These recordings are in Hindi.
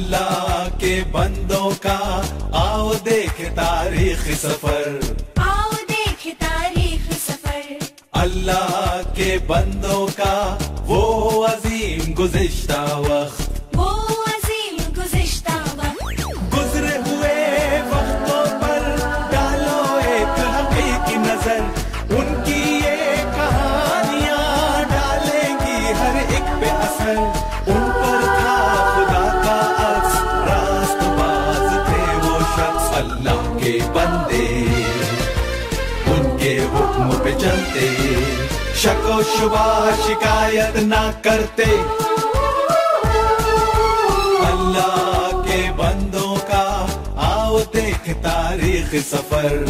अल्लाह के बंदों का आओ देखे तारीख सफर, आओ देखे तारीख सफर। अल्लाह के बंदों का वो अजीम गुज़िश्ता वक्त, वो अजीम गुज़िश्ता वक्त। गुजरे हुए वक्तों पर डालो एक हकीकी नजर, उनकी ये कहानियां डालेंगी हर एक पे असर। उन पर था खुदा का अक्स, रास्तबाज थे वो शख्स। अल्लाह के बंदे उनके हुक्म पे चलते, शको शुबा शिकायत ना करते। अल्लाह के बंदों का आओ देख तारीख सफर।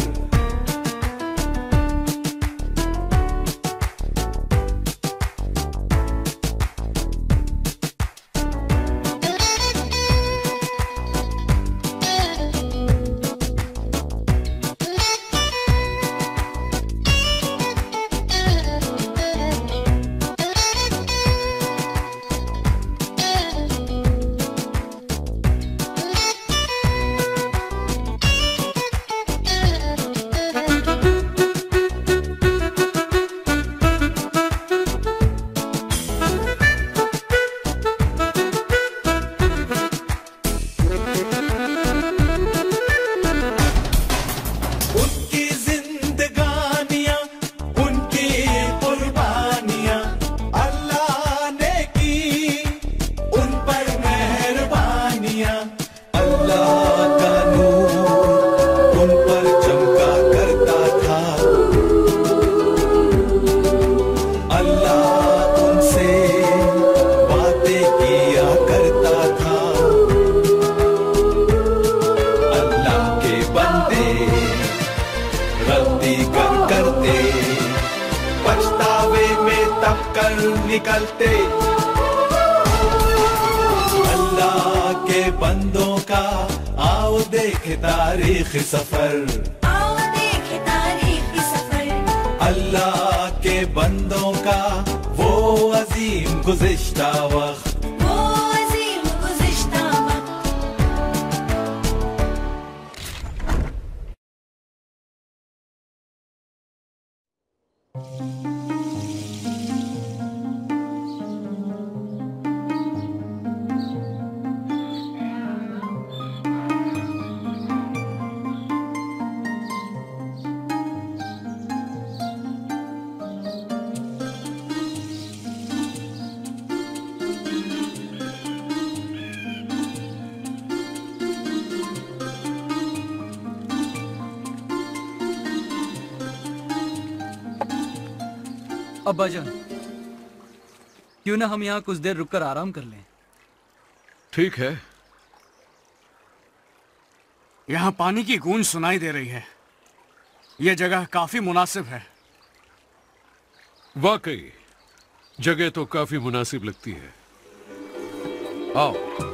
निकलते अल्लाह के बंदों का आओ देखे तारीख सफर, आओ देखे तारीख सफर। अल्लाह के बंदों का वो अजीम गुज़िश्ता वक्त, वो अजीम गुज़िश्ता वक्त। अब्बाजान, क्यों ना हम यहाँ कुछ देर रुककर आराम कर लें? ठीक है। यहाँ पानी की गूंज सुनाई दे रही है। यह जगह काफी मुनासिब है। वाकई जगह तो काफी मुनासिब लगती है। आओ।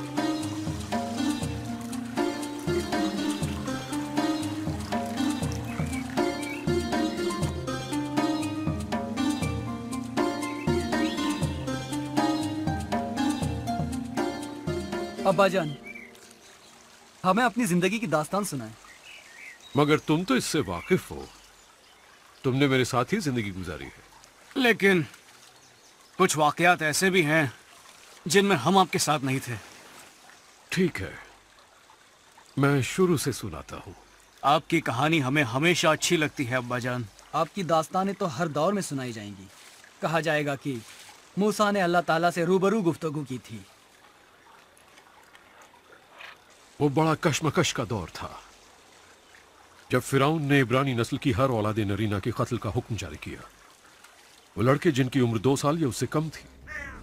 अब्बाजान, हमें अपनी जिंदगी की दास्तान सुनाएं। मगर तुम तो इससे वाकिफ हो, तुमने मेरे साथ ही जिंदगी गुजारी है। लेकिन कुछ वाकयात ऐसे भी हैं जिनमें हम आपके साथ नहीं थे। ठीक है, मैं शुरू से सुनाता हूँ। आपकी कहानी हमें हमेशा अच्छी लगती है अब्बाजान। आपकी दास्तानें तो हर दौर में सुनाई जाएंगी। कहा जाएगा कि मूसा ने अल्लाह ताला से रूबरू गुफ्तगू की थी। वो बड़ा कश्मकश का दौर था जब फिरौन ने इब्रानी नस्ल की हर औलाद नरीना के कत्ल का हुक्म जारी किया। वो लड़के जिनकी उम्र 2 साल या उससे कम थी।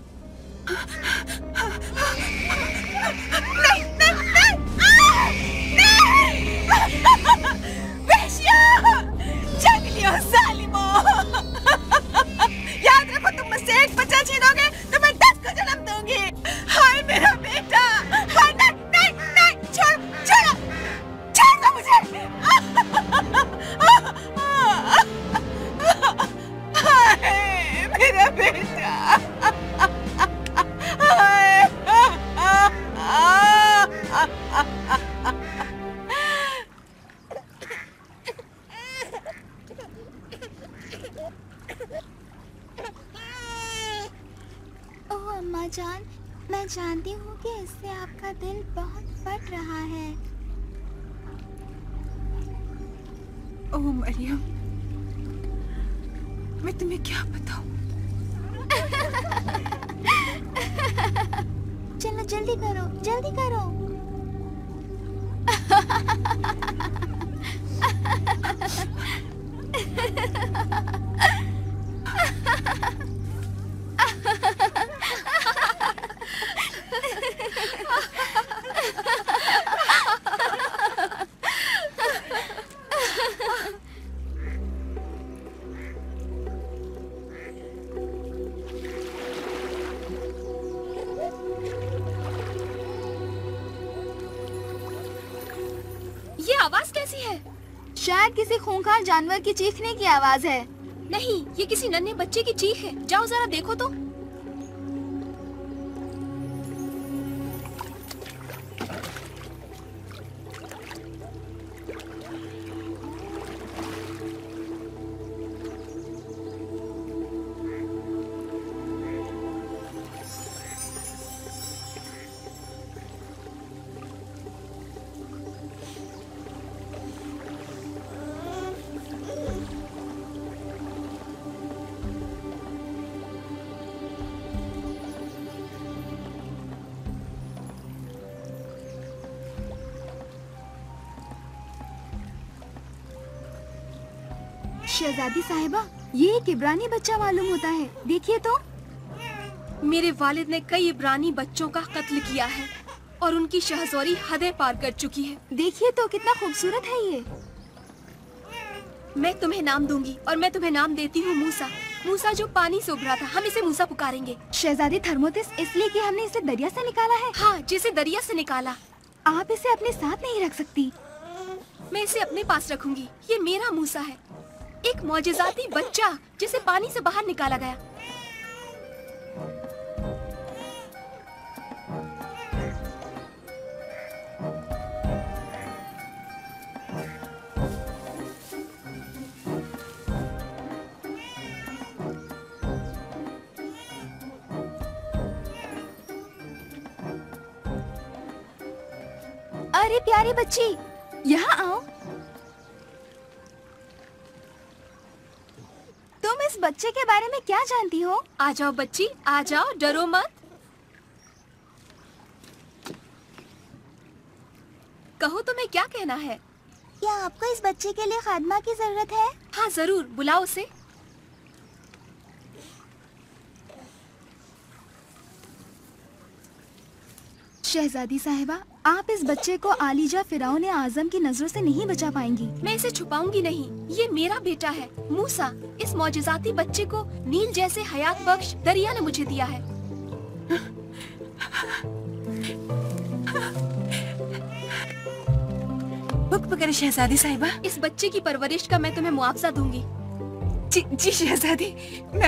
याद रखो, तुम मुझसे एक बच्चा छीनोगे तो मैं 10 को जन्म दूंगी। हाय मेरा बेटा, हाय नहीं नहीं नहीं, छोड़ छोड़ छोड़ दो मुझे। हाय मेरा बेटा। बहुत फट रहा है। ओह मरियम, मैं तुम्हें क्या बताऊं? चलो जल्दी करो, जल्दी करो। ये आवाज कैसी है? शायद किसी खूंखार जानवर की चीखने की आवाज है। नहीं, ये किसी नन्हे बच्चे की चीख है। जाओ जरा देखो तो। शहजादी साहिबा, ये एक इब्रानी बच्चा मालूम होता है। देखिए तो। मेरे वालिद ने कई इब्रानी बच्चों का कत्ल किया है और उनकी शहज़ोरी हदें पार कर चुकी है। देखिए तो कितना खूबसूरत है ये। मैं तुम्हें नाम दूंगी और मैं तुम्हें नाम देती हूँ मूसा। मूसा जो पानी से उभरा था, हम इसे मूसा पुकारेंगे। शहजादी थर्मोतिस, इसलिए कि हमने इसे दरिया से निकाला है। हाँ, जिसे दरिया से निकाला। आप इसे अपने साथ नहीं रख सकती। मैं इसे अपने पास रखूंगी। ये मेरा मूसा है, एक मौजिज़ाती बच्चा जिसे पानी से बाहर निकाला गया। अरे प्यारी बच्ची, यहाँ आओ। तुम इस बच्चे के बारे में क्या जानती हो? आ जाओ बच्ची, आ जाओ, डरो मत। कहो तुम्हें क्या कहना है? क्या आपको इस बच्चे के लिए खादमा की जरूरत है? हाँ जरूर, बुलाओ उसे। शहजादी साहिबा, आप इस बच्चे को आलिजा फिरौन आजम की नजरों से नहीं बचा पाएंगी। मैं इसे छुपाऊंगी नहीं। ये मेरा बेटा है मूसा। इस मौजिज़ाती बच्चे को नील जैसे हयात बख्श दरिया ने मुझे दिया है। हुक्म करें शहजादी साहिबा। इस बच्चे की परवरिश का मैं तुम्हें मुआवजा दूंगी। जी शहजादी, मैं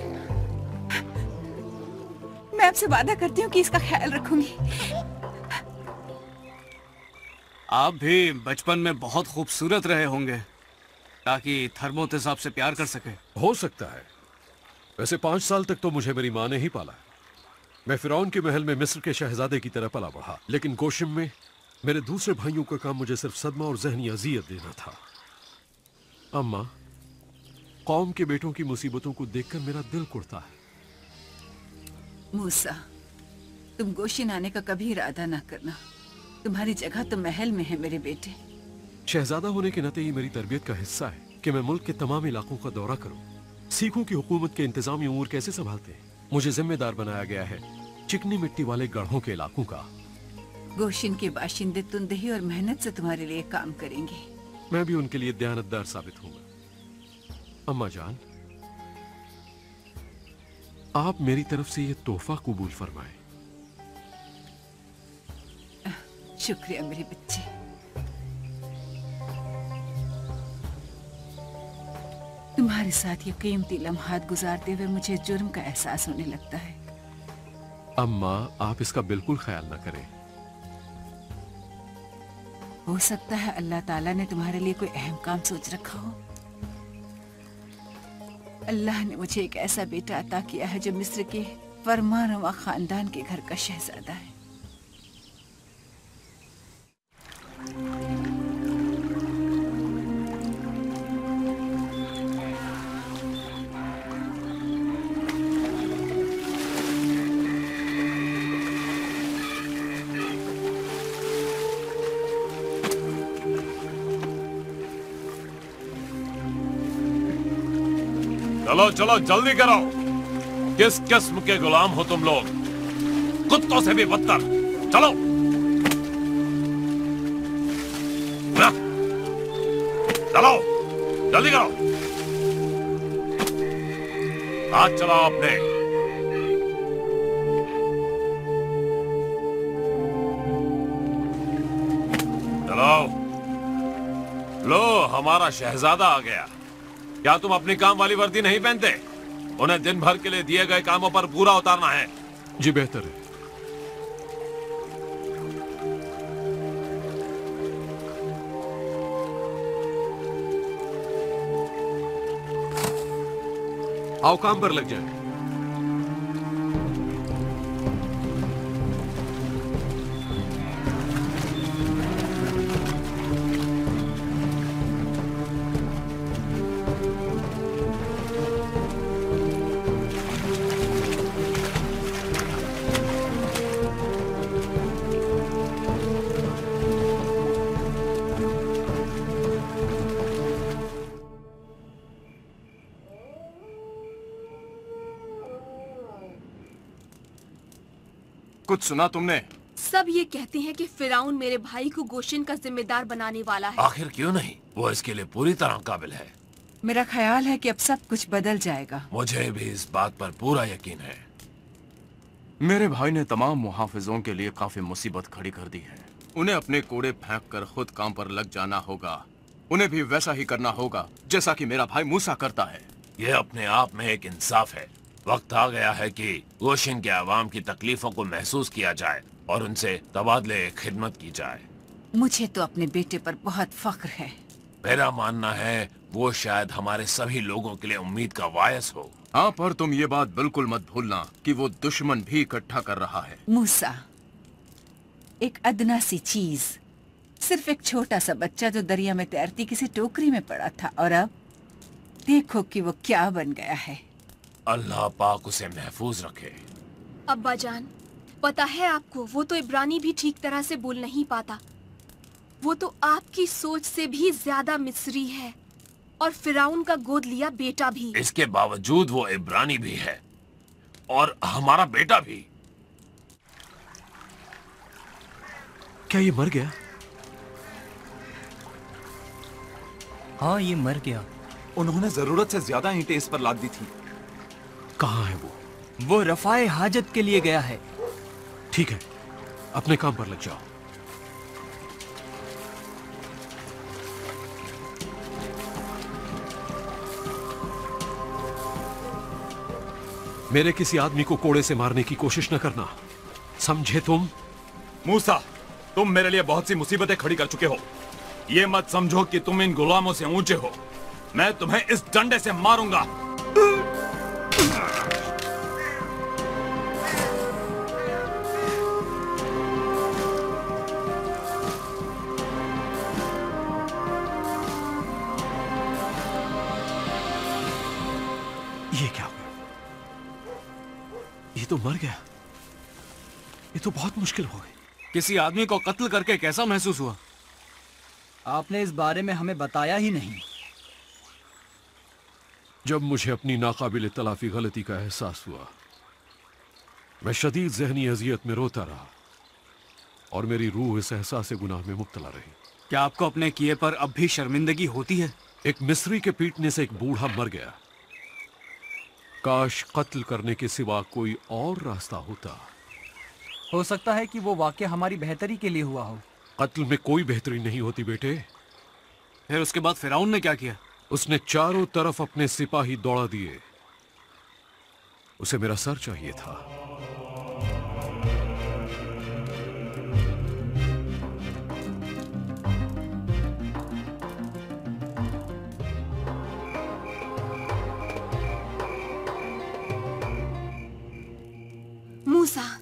आपसे वादा करती हूँ कि इसका ख्याल रखूंगी। आप भी बचपन में बहुत खूबसूरत रहे होंगे ताकि थर्मोतिस आपसे प्यार कर सके। हो सकता है। वैसे 5 साल तक तो मुझे मेरी माँ ने ही पाला। मैं फिरौन के महल में मिस्र के शहजादे की तरह पला बढ़ा, लेकिन गोशिम में मेरे दूसरे भाइयों का काम मुझे सिर्फ सदमा और जहनी अजियत देना था। अम्मा, कौम के बेटों की मुसीबतों को देखकर मेरा दिल कुड़ता है। मूसा, तुम गोशिन आने का कभी इरादा ना करना। तुम्हारी जगह तो महल में है मेरे बेटे। शहजादा होने के नाते ही मेरी तरबियत का हिस्सा है कि मैं मुल्क के तमाम इलाकों का दौरा करूं, सीखूं कि हुकूमत के इंतजामी उमूर कैसे संभालते हैं। मुझे जिम्मेदार बनाया गया है चिकनी मिट्टी वाले गढ़ों के इलाकों का। गोशिन के बाशिंदे तुंदही और मेहनत से तुम्हारे लिए काम करेंगे। मैं भी उनके लिए दयानतदार साबित होऊंगा। अम्मा जान, आप मेरी तरफ से ये तोहफा कबूल फरमाएं। शुक्रिया मेरे बच्चे। तुम्हारे साथ ये कीमती लम्हात गुजारते हुए मुझे जुर्म का एहसास होने लगता है। अम्मा, आप इसका बिल्कुल ख्याल न करें। हो सकता है अल्लाह ताला ने तुम्हारे लिए कोई अहम काम सोच रखा हो। अल्लाह ने मुझे एक ऐसा बेटा अता किया है जो मिस्र के फरमानरवा खानदान के घर का शहजादा है। चलो चलो जल्दी करो। किस किस्म के गुलाम हो तुम लोग? कुत्तों से भी बदतर। चलो चलो जल्दी करो। हाथ चलाओ अपने। चलो लो, हमारा शहजादा आ गया। क्या तुम अपनी काम वाली वर्दी नहीं पहनते? उन्हें दिन भर के लिए दिए गए कामों पर पूरा उतारना है। जी बेहतर है। आओ काम पर लग जाए। कुछ सुना तुमने? सब ये कहते हैं कि फिराउन मेरे भाई को गोशन का जिम्मेदार बनाने वाला है। आखिर क्यों नहीं? वो इसके लिए पूरी तरह काबिल है। मेरा ख्याल है कि अब सब कुछ बदल जाएगा। मुझे भी इस बात पर पूरा यकीन है। मेरे भाई ने तमाम मुहाफिजों के लिए काफी मुसीबत खड़ी कर दी है। उन्हें अपने कोड़े फेंक कर खुद काम पर लग जाना होगा। उन्हें भी वैसा ही करना होगा जैसा कि मेरा भाई मूसा करता है। ये अपने आप में एक इंसाफ है। वक्त आ गया है कि गोशन के आवाम की तकलीफों को महसूस किया जाए और उनसे तबादले खिदमत की जाए। मुझे तो अपने बेटे पर बहुत फख्र है। मेरा मानना है वो शायद हमारे सभी लोगों के लिए उम्मीद का वायस हो। हाँ, पर तुम ये बात बिल्कुल मत भूलना कि वो दुश्मन भी इकट्ठा कर रहा है। मूसा, एक अदना सी चीज, सिर्फ एक छोटा सा बच्चा जो दरिया में तैरती किसी टोकरी में पड़ा था, और अब देखो कि वो क्या बन गया है। अल्लाह पाक उसे महफूज रखे। अब्बा जान, पता है आपको, वो तो इब्रानी भी ठीक तरह से बोल नहीं पाता। वो तो आपकी सोच से भी ज्यादा मिस्री है, और फिराउन का गोद लिया बेटा भी। इसके बावजूद वो इब्रानी भी है और हमारा बेटा भी। क्या ये मर गया? हाँ, ये मर गया। उन्होंने जरूरत से ज्यादा ईंटें इस पर लाद दी थी। कहाँ है वो? वो रफाए हाजत के लिए गया है। ठीक है, अपने काम पर लग जाओ। मेरे किसी आदमी को कोड़े से मारने की कोशिश न करना, समझे तुम? मूसा, तुम मेरे लिए बहुत सी मुसीबतें खड़ी कर चुके हो। ये मत समझो कि तुम इन गुलामों से ऊंचे हो। मैं तुम्हें इस डंडे से मारूंगा। ये क्या हो गया? ये तो मर गया। ये तो बहुत मुश्किल हो गई। किसी आदमी को कत्ल करके कैसा महसूस हुआ? आपने इस बारे में हमें बताया ही नहीं। जब मुझे अपनी नाकाबिल तलाफी गलती का एहसास हुआ, मैं शदीद जहनी अजियत में रोता रहा और मेरी रूह इस एहसास गुनाह में मुब्तला रही। क्या आपको अपने किए पर अब भी शर्मिंदगी होती है? एक मिस्री के पीटने से एक बूढ़ा मर गया। काश कत्ल करने के सिवा कोई और रास्ता होता। हो सकता है कि वो वाकया हमारी बेहतरी के लिए हुआ हो। कत्ल में कोई बेहतरी नहीं होती बेटे। फिर उसके बाद फिरौन ने क्या किया? उसने चारों तरफ अपने सिपाही दौड़ा दिए। उसे मेरा सर चाहिए था। मूसा,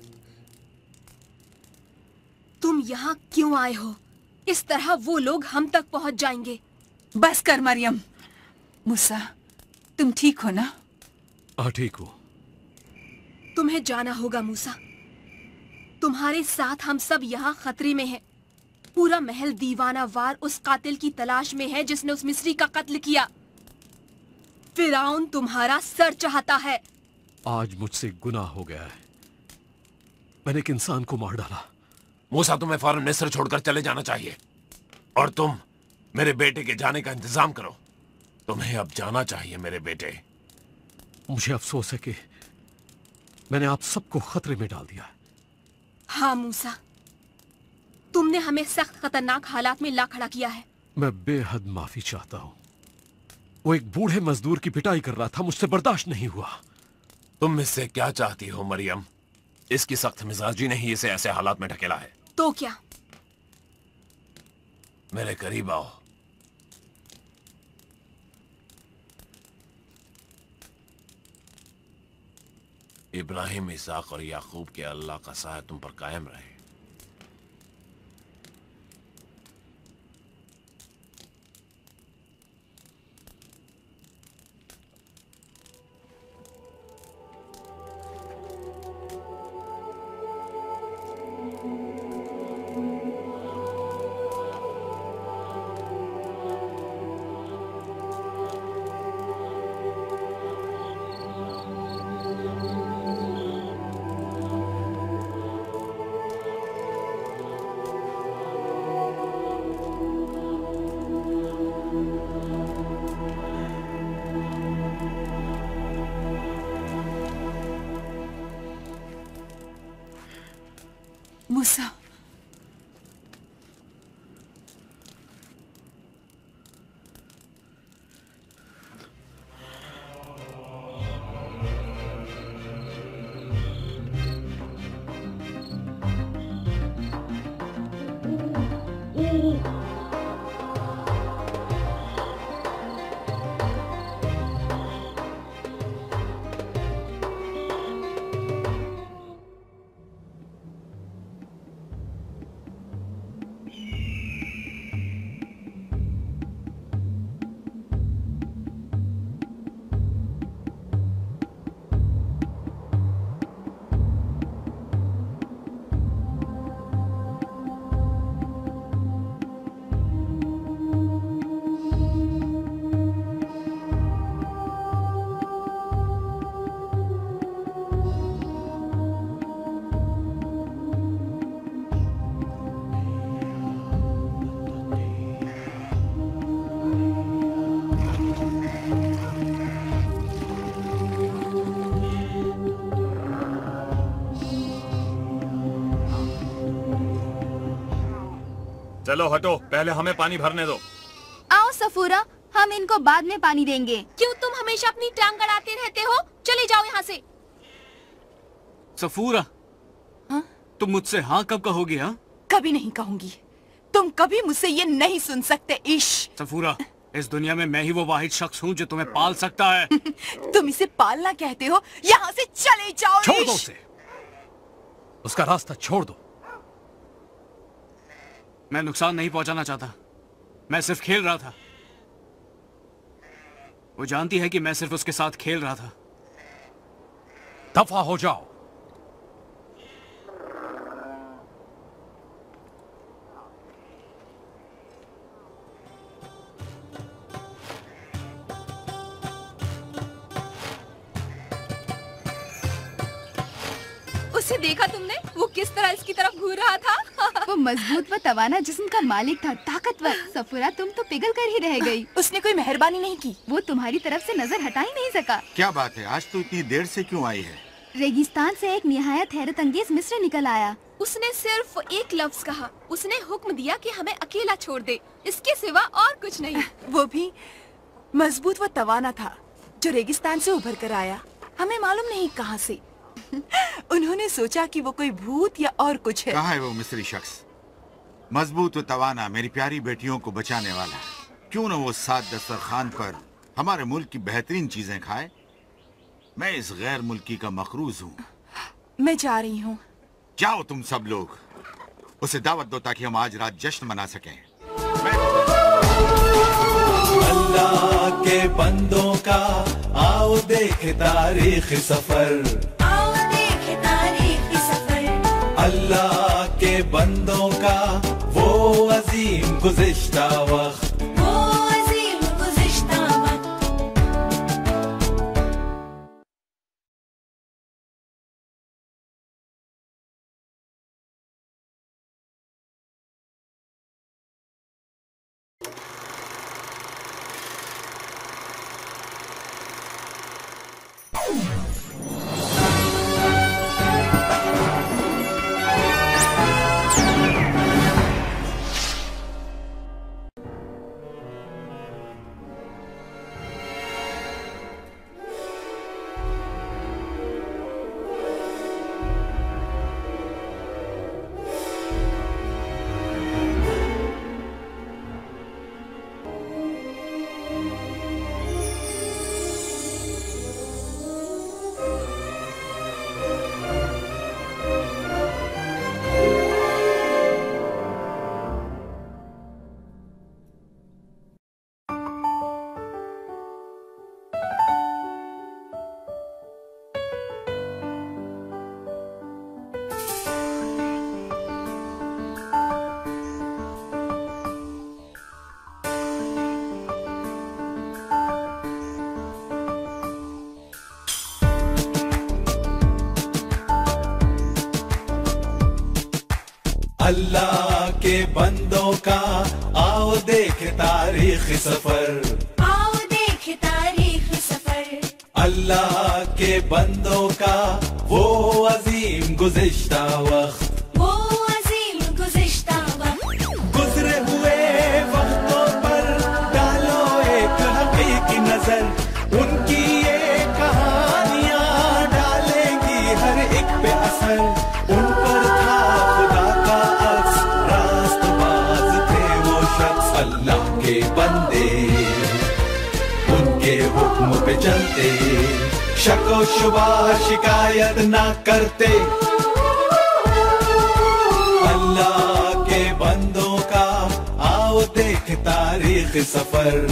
तुम यहाँ क्यों आए हो? इस तरह वो लोग हम तक पहुंच जाएंगे। बस कर मरियम। मूसा, तुम ठीक हो ना? हाँ, ठीक हो। तुम्हें जाना होगा मूसा। तुम्हारे साथ हम सब यहाँ खतरे में हैं। पूरा महल दीवाना वार उस कातिल की तलाश में है जिसने उस मिस्री का कत्ल किया। फिरौन तुम्हारा सर चाहता है। आज मुझसे गुनाह हो गया है, मैंने एक इंसान को मार डाला। मूसा, तुम्हें फौरन मिस्र छोड़कर चले जाना चाहिए और तुम मेरे बेटे के जाने का इंतजाम करो। तुम्हें अब जाना चाहिए मेरे बेटे। मुझे अफसोस है कि मैंने आप सबको खतरे में डाल दिया। हाँ मूसा, तुमने हमें सख्त खतरनाक हालात में ला खड़ा किया है। मैं बेहद माफी चाहता हूँ। वो एक बूढ़े मजदूर की पिटाई कर रहा था, मुझसे बर्दाश्त नहीं हुआ। तुम मुझसे क्या चाहती हो मरियम? इसकी सख्त मिजाजी ने ही इसे ऐसे हालात में ढकेला है। तो क्या? मेरे करीब आओ। इब्राहिम, इसाक और याकूब के अल्लाह का साया तुम पर कायम रहे। मूसा, चलो हटो, पहले हमें पानी भरने दो। आओ सफूरा, हम इनको बाद में पानी देंगे। क्यों तुम हमेशा अपनी टांग गड़ाते रहते हो? चले जाओ यहाँ से। सफूरा, हाँ? तुम मुझसे हाँ कब कहोगी? हाँ, कभी नहीं कहूंगी। तुम कभी मुझसे ये नहीं सुन सकते। इश सफूरा, इस दुनिया में मैं ही वो वाहिद शख्स हूँ जो तुम्हें पाल सकता है। तुम इसे पालना कहते हो? यहाँ से चले जाओ। छोड़ दो उसे, उसका रास्ता छोड़ दो। मैं नुकसान नहीं पहुंचाना चाहता, मैं सिर्फ खेल रहा था। वो जानती है कि मैं सिर्फ उसके साथ खेल रहा था। दफा हो जाओ। उसे देखा तुमने? वो किस तरह इसकी तरफ घूर रहा था। वो मजबूत व तवाना जिस्म का मालिक था, ताकतवर। सफूरा, तुम तो पिघल कर ही रह गई। उसने कोई मेहरबानी नहीं की। वो तुम्हारी तरफ से नजर हटा ही नहीं सका। क्या बात है, आज तो इतनी देर से क्यों आई है? रेगिस्तान से एक निहायत हैरत अंगेज मिस्र निकल आया। उसने सिर्फ एक लफ्ज कहा। उसने हुक्म दिया कि हमें अकेला छोड़ दे, इसके सिवा और कुछ नहीं। वो भी मजबूत व तवाना था जो रेगिस्तान से उभर कर आया। हमें मालूम नहीं कहाँ से। उन्होंने सोचा कि वो कोई भूत या और कुछ है। कहाँ है वो मिस्री शख्स? मजबूत व तवाना मेरी प्यारी बेटियों को बचाने वाला। क्यों न वो सात दस्तरखान पर हमारे मुल्क की बेहतरीन चीजें खाए। मैं इस गैर मुल्की का मखरूज हूँ। मैं जा रही हूँ। जाओ तुम सब लोग, उसे दावत दो ताकि हम आज रात जश्न मना सकें। अल्लाह के बंदों का आओ देखे तारीख सफर, आओ देखे तारीख सफर। अल्लाह के बंदों का वो अजीम गुज़िश्ता वक्त, वो अजीम गुज़िश्ता वक्त। अल्लाह के बंदों का आओ देखे तारीख सफर, आओ देखे तारीख सफर। अल्लाह के बंदों का वो अजीम गुज़िश्ता वक्त, वो अजीम गुज़िश्ता वक्त। गुजरे हुए वक्तों पर डालो एक हकीकी नजर, उनकी ये कहानियां डालेंगी हर एक पे असर। उन पर था खुदा का अक्स, रास्तबाज थे वो शख्स। अल्लाह के बंदे उनके हुक्म पे चलते, शको शुबा शिकायत ना करते। अल्लाह के बंदों का आओ देख तारीख सफर।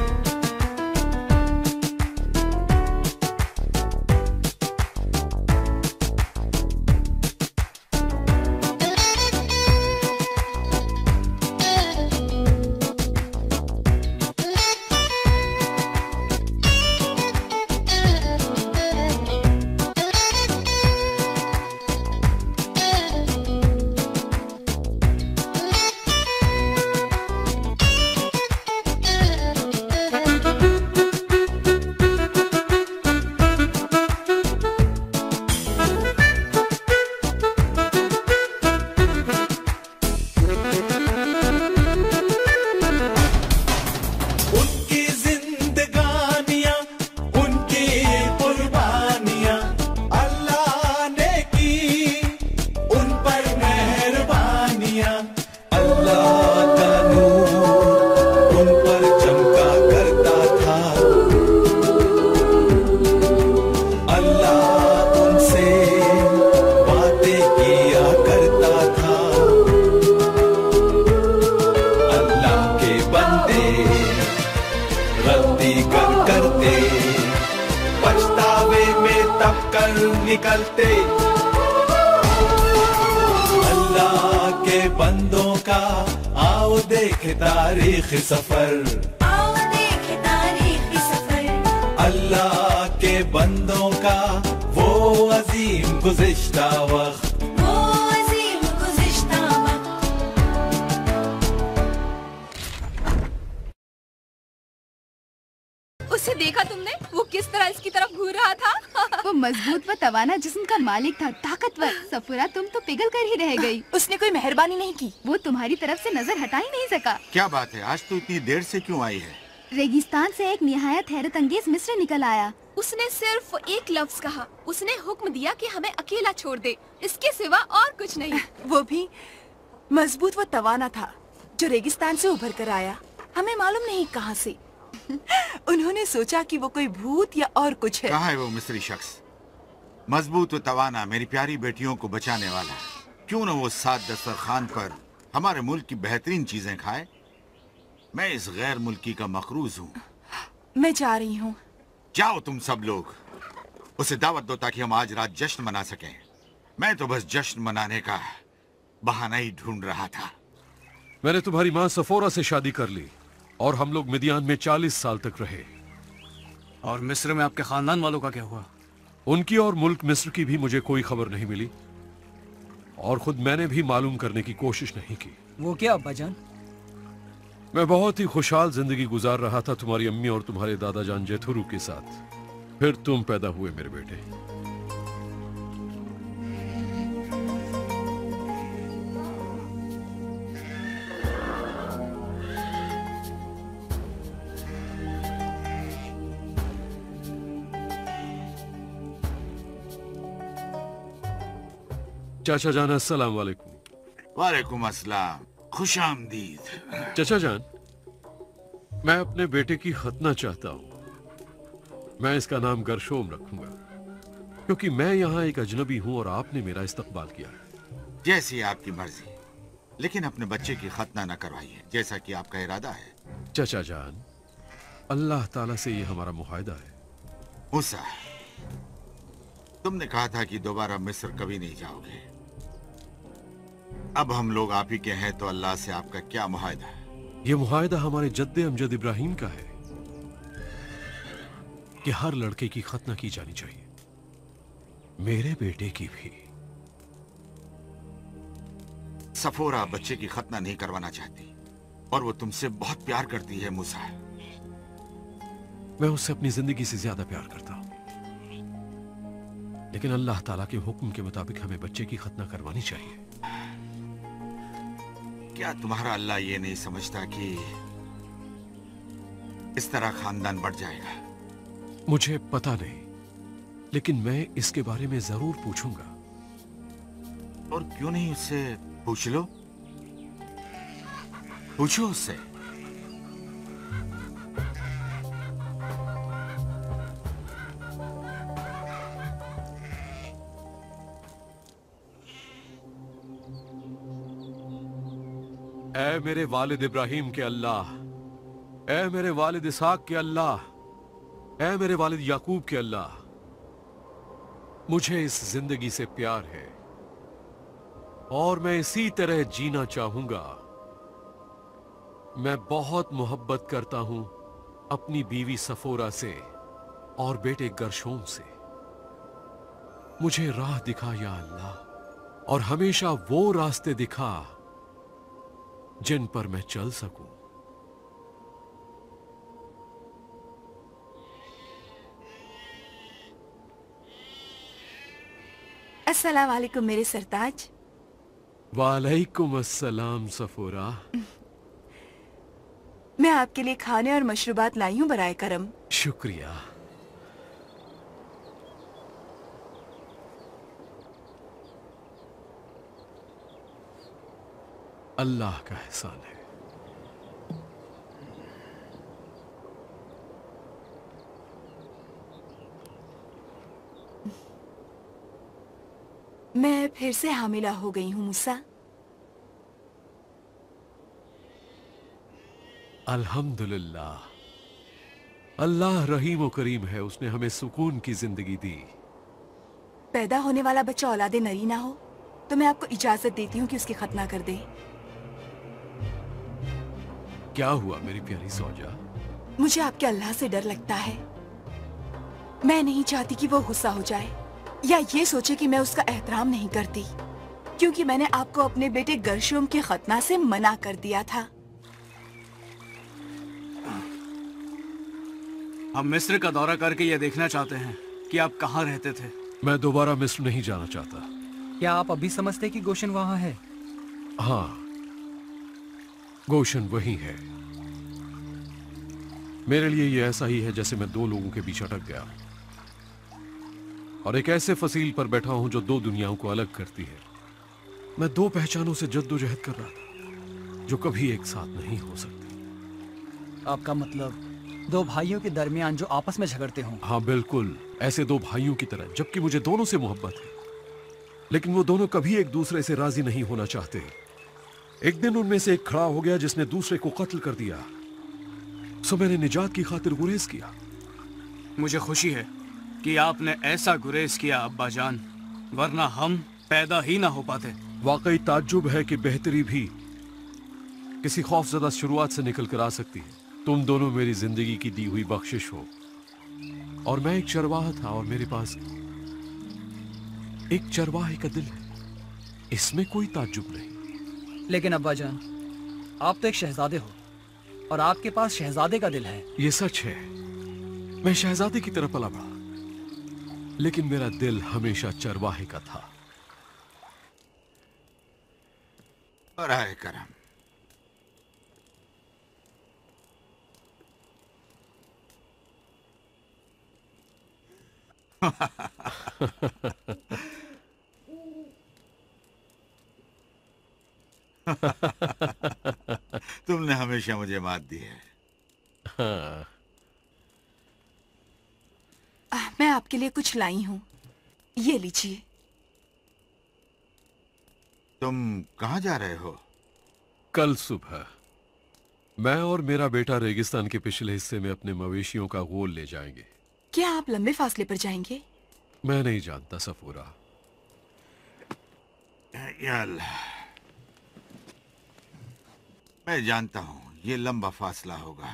निकलते। अल्लाह के बंदों का आओ देखे तारीख सफर, आओ देखे तारीख सफर। अल्लाह के बंदों का वो अजीम गुज़िश्ता वक्त, वो अजीम गुज़िश्ता वक्त। उसे देखा तुमने? वो किस तरह इसकी तरफ घूर रहा था। वो मजबूत व तवाना जिस्म का मालिक था, ताकतवर। सफूरा तुम तो पिघल कर ही रह गई। उसने कोई मेहरबानी नहीं की, वो तुम्हारी तरफ से नजर हटा ही नहीं सका। क्या बात है, आज तो इतनी देर से क्यों आई है? रेगिस्तान से एक निहायत हैरत अंगेज मिस्र निकल आया। उसने सिर्फ एक लफ्ज कहा, उसने हुक्म दिया कि हमें अकेला छोड़ दे, इसके सिवा और कुछ नहीं। वो भी मजबूत व तवाना था जो रेगिस्तान से उभर कर आया, हमें मालूम नहीं कहाँ से। उन्होंने सोचा कि वो कोई भूत या और कुछ है। कहाँ है वो मिस्री शख्स, मजबूत व तवाना, मेरी प्यारी बेटियों को बचाने वाला? क्यों न वो सात दस्तरखान पर हमारे मुल्क की बेहतरीन चीजें खाए। मैं इस गैर मुल्की का मकरूज हूँ। मैं जा रही हूँ। जाओ तुम सब लोग, उसे दावत दो ताकि हम आज रात जश्न मना सकें। मैं तो बस जश्न मनाने का बहाना ही ढूंढ रहा था। मैंने तुम्हारी माँ सफोरा से शादी कर ली और हम लोग मिदियान में 40 साल तक रहे। और मिस्र में आपके खानदान वालों का क्या हुआ? उनकी और मुल्क मिस्र की भी मुझे कोई खबर नहीं मिली और खुद मैंने भी मालूम करने की कोशिश नहीं की। वो क्या अब्बाजान? मैं बहुत ही खुशहाल जिंदगी गुजार रहा था तुम्हारी अम्मी और तुम्हारे दादाजान जेथुरू के साथ। फिर तुम पैदा हुए मेरे बेटे। चाचा जान, अस्सलाम वालेकुम। वालेकुम अस्सलाम, खुश आमदीद। चाचा जान, मैं अपने बेटे की खतना चाहता हूँ। मैं इसका नाम गरशोम रखूंगा क्योंकि मैं यहाँ एक अजनबी हूँ और आपने मेरा इस्तकबाल किया है। जैसी आपकी मर्जी, लेकिन अपने बच्चे की खतना न करवाइए जैसा कि आपका इरादा है। चाचा जान, अल्लाह ताला से ये हमारा मुआहदा है। मूसा, तुमने कहा था कि दोबारा मिस्र कभी नहीं जाओगे। अब हम लोग आप ही के हैं, तो अल्लाह से आपका क्या मुआहदा है? ये मुआहदा हमारे जद्दे अमजद इब्राहिम का है कि हर लड़के की खतना की जानी चाहिए, मेरे बेटे की भी। सफोरा बच्चे की खतना नहीं करवाना चाहती और वो तुमसे बहुत प्यार करती है मूसा। मैं उससे अपनी जिंदगी से ज्यादा प्यार करता हूं, लेकिन अल्लाह ताला के हुक्म के मुताबिक हमें बच्चे की खतना करवानी चाहिए। क्या तुम्हारा अल्लाह ये नहीं समझता कि इस तरह खानदान बढ़ जाएगा? मुझे पता नहीं, लेकिन मैं इसके बारे में जरूर पूछूंगा। और क्यों नहीं उससे पूछ लो? पूछो उससे। ऐ मेरे वालिद इब्राहिम के अल्लाह, ऐ मेरे वालिद इसहाक के अल्लाह, ऐ मेरे वालिद याकूब के अल्लाह, मुझे इस जिंदगी से प्यार है और मैं इसी तरह जीना चाहूंगा। मैं बहुत मोहब्बत करता हूं अपनी बीवी सफोरा से और बेटे गर्शोम से। मुझे राह दिखा या अल्लाह, और हमेशा वो रास्ते दिखा जिन पर मैं चल सकूं। अस्सलाम वालेकुम मेरे सरताज। वालेकुम अस्सलाम सफोरा। मैं आपके लिए खाने और मशरूबात लाई हूँ बराए करम। शुक्रिया। अल्लाह का एहसान है। मैं फिर से हामिला हो गई हूँ मूसा। अल्हम्दुलिल्लाह, अल्लाह रहीम व करीम है, उसने हमें सुकून की जिंदगी दी। पैदा होने वाला बच्चा औलादे नरी ना हो तो मैं आपको इजाजत देती हूँ कि उसकी खतना कर दे। क्या हुआ मेरी प्यारी सौजा? मुझे आपके अल्लाह से डर लगता है। मैं नहीं चाहती कि वो गुस्सा हो जाए या ये सोचे कि मैं उसका एहतराम नहीं करती, क्योंकि मैंने आपको अपने बेटे गर्शुम के खतना से मना कर दिया था। हम मिस्र का दौरा करके ये देखना चाहते हैं कि आप कहाँ रहते थे। मैं दोबारा मिस्र नहीं जाना चाहता। क्या आप अभी समझते कि गोशन वहाँ है? हाँ, गोशन वही है। मेरे लिए ये ऐसा ही है जैसे मैं दो लोगों के बीच अटक गया और एक ऐसे फसील पर बैठा हूं जो दो दुनियाओं को अलग करती है। मैं दो पहचानों से जद्दोजहद कर रहा था जो कभी एक साथ नहीं हो सकती। आपका मतलब दो भाइयों के दरमियान जो आपस में झगड़ते हों? हाँ बिल्कुल, ऐसे दो भाइयों की तरह, जबकि मुझे दोनों से मोहब्बत है, लेकिन वो दोनों कभी एक दूसरे से राजी नहीं होना चाहते। एक दिन उनमें से एक खड़ा हो गया जिसने दूसरे को कत्ल कर दिया, सो मैंने निजात की खातिर गुरेज किया। मुझे खुशी है कि आपने ऐसा गुरेज किया अब्बा जान, वरना हम पैदा ही ना हो पाते। वाकई ताज्जुब है कि बेहतरी भी किसी खौफजदा शुरुआत से निकल कर आ सकती है। तुम दोनों मेरी जिंदगी की दी हुई बख्शिश हो, और मैं एक चरवाहा था और मेरे पास एक चरवाहे का दिल है। इसमें कोई ताज्जुब नहीं। लेकिन अब्बा जान, आप तो एक शहजादे हो और आपके पास शहजादे का दिल है। ये सच है, मैं शहजादे की तरफ पला बढ़ा, लेकिन मेरा दिल हमेशा चरवाहे का था। बराए करम। तुमने हमेशा मुझे मात दी है। हाँ। मैं आपके लिए कुछ लाई हूँ, ये लीजिए। तुम कहाँ जा रहे हो? कल सुबह मैं और मेरा बेटा रेगिस्तान के पिछले हिस्से में अपने मवेशियों का गोल ले जाएंगे। क्या आप लंबे फासले पर जाएंगे? मैं नहीं जानता सफूरा। या अल्लाह, मैं जानता हूं ये लंबा फासला होगा।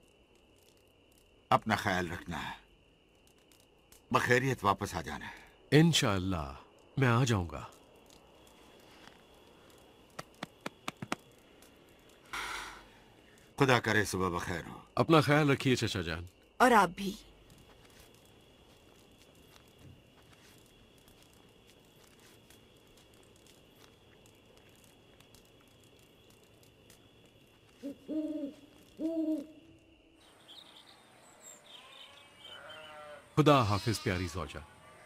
अपना ख्याल रखना, बखैरियत वापस आ जाना। इंशाअल्लाह मैं आ जाऊंगा। खुदा करे सुबह बखैर हो। अपना ख्याल रखिए चचा जान। और आप भी। खुदा हाफिज प्यारी ज़ौजा।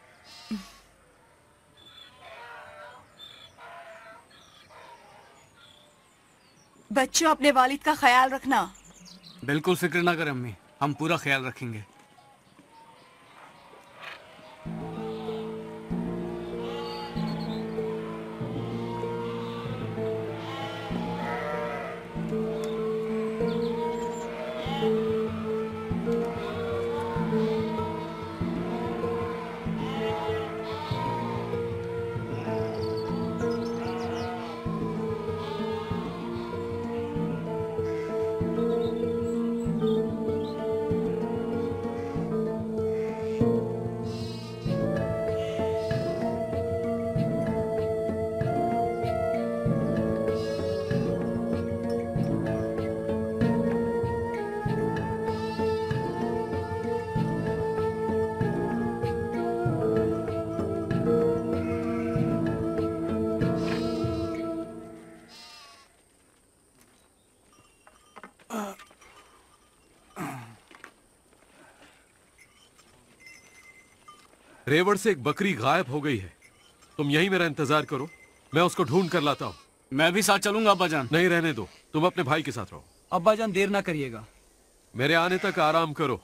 बच्चों, अपने वालिद का ख्याल रखना। बिल्कुल फिक्र ना करें अम्मी, हम पूरा ख्याल रखेंगे। रेवड़ से एक बकरी गायब हो गई है। तुम यहीं मेरा इंतजार करो, मैं उसको ढूंढ कर लाता हूँ। मैं भी साथ चलूंगा अब्बाजान। नहीं, रहने दो, तुम अपने भाई के साथ रहो। अब्बाजान देर ना करिएगा। मेरे आने तक आराम करो।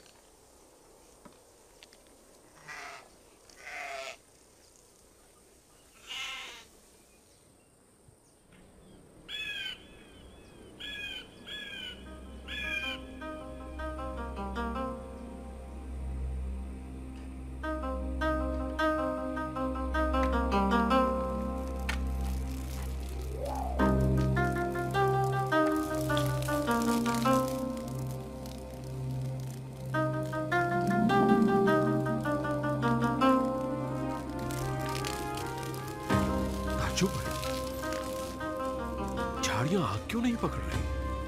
झाड़ियां आग क्यों नहीं पकड़ रही?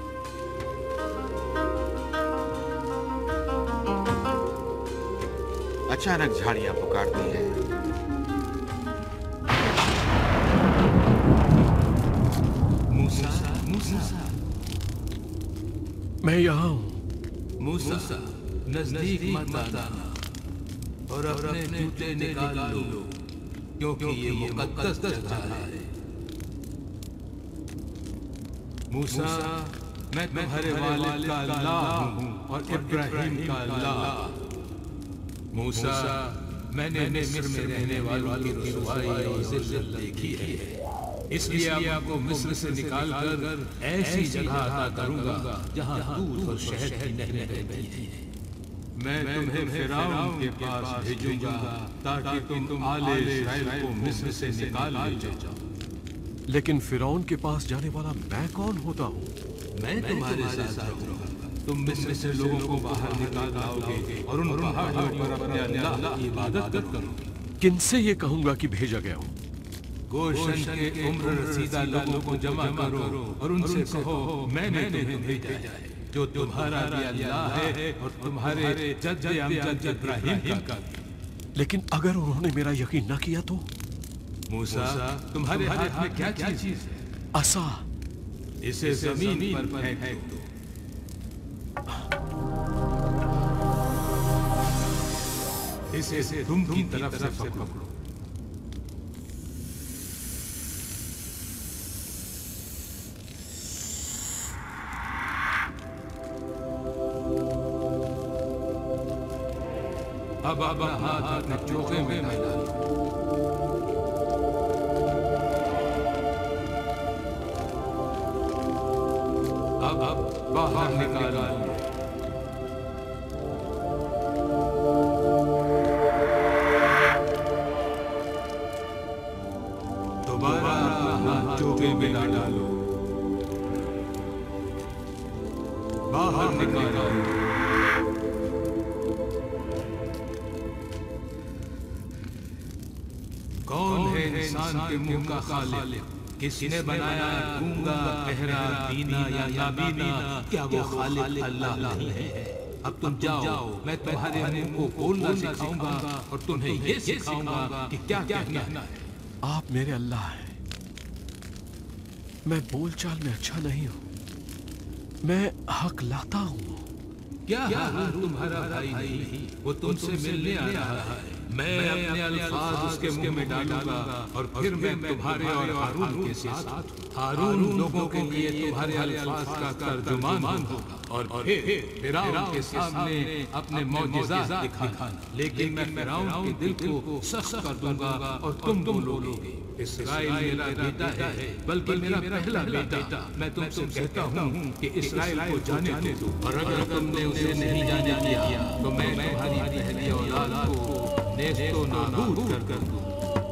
अचानक झाड़ियां पुकारती है। मूसा, मूसा, मैं यहाँ हूँ। मूसा, नजदीक मत आना और अपने जूते निकाल लो, क्योंकि ये मुकद्दस जगह है। मूसा, मैं तुम्हारे वालिद का अल्लाह हूँ और इब्राहिम का अल्लाह। मूसा, मैंने मिस्र में रहने वालों की रुसवाई और जिल्लत देखी है, इसलिए आपको मिस्र से निकालकर ऐसी जगह अता करूंगा जहाँ दूध और शहद की नहरें बहती हैं। मैं तुम्हें फिरौन के पास भेजूंगा ताकि तुम आले इस्राएल को मिस्र से निकाल ले जाओ। लेकिन फिरौन के पास जाने वाला मैं कौन होता हूँ? मैं तुम्हारे साथ रहूंगा। तुम मिस्र से लोगों को बाहर निकाल लाओगे और उन पहाड़ों पर अपने अल्लाह की इबादत करोगे। किनसे ये कहूंगा कि भेजा गया हूँ? गोशन के उम्र रसीदा लोगों को जमा करो और उनसे कहो मैंने तुम्हें भेजा है, जो तुम्हारा भी अल्लाह है और तुम्हारे जद्द अमजद इब्राहिम का। लेकिन अगर उन्होंने मेरा यकीन न किया तो? मूसा, तुम्हारे हाथ में क्या चीज है? असा। इसे जमीन पर फेंक दो। इसे तुम की तरफ से पकड़ो। अब हाथ अपने चोगे में डालो। अब बाहर निकालो। दोबारा अपना हाथ चोगे में डालो। बाहर निकालो। कौन है इंसान के मुंह का खालिक? किसने बनाया गूंगा, बहरा, बीना या नाबीना? क्या वो खालिक अल्लाह नहीं है? अब तुम जाओ, मैं तुम्हारे मुंह को बोलना सिखाऊंगा और तुम्हें ये सिखाऊंगा कि क्या कहना है। आप मेरे अल्लाह हैं। मैं बोलचाल में अच्छा नहीं हूं, मैं हक लाता हूं। क्या हारून तुम्हारा भाई नहीं? वो तुमसे मिलने आ रहा है। मैं अपने अल्फाज उसके मुंह में डालूंगा और फिर मैं तुम्हारे और हारून के साथ हूँ। हारून लोगों के लिए तुम्हारे अल्फाज का तर्जुमान होगा और फिर फिरौन के सामने अपने मौजिज़ात दिखाना। लेकिन मैं फिरौन के दिल को सख्त कर दूंगा और तुम बोलोगे इस्राइल मेरा बेटा है, बल्कि मेरा पहला बेटा। मैं तुमसे कहता हूँ कि इस्राइल को जाने दो, और अगर तुमने उसे नहीं जाने दिया तो मैं तुम्हारी पहली औलाद को नेस्तो नाबूद कर दूं।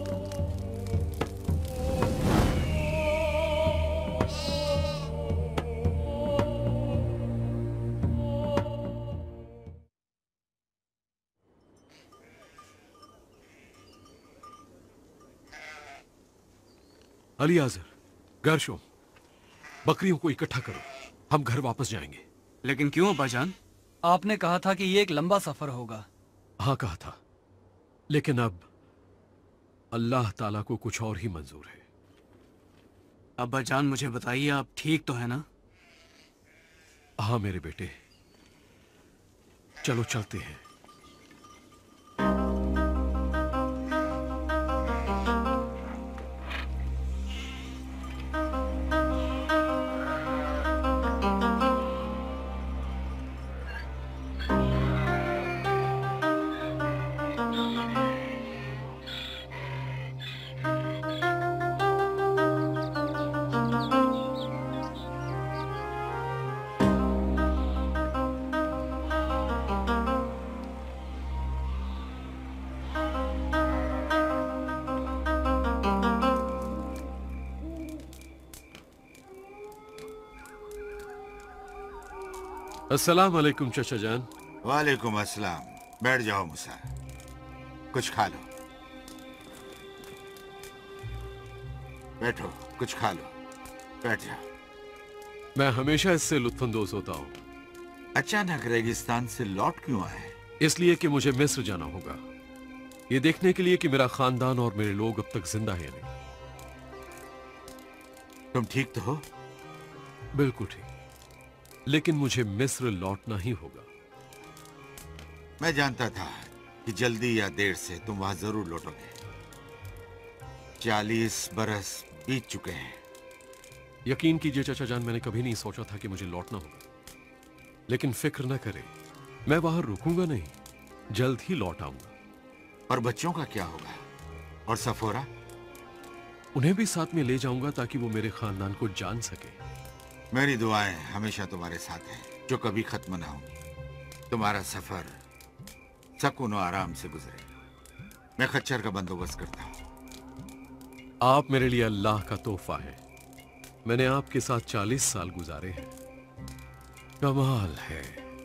अली आजर, गर्शोम, बकरियों को इकट्ठा करो, हम घर वापस जाएंगे। लेकिन क्यों अब्बाजान? आपने कहा था कि ये एक लंबा सफर होगा। हाँ कहा था, लेकिन अब अल्लाह ताला को कुछ और ही मंजूर है। अब्बाजान मुझे बताइए, आप ठीक तो है ना? हाँ मेरे बेटे, चलो चलते हैं। अस्सलाम वालेकुम चाचा जान। वालेकुम अस्सलाम। बैठ जाओ मूसा, कुछ खा लो। बैठो, कुछ खा लो, बैठ जाओ। मैं हमेशा इससे लुत्फानंदोज होता हूँ। अचानक रेगिस्तान से लौट क्यों आए? इसलिए कि मुझे मिस्र जाना होगा, ये देखने के लिए कि मेरा खानदान और मेरे लोग अब तक जिंदा हैं नहीं। तुम ठीक तो हो? बिल्कुल ठीक, लेकिन मुझे मिस्र लौटना ही होगा। मैं जानता था कि जल्दी या देर से तुम वहां जरूर लौटोगे। 40 बरस बीत चुके हैं। यकीन कीजिए चाचा जान, मैंने कभी नहीं सोचा था कि मुझे लौटना होगा, लेकिन फिक्र न करें, मैं वहां रुकूंगा नहीं, जल्द ही लौट आऊंगा। और बच्चों का क्या होगा? और सफोरा? उन्हें भी साथ में ले जाऊंगा ताकि वो मेरे खानदान को जान सके। मेरी दुआएं हमेशा तुम्हारे साथ हैं, जो कभी खत्म ना हो। तुम्हारा सफर सुकून और आराम से गुजरे। मैं खच्चर का बंदोबस्त करता हूँ। आप मेरे लिए अल्लाह का तोहफा है। मैंने आपके साथ 40 साल गुजारे हैं। कमाल है,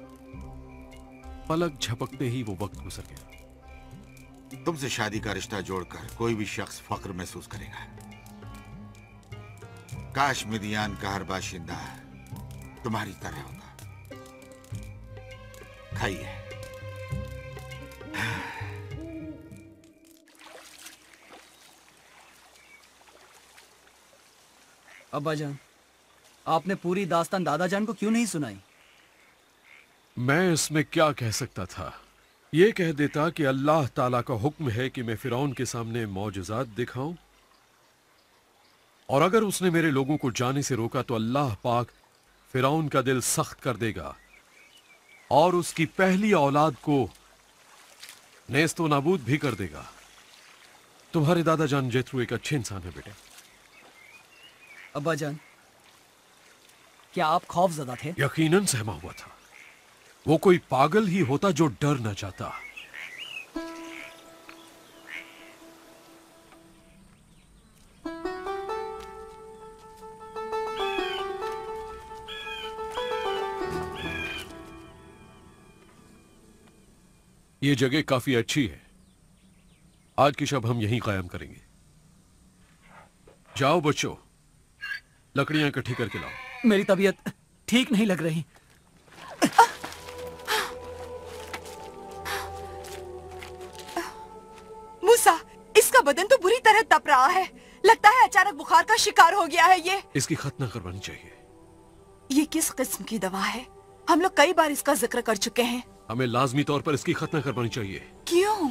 पलक झपकते ही वो वक्त गुजर गया। तुमसे शादी का रिश्ता जोड़कर कोई भी शख्स फख्र महसूस करेगा। काश मिदियान का हर बाशिंदा तुम्हारी तरह होता। खाइए। अब्बाजान, आपने पूरी दास्तान दादाजान को क्यों नहीं सुनाई? मैं इसमें क्या कह सकता था? ये कह देता कि अल्लाह ताला का हुक्म है कि मैं फिरौन के सामने मौजज़ात दिखाऊं, और अगर उसने मेरे लोगों को जाने से रोका तो अल्लाह पाक फिरौन का दिल सख्त कर देगा और उसकी पहली औलाद को नेस्तो नाबूद भी कर देगा। तुम्हारे दादा जान जेथरू एक अच्छे इंसान है बेटे। अब्बाजान, क्या आप खौफजदा थे? यकीनन सहमा हुआ था। वो कोई पागल ही होता जो डर न जाता। ये जगह काफी अच्छी है। आज की शब हम यहीं कायम करेंगे। जाओ बच्चों, लकड़ियां इकट्ठी करके लाओ। मेरी तबीयत ठीक नहीं लग रही। मूसा, इसका बदन तो बुरी तरह तप रहा है। लगता है अचानक बुखार का शिकार हो गया है ये। इसकी खतना करवानी चाहिए। ये किस किस्म की दवा है? हम लोग कई बार इसका जिक्र कर चुके हैं। हमें लाजमी तौर पर इसकी खतना करवानी चाहिए। क्यों?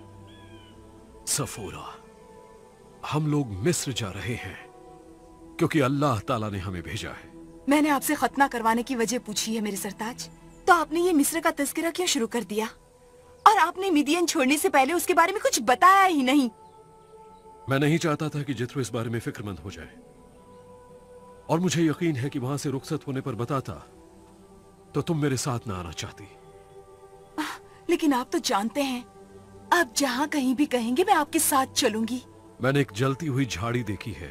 सफोरा, हम लोग मिस्र जा रहे हैं क्योंकि अल्लाह ताला ने हमें भेजा है। मैंने आपसे खतना करवाने की वजह पूछी है मेरे सरताज, तो आपने ये मिस्र का तज़किरा क्यों शुरू कर दिया? और आपने मिदियन छोड़ने से पहले उसके बारे में कुछ बताया ही नहीं। मैं नहीं चाहता था कि जित्रो इस बारे में फिक्रमंद हो जाए, और मुझे यकीन है कि वहां से रुखसत होने पर बताता तो तुम मेरे साथ ना आना चाहती। लेकिन आप तो जानते हैं, आप जहाँ कहीं भी कहेंगे मैं आपके साथ चलूंगी। मैंने एक जलती हुई झाड़ी देखी है।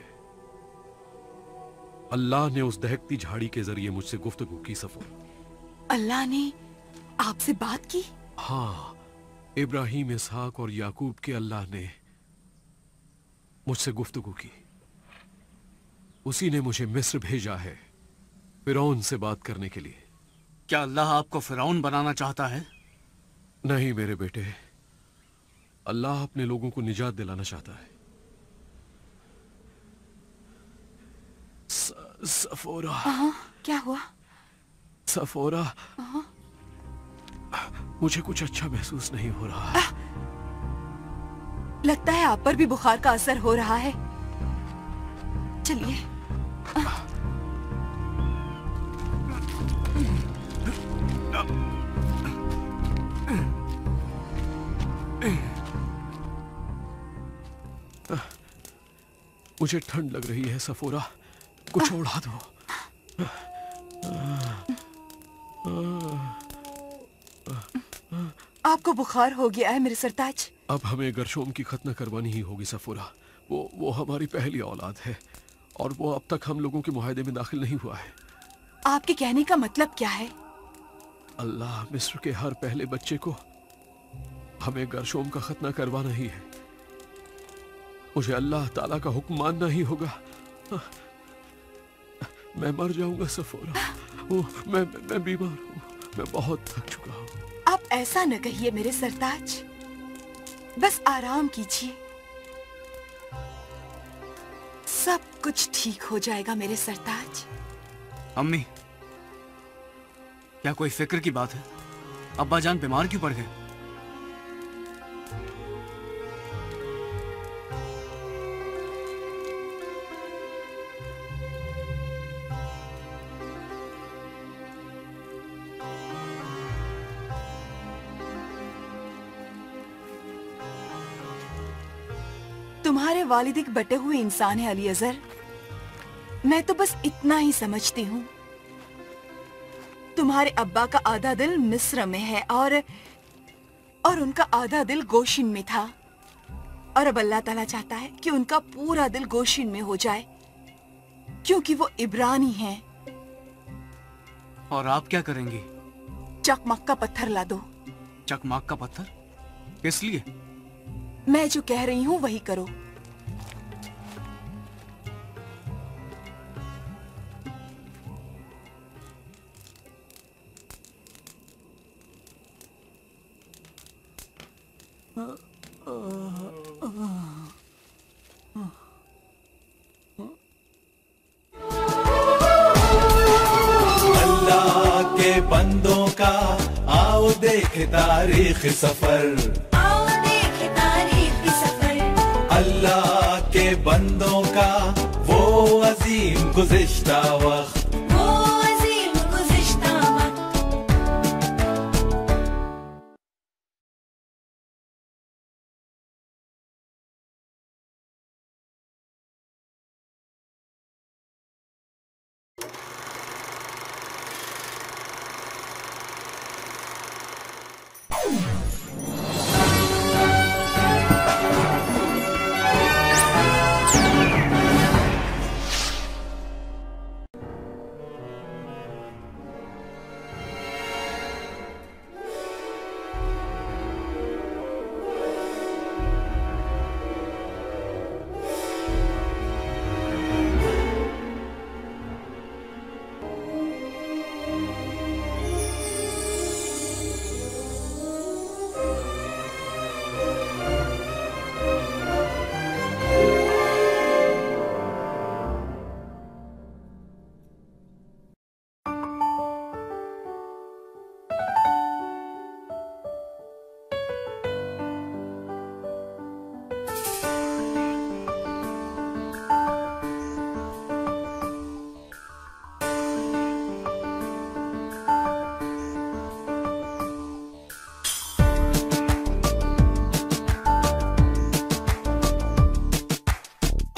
अल्लाह ने उस दहकती झाड़ी के जरिए मुझसे गुफ्तगू की। सफर, अल्लाह ने आपसे बात की? हाँ, इब्राहिम, इसहाक और याकूब के अल्लाह ने मुझसे गुफ्तगू की। उसी ने मुझे मिस्र भेजा है फिरौन से बात करने के लिए। क्या अल्लाह आपको फिरौन बनाना चाहता है? नहीं मेरे बेटे, अल्लाह अपने लोगों को निजात दिलाना चाहता है। सफोरा। क्या हुआ? सफोरा, मुझे कुछ अच्छा महसूस नहीं हो रहा। लगता है आप पर भी बुखार का असर हो रहा है। चलिए। मुझे ठंड लग रही है सफोरा, कुछ ओढ़ा दो। आपको बुखार हो गया है मेरे सरताज। अब हमें गरशोम की खतना करवानी ही होगी सफोरा। वो हमारी पहली औलाद है और वो अब तक हम लोगों के मुआहदे में दाखिल नहीं हुआ है। आपके कहने का मतलब क्या है? अल्लाह मिस्र के हर पहले बच्चे को हमें गरशोम का खतना करवाना ही है। मुझे अल्लाह ताला का हुक्म मानना ही होगा। मैं मर जाऊंगा सफोरा। मैं बीमार हूँ, मैं बहुत थक चुका हूँ। आप ऐसा न कहिए मेरे सरताज, बस आराम कीजिए, सब कुछ ठीक हो जाएगा मेरे सरताज। अम्मी, क्या कोई फिक्र की बात है? अब्बा जान बीमार क्यों पड़ गए? तुम्हारे वालिद एक बटे हुए इंसान है अली अजहर। मैं तो बस इतना ही समझती हूँ। तुम्हारे अब्बा का आधा दिल मिस्र में है और उनका आधा दिल गोशिन में था, और अब अल्लाह ताला चाहता है कि उनका पूरा दिल गोशिन में हो जाए, क्योंकि वो इब्रानी हैं। और आप क्या करेंगी? चकमक का पत्थर ला दो। चकमक का पत्थर? किस लिए? मैं जो कह रही हूँ वही करो। अल्लाह के बंदों का आओ देख तारीख सफर, आओ देख तारीख सफर। अल्लाह के बंदों का वो अजीम गुज़िश्ता वक्त, वो अजीम गुज़िश्ता वक्त।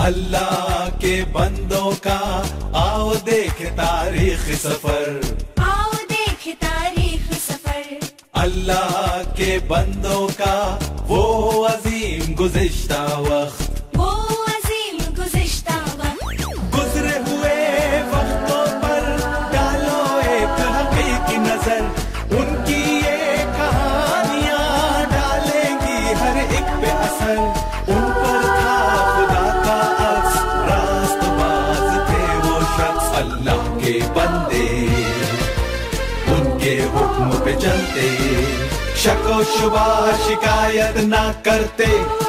अल्लाह के बंदों का आओ देखे तारीख सफर, आओ देखे तारीख सफर। अल्लाह के बंदों का वो अजीम गुज़िश्ता वक्त, वो अजीम गुज़िश्ता वक्त। गुजरे हुए वक्तों पर डालो एक हकीकी नजर, उनकी ये कहानियां डालेंगी हर एक पे असर। उन पर था खुदा का अक्स, रास्तबाज थे वो शख्स, अल्लाह के बंदे उनके हुक्म पे चलते, शको शुबा शिकायत ना करते।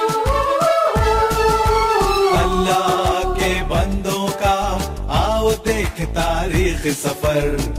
अल्लाह के बंदों का आओ देख तारीख सफर।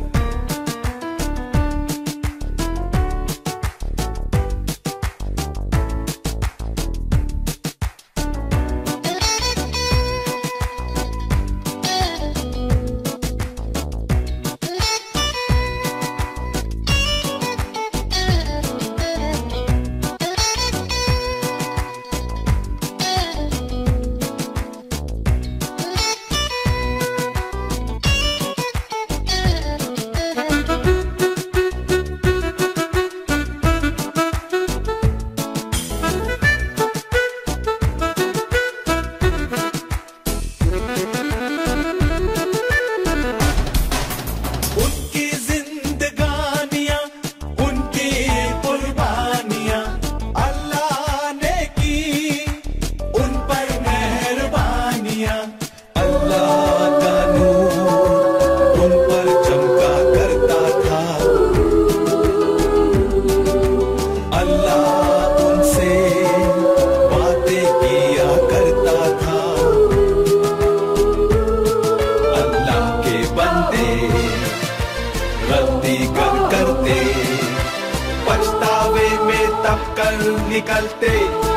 निकलते,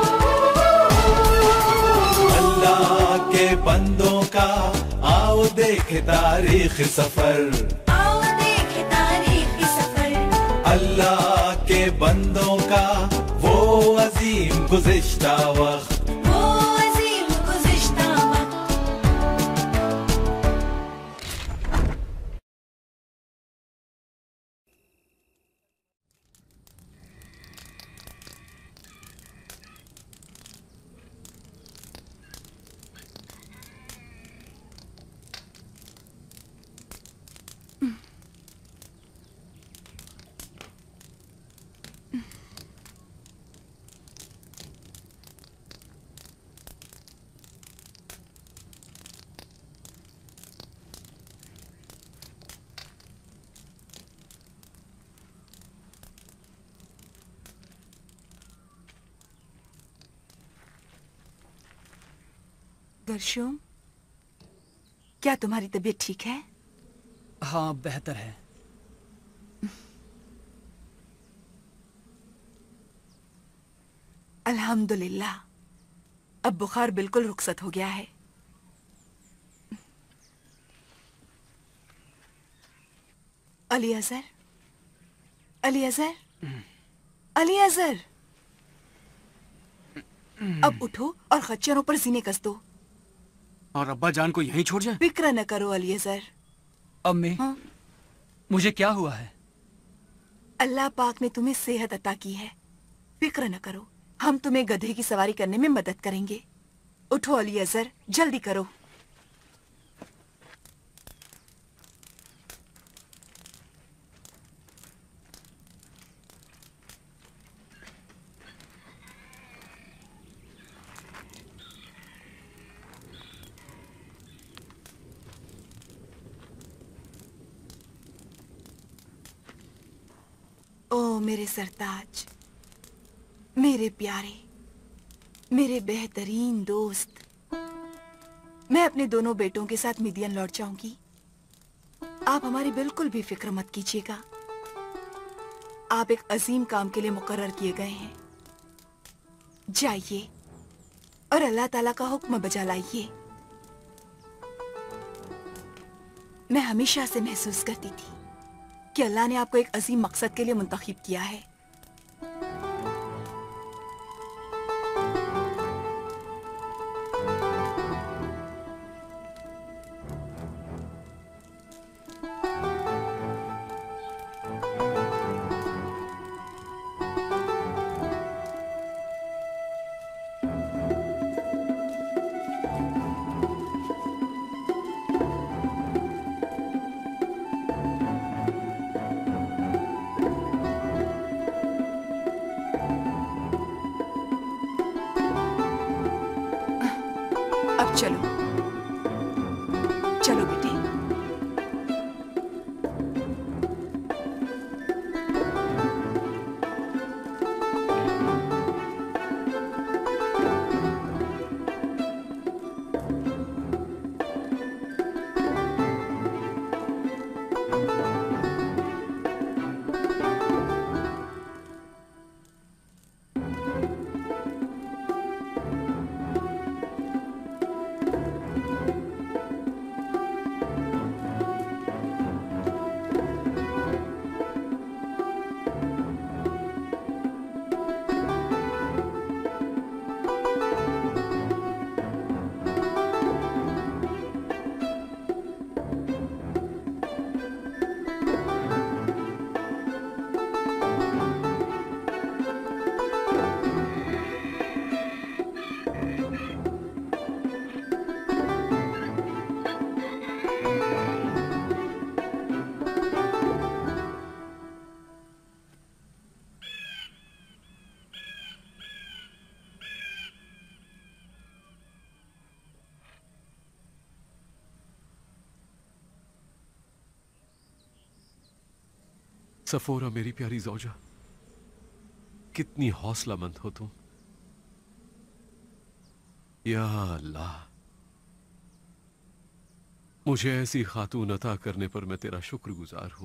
अल्लाह के बंदों का आओ देखे तारीख सफर, आओ देखे तारीख सफर। अल्लाह के बंदों का वो अजीम गुज़िश्ता वक्त, वो अजीम गुज़िश्ता वक्त। गर्शुम, क्या तुम्हारी तबीयत ठीक है? हाँ, बेहतर है। अल्हम्दुलिल्लाह, अब बुखार बिल्कुल रुखसत हो गया है। अली अजहर, अली अजहर, अली अजहर, अब उठो और खच्चरों पर सीने कस दो। और अब्बा जान को यहीं छोड़ जाए? फिक्र न करो अली अजहर। अम्मी, हाँ? मुझे क्या हुआ है? अल्लाह पाक ने तुम्हें सेहत अता की है, फिक्र न करो। हम तुम्हें गधे की सवारी करने में मदद करेंगे। उठो अली अजहर, जल्दी करो। ओ मेरे सरताज, मेरे प्यारे, मेरे बेहतरीन दोस्त, मैं अपने दोनों बेटों के साथ मिदियन लौट जाऊंगी। आप हमारी बिल्कुल भी फिक्र मत कीजिएगा। आप एक अजीम काम के लिए मुकर्रर किए गए हैं। जाइए और अल्लाह ताला का हुक्म बजा लाइए। मैं हमेशा से महसूस करती थी कि अल्लाह ने आपको एक अजीम मकसद के लिए मुंतखब किया है। चलो चलो बेटी। सफोरा मेरी प्यारी जौजा, कितनी हौसलामंद हो तुम। या अल्लाह, मुझे ऐसी खातून अता करने पर मैं तेरा शुक्रगुजार हूं।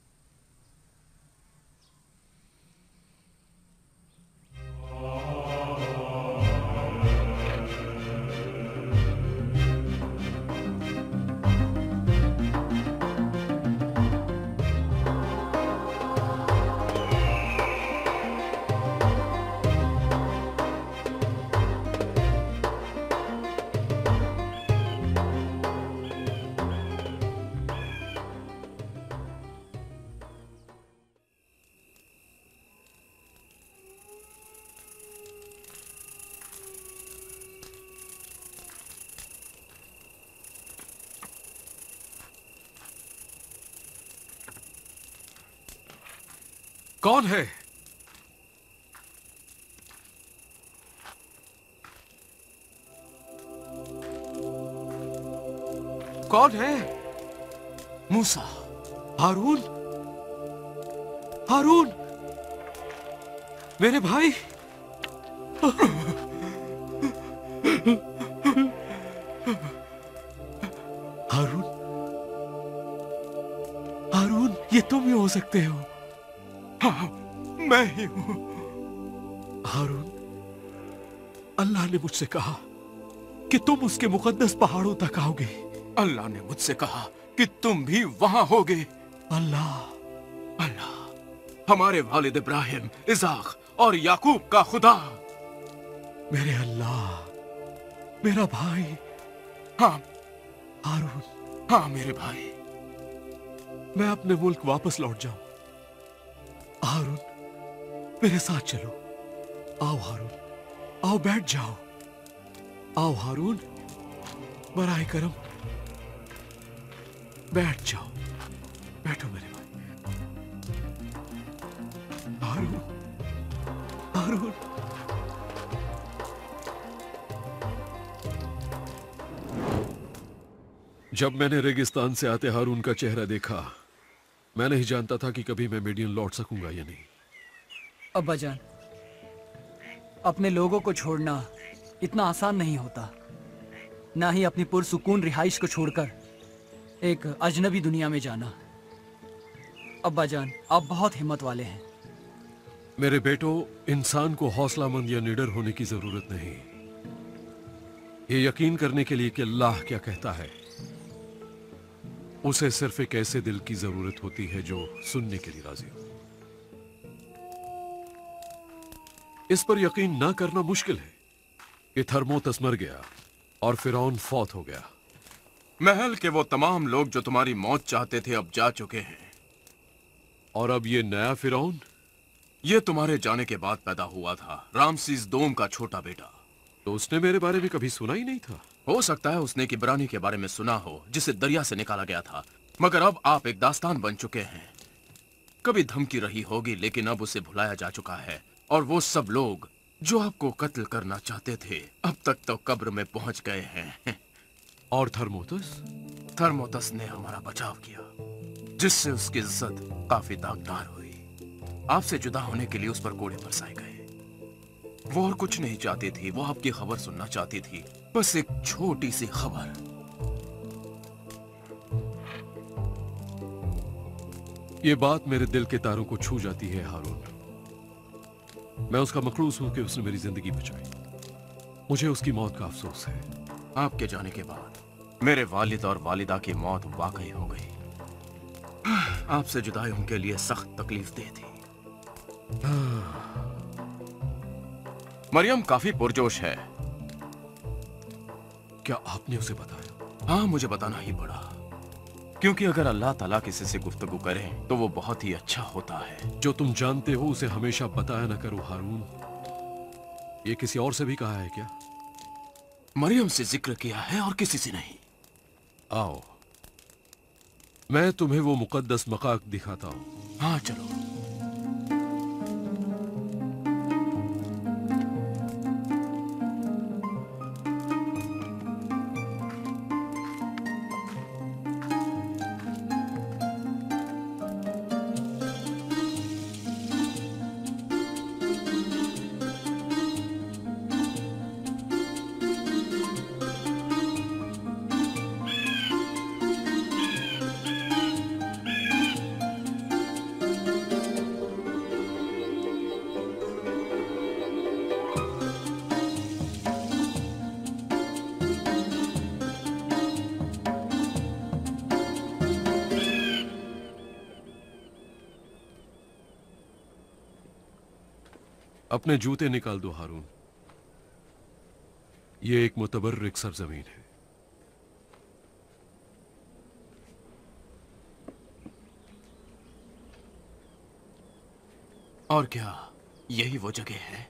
कौन है? कौन है? मूसा। हारून, हारून, मेरे भाई। हारून, हारून, ये तुम ही हो सकते हो। हाँ, मैं ही हूं। हारून, अल्लाह ने मुझसे कहा कि तुम उसके मुकद्दस पहाड़ों तक आओगे। अल्लाह ने मुझसे कहा कि तुम भी वहां होगे। अल्लाह, अल्लाह, हमारे वालिद इब्राहिम, इसाक और याकूब का खुदा। मेरे अल्लाह, मेरा भाई। हाँ हारून, हाँ मेरे भाई। मैं अपने मुल्क वापस लौट जाऊं। हारून, मेरे साथ चलो। आओ हारून, आओ बैठ जाओ। आओ हारून, बराए करम बैठ जाओ। बैठो मेरे भाई। हारून, हारून। जब मैंने रेगिस्तान से आते हारून का चेहरा देखा, मैं नहीं जानता था कि कभी मैं मेडियन लौट सकूंगा या नहीं। अब्बा जान, अपने लोगों को छोड़ना इतना आसान नहीं होता, ना ही अपनी पुरसुकून रिहाइश को छोड़कर एक अजनबी दुनिया में जाना। अब्बा जान, आप बहुत हिम्मत वाले हैं। मेरे बेटो, इंसान को हौसलामंद या निडर होने की जरूरत नहीं, ये यकीन करने के लिए कि अल्लाह क्या कहता है। उसे सिर्फ एक ऐसे दिल की जरूरत होती है जो सुनने के लिए राजी हो। इस पर यकीन ना करना मुश्किल है कि थर्मोतस मर गया और फिरौन फौत हो गया। महल के वो तमाम लोग जो तुम्हारी मौत चाहते थे अब जा चुके हैं। और अब ये नया फिरौन? ये तुम्हारे जाने के बाद पैदा हुआ था, रामसीस दोम का छोटा बेटा। तो उसने मेरे बारे में कभी सुना ही नहीं था। हो सकता है उसने इब्रानी के बारे में सुना हो, जिसे दरिया से निकाला गया था, मगर अब आप एक दास्तान बन चुके हैं। कभी धमकी रही होगी, लेकिन अब उसे भुलाया जा चुका है और वो सब लोग जो आपको कत्ल करना चाहते थे अब तक तो कब्र में पहुंच गए हैं। और थर्मोतस? थर्मोतस ने हमारा बचाव किया, जिससे उसकी इज्जत काफी दागदार हुई। आपसे जुदा होने के लिए उस पर कोड़े बरसाए गए। वो और कुछ नहीं चाहती थी, वो आपकी खबर सुनना चाहती थी, बस एक छोटी सी खबर। ये बात मेरे दिल के तारों को छू जाती है हारून। मैं उसका मखलूस हूं कि उसने मेरी जिंदगी बचाई। मुझे उसकी मौत का अफसोस है। आपके जाने के बाद मेरे वालिद और वालिदा की मौत वाकई हो गई। आपसे जुदाई उनके लिए सख्त तकलीफ दे थी। मरियम काफी पुरजोश है। क्या आपने उसे बताया? हाँ, मुझे बताना ही पड़ा, क्योंकि अगर अल्लाह ताला किसी से गुफ्तगू करे तो वो बहुत ही अच्छा होता है। जो तुम जानते हो उसे हमेशा बताया न करो हारून। ये किसी और से भी कहा है क्या? मरियम से जिक्र किया है और किसी से नहीं। आओ, मैं तुम्हें वो मुकद्दस मकाक दिखाता हूं। हाँ चलो। अपने जूते निकाल दो हारून। ये एक मुतबर्रिक सरजमीन है। और क्या यही वो जगह है?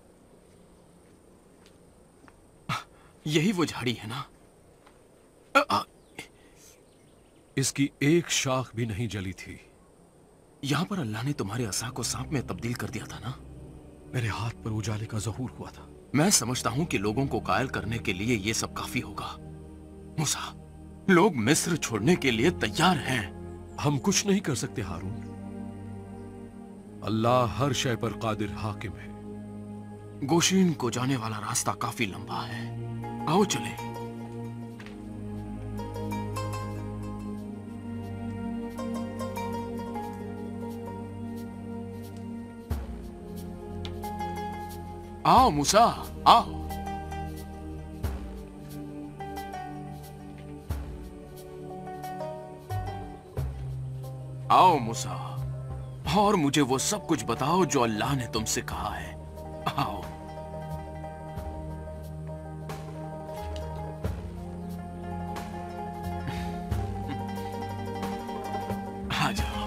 यही वो झाड़ी है ना? इसकी एक शाख भी नहीं जली थी। यहां पर अल्लाह ने तुम्हारे असा को सांप में तब्दील कर दिया था ना? मेरे हाथ पर उजाले का ज़हूर हुआ था। मैं समझता हूं कि लोगों को कायल करने के लिए ये सब काफी होगा। मूसा, लोग मिस्र छोड़ने के लिए तैयार हैं। हम कुछ नहीं कर सकते हारून। अल्लाह हर शय पर कादिर हाकिम है। गोशीन को जाने वाला रास्ता काफी लंबा है। आओ चले। आओ मूसा, आओ। आओ मूसा, और मुझे वो सब कुछ बताओ जो अल्लाह ने तुमसे कहा है। आओ। आ जाओ।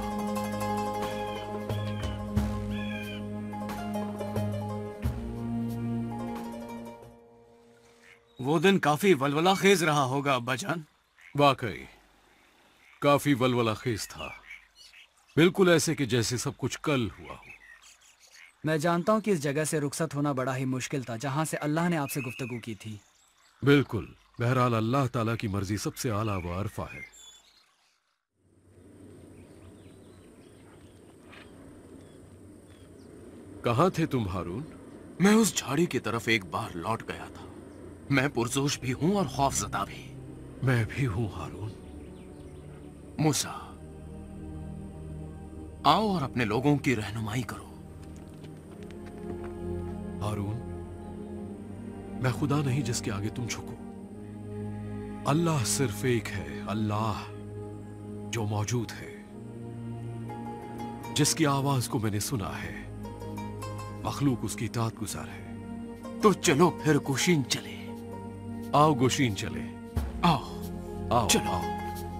वो दिन काफी वलवला खेज रहा होगा अब्बा जान। वाकई काफी वलवला खेज था, बिल्कुल ऐसे कि जैसे सब कुछ कल हुआ हो। मैं जानता हूँ कि इस जगह से रुखसत होना बड़ा ही मुश्किल था, जहाँ से अल्लाह ने आपसे गुफ्तगू की थी। बिल्कुल। बहरहाल अल्लाह ताला की मर्जी सबसे आला व अरफा है। कहाँ थे तुम हारून? मैं उस झाड़ी की तरफ एक बार लौट गया था। मैं पुरजोश भी हूं और खौफजदा भी। मैं भी हूं हारून। मूसा, आओ और अपने लोगों की रहनुमाई करो। हारून, मैं खुदा नहीं जिसके आगे तुम झुको। अल्लाह सिर्फ एक है, अल्लाह जो मौजूद है, जिसकी आवाज को मैंने सुना है। मखलूक उसकी इताअत गुजार है। तो चलो फिर गोशीन चले। आओ गोशीन चले। आओ आओ चलो। आओ।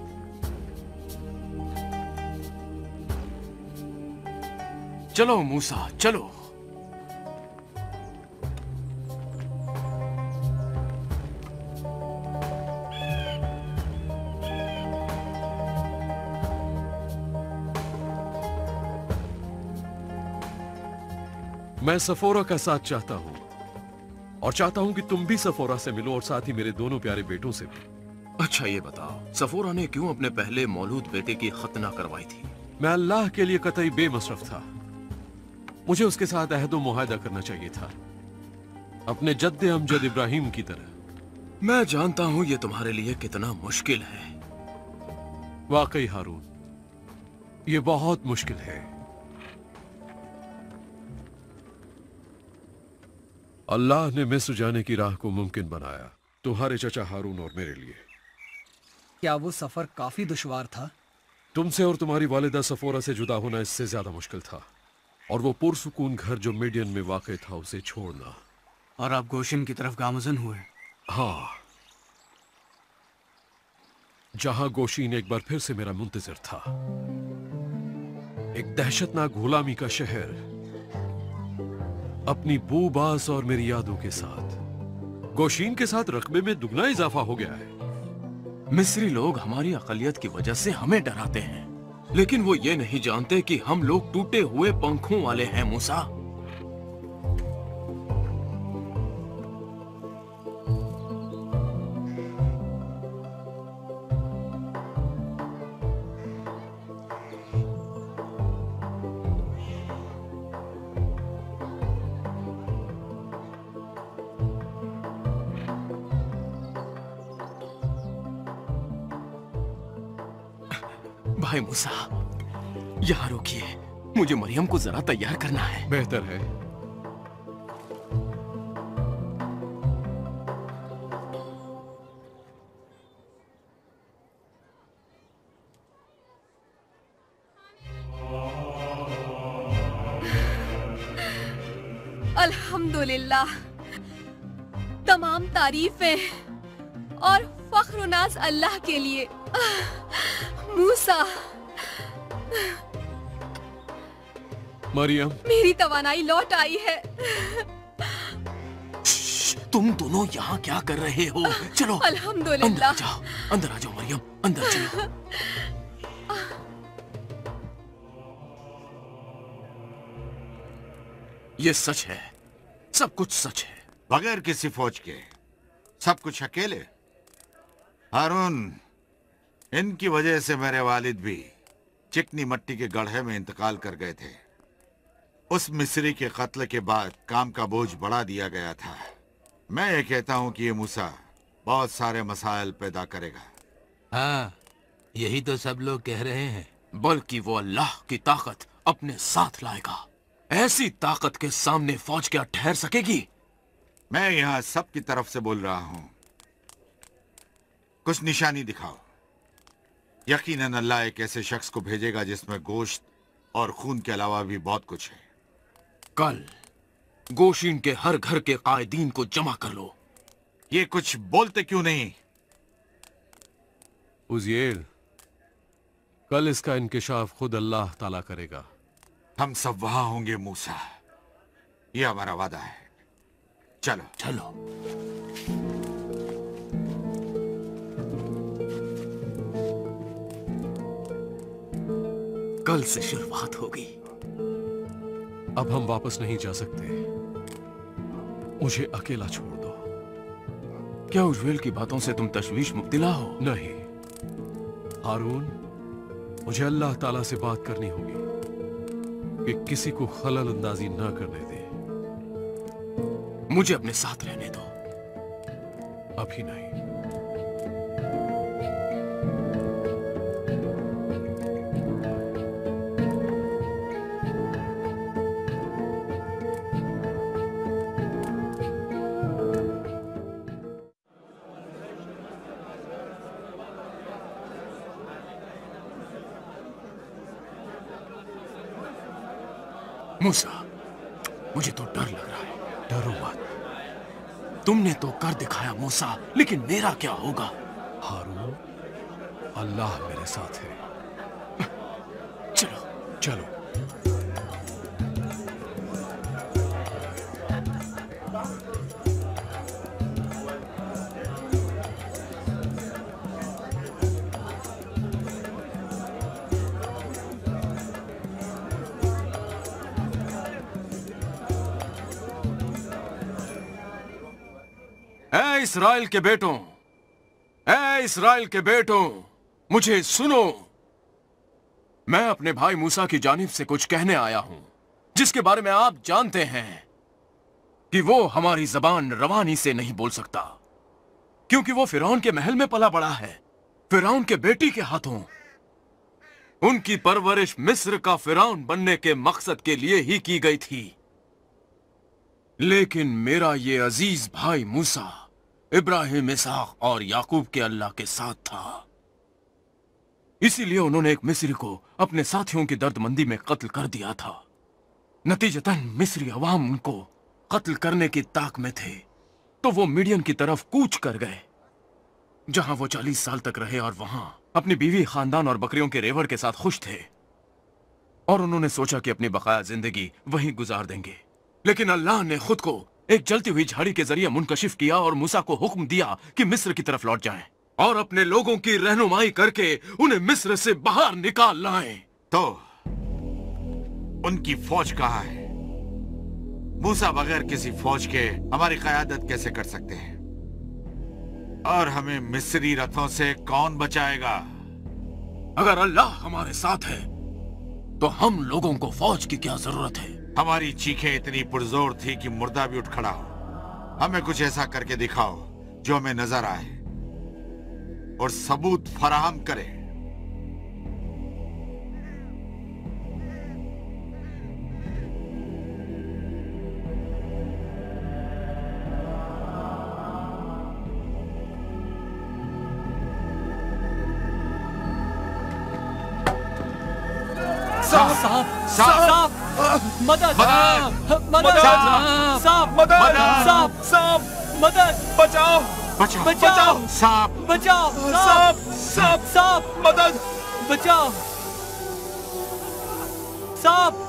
चलो मूसा, चलो। मैं सफोरा का साथ चाहता हूँ और चाहता हूँ कि तुम भी सफोरा से मिलो और साथ ही मेरे दोनों प्यारे बेटों से भी। अच्छा ये बताओ, सफोरा ने क्यों अपने पहले मौलूद बेटे की खतना करवाई थी? मैं अल्लाह के लिए कतई बेमसरफ था। मुझे उसके साथ अहदो मुआहदा करना चाहिए था, अपने जद्दे अमजद इब्राहिम की तरह। मैं जानता हूँ ये तुम्हारे लिए कितना मुश्किल है। वाकई हारून, ये बहुत मुश्किल है। अल्लाह ने मिस्र जाने की राह को मुमकिन बनाया, तुम्हारे चचा हारून और मेरे लिए। क्या वो सफर काफी दुश्वार था? तुमसे और तुम्हारी वालिदा सफोरा से जुदा होना इससे ज्यादा मुश्किल था, और वो पुरसुकून घर जो मिडियन में वाक़ था उसे छोड़ना। और आप गोशिम की तरफ गामजन हुए? हाँ, जहां गोशीन एक बार फिर से मेरा मुंतजिर था। एक दहशतनाक गुलामी का शहर, अपनी बूबास और मेरी यादों के साथ। गोशीन के साथ रकबे में दुगना इजाफा हो गया है। मिस्री लोग हमारी अकलियत की वजह से हमें डराते हैं, लेकिन वो ये नहीं जानते कि हम लोग टूटे हुए पंखों वाले हैं मूसा। भाई मूसा, यहाँ रुकिए, मुझे मरियम को जरा तैयार करना है। बेहतर है। अल्हम्दुलिल्लाह, तमाम तारीफें और फख्र नाज अल्लाह के लिए। मूसा, मरियम, मेरी तवानाई लौट आई है। तुम दोनों यहाँ क्या कर रहे हो? चलो अल्हम्दुलिल्लाह। अंदर आ जाओ मरियम, अंदर चलो। ये सच है, सब कुछ सच है। बगैर किसी फौज के सब कुछ अकेले? हारून, इनकी वजह से मेरे वालिद भी चिकनी मट्टी के गड्ढे में इंतकाल कर गए थे। उस मिस्री के कत्ल के बाद काम का बोझ बढ़ा दिया गया था। मैं ये कहता हूँ कि ये मूसा बहुत सारे मसाइल पैदा करेगा। हाँ, यही तो सब लोग कह रहे हैं। बल्कि वो अल्लाह की ताकत अपने साथ लाएगा। ऐसी ताकत के सामने फौज क्या ठहर सकेगी? मैं यहाँ सबकी तरफ से बोल रहा हूँ, कुछ निशानी दिखाओ। यकीनन अल्लाह एक ऐसे शख्स को भेजेगा जिसमें गोश्त और खून के अलावा भी बहुत कुछ है। कल गोशीन के हर घर के कायदीन को जमा कर लो। ये कुछ बोलते क्यों नहीं? उज़ैल, कल इसका इंकिशाफ खुद अल्लाह ताला करेगा। हम सब वहां होंगे मूसा, ये हमारा वादा है। चलो चलो। कल से शुरुआत होगी। अब हम वापस नहीं जा सकते, मुझे अकेला छोड़ दो। क्या उज्जवल की बातों से तुम तशवीश मुब्तिला हो? नहीं हारून, मुझे अल्लाह ताला से बात करनी होगी कि किसी को खलल अंदाजी ना करने दे। मुझे अपने साथ रहने दो। अभी नहीं। मूसा, मुझे तो डर लग रहा है। डरो मत। तुमने तो कर दिखाया मूसा, लेकिन मेरा क्या होगा? हारून, अल्लाह मेरे साथ है। चलो चलो। ऐ इस्राएल के बेटों, ऐ इस्राएल के बेटों, मुझे सुनो। मैं अपने भाई मूसा की जानिब से कुछ कहने आया हूं, जिसके बारे में आप जानते हैं कि वो हमारी जबान रवानी से नहीं बोल सकता, क्योंकि वो फिरौन के महल में पला बड़ा है, फिरौन के बेटी के हाथों। उनकी परवरिश मिस्र का फिरौन बनने के मकसद के लिए ही की गई थी। लेकिन मेरा ये अजीज भाई मूसा इब्राहिम, इसहाक और याकूब के अल्लाह के साथ था। इसीलिए उन्होंने एक मिस्री को अपने साथियों की दर्दमंदी में कत्ल कर दिया था। नतीजतन मिस्री अवाम उनको कत्ल करने की ताक में थे, तो वो मीडियन की तरफ कूच कर गए, जहां वो 40 साल तक रहे और वहां अपनी बीवी, खानदान और बकरियों के रेवड़ के साथ खुश थे। और उन्होंने सोचा कि अपनी बकाया जिंदगी वहीं गुजार देंगे। लेकिन अल्लाह ने खुद को एक जलती हुई झाड़ी के जरिए मुनकशिफ किया और मूसा को हुक्म दिया कि मिस्र की तरफ लौट जाएं और अपने लोगों की रहनुमाई करके उन्हें मिस्र से बाहर निकाल लाएं। तो उनकी फौज कहाँ है? मूसा बगैर किसी फौज के हमारी क़यादत कैसे कर सकते हैं? और हमें मिस्री रथों से कौन बचाएगा? अगर अल्लाह हमारे साथ है तो हम लोगों को फौज की क्या जरूरत है? हमारी चीखें इतनी पुरजोर थी कि मुर्दा भी उठ खड़ा हो। हमें कुछ ऐसा करके दिखाओ जो हमें नजर आए और सबूत फराहम करे। साहब, मदद, मदद, साहब, मदद, साहब, मदद, बचाओ, बचाओ, बचाओ, साहब, बचाओ, साहब, साहब, साहब, मदद, बचाओ, साहब।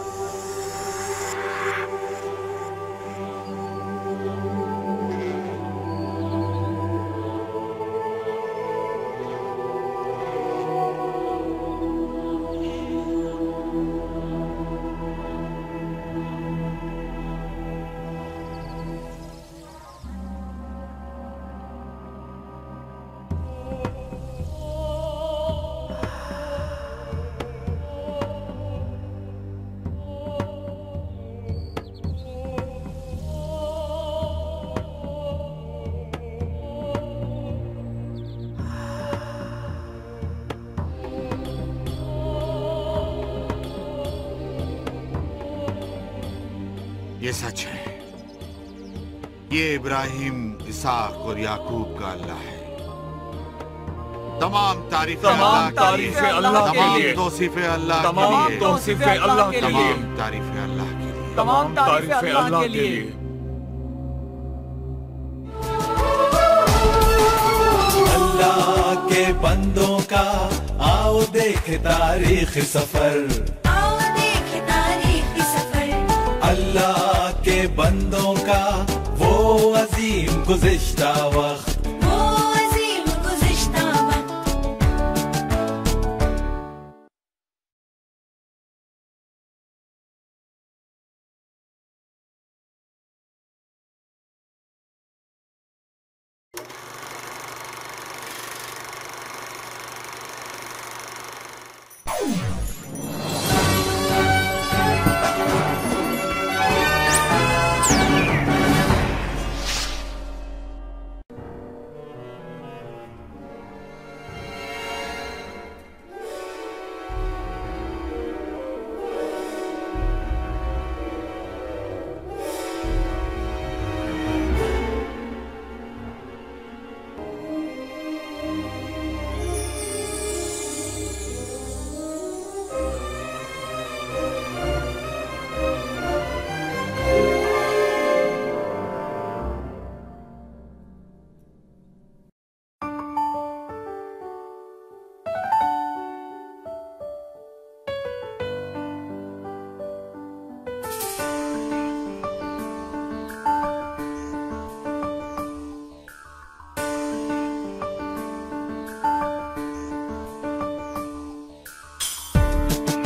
ये सच है, ये इब्राहिम, इसहाक और याकूब का अल्लाह है। तमाम तारीफें अल्लाह के लिए, तमाम तौसीफें अल्लाह के लिए, तमाम तारीफें अल्लाह के लिए, तमाम तारीफें अल्लाह के लिए। अल्लाह के बंदों का आओ देखे तारीख सफर, आओ देखे तारीख सफर। अल्लाह के बंदों का वो अजीम गुज़िश्ता वक्त, वो अजीम गुज़िश्ता वक्त।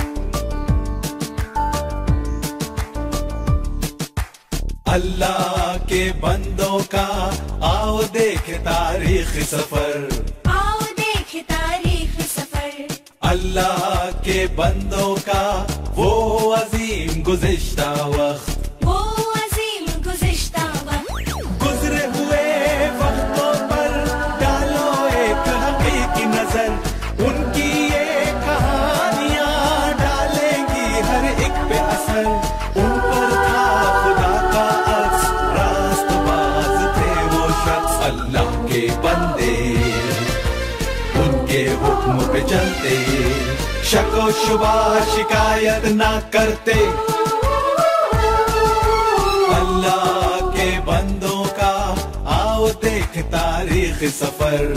अल्लाह के बंदों का आओ देखे तारीख सफर, आओ देखे तारीख सफर। अल्लाह के बंदों का वो अजीम गुज़िश्ता वक्त, वो अजीम गुज़िश्ता वक्त। गुजरे हुए वक्तों पर डालो एक हकीकी नजर, उनकी ये कहानियां डालेंगी हर एक पे असर। उन पर था खुदा का अक्स, रास्तबाज थे वो शख्स, अल्लाह के बंदे उनके हुक्म पे चलते, शको शुबा शिकायत ना करते। अल्लाह के बंदों का आओ देख तारीख सफर।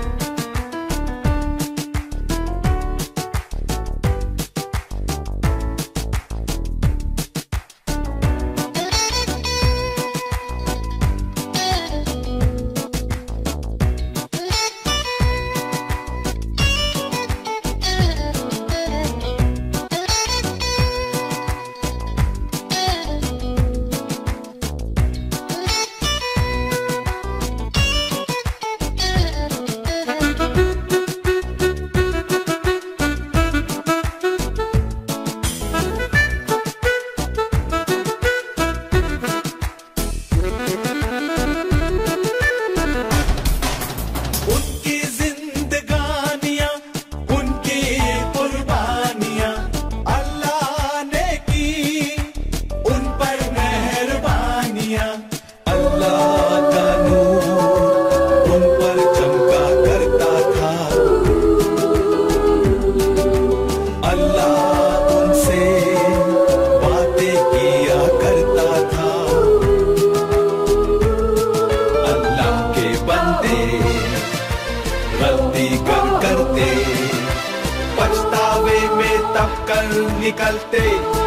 निकलते।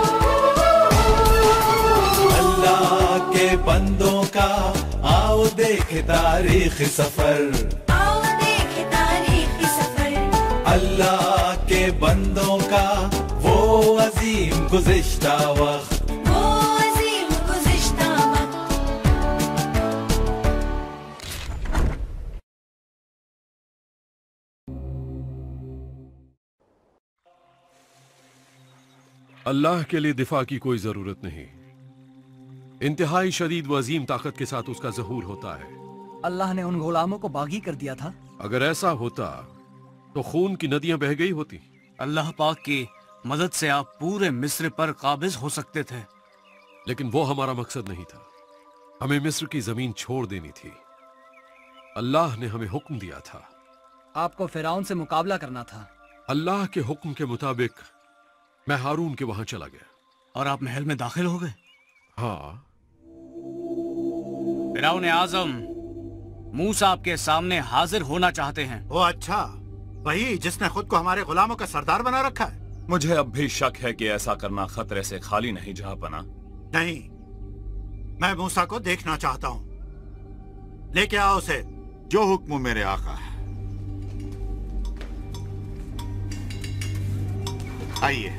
अल्लाह के बंदों का आओ देखे तारीख सफर, आओ देखे तारीख सफर। अल्लाह के बंदों का वो अजीम गुज़िश्ता वक्त, वो अजीम गुज़िश्ता वक्त। अल्लाह के लिए दिफा की कोई जरूरत नहीं। इंतहाई शदीद व अजीम ताकत के साथ उसका ज़हूर होता है। अल्लाह ने उन गुलामों को बागी कर दिया था। अगर ऐसा होता तो खून की नदियां बह गई होती। अल्लाह पाक की मदद से आप पूरे मिस्र पर काबिज हो सकते थे, लेकिन वो हमारा मकसद नहीं था। हमें मिस्र की जमीन छोड़ देनी थी। अल्लाह ने हमें हुक्म दिया था। आपको फिरौन से मुकाबला करना था। अल्लाह के हुक्म के मुताबिक मैं हारून के वहां चला गया। और आप महल में दाखिल हो गए? हाँ। फिरौन आजम मूसा आपके सामने हाजिर होना चाहते हैं। ओ अच्छा, वही जिसने खुद को हमारे गुलामों का सरदार बना रखा है। मुझे अब भी शक है कि ऐसा करना खतरे से खाली नहीं जहां पना। नहीं, मैं मूसा को देखना चाहता हूँ। लेके आओ उसे। जो हुक्म मेरे आका है। आइए।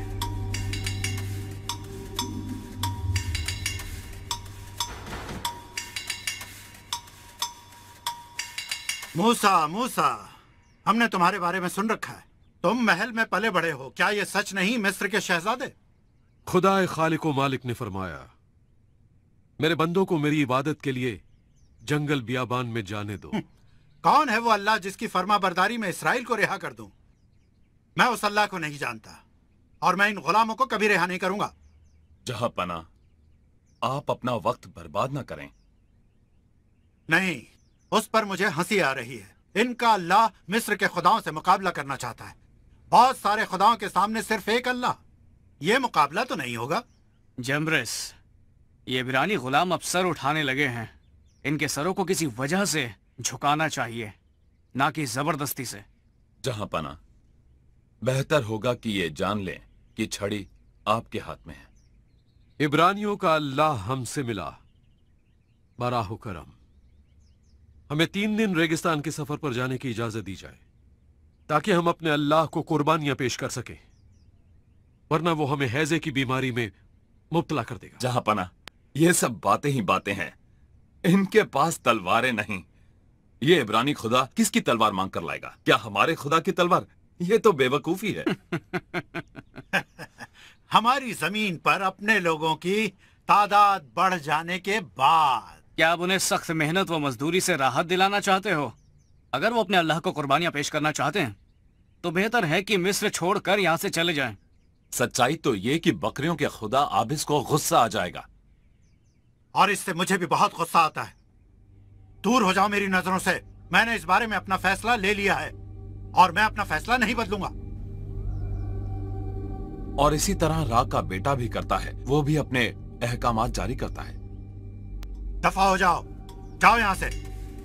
मूसा, मूसा, हमने तुम्हारे बारे में सुन रखा है। तुम महल में पले बड़े हो। क्या ये सच नहीं, मिस्र के शहजादे? खुदाए खालिक व मालिक ने फरमाया, मेरे बंदों को मेरी इबादत के लिए जंगल बियाबान में जाने दो। कौन है वो अल्लाह जिसकी फर्मा बरदारी में इसराइल को रिहा कर दूं? मैं उस अल्लाह को नहीं जानता और मैं इन गुलामों को कभी रिहा नहीं करूंगा। जहां पना, आप अपना वक्त बर्बाद ना करें। नहीं, उस पर मुझे हंसी आ रही है। इनका अल्लाह मिस्र के खुदाओं से मुकाबला करना चाहता है। बहुत सारे खुदाओं के सामने सिर्फ एक अल्लाह। ये मुकाबला तो नहीं होगा। जमरेस, ये इब्रानी गुलाम अब सर उठाने लगे हैं। इनके सरों को किसी वजह से झुकाना चाहिए, ना कि जबरदस्ती से। जहां पना, बेहतर होगा कि ये जान लें कि छड़ी आपके हाथ में है। इब्रानियों का अल्लाह हमसे मिला, बराह करम। हमें 3 दिन रेगिस्तान के सफर पर जाने की इजाजत दी जाए ताकि हम अपने अल्लाह को कुर्बानियां पेश कर सकें, वरना वो हमें हैजे की बीमारी में मुब्तला कर देगा। जहां पना, ये सब बातें ही बातें हैं। इनके पास तलवारें नहीं। ये इब्रानी खुदा किसकी तलवार मांग कर लाएगा? क्या हमारे खुदा की तलवार? ये तो बेवकूफी है। हमारी जमीन पर अपने लोगों की तादाद बढ़ जाने के बाद क्या आप उन्हें सख्त मेहनत व मजदूरी से राहत दिलाना चाहते हो? अगर वो अपने अल्लाह को कुर्बानियां पेश करना चाहते हैं तो बेहतर है कि मिस्र छोड़कर यहाँ से चले जाएं। सच्चाई तो ये कि बकरियों के खुदा आबिस को गुस्सा आ जाएगा। और इससे मुझे भी बहुत गुस्सा आता है। दूर हो जाओ मेरी नजरों से। मैंने इस बारे में अपना फैसला ले लिया है और मैं अपना फैसला नहीं बदलूंगा। और इसी तरह रा का बेटा भी करता है, वो भी अपने अहकामात जारी करता है। दफा हो जाओ, जाओ यहां से।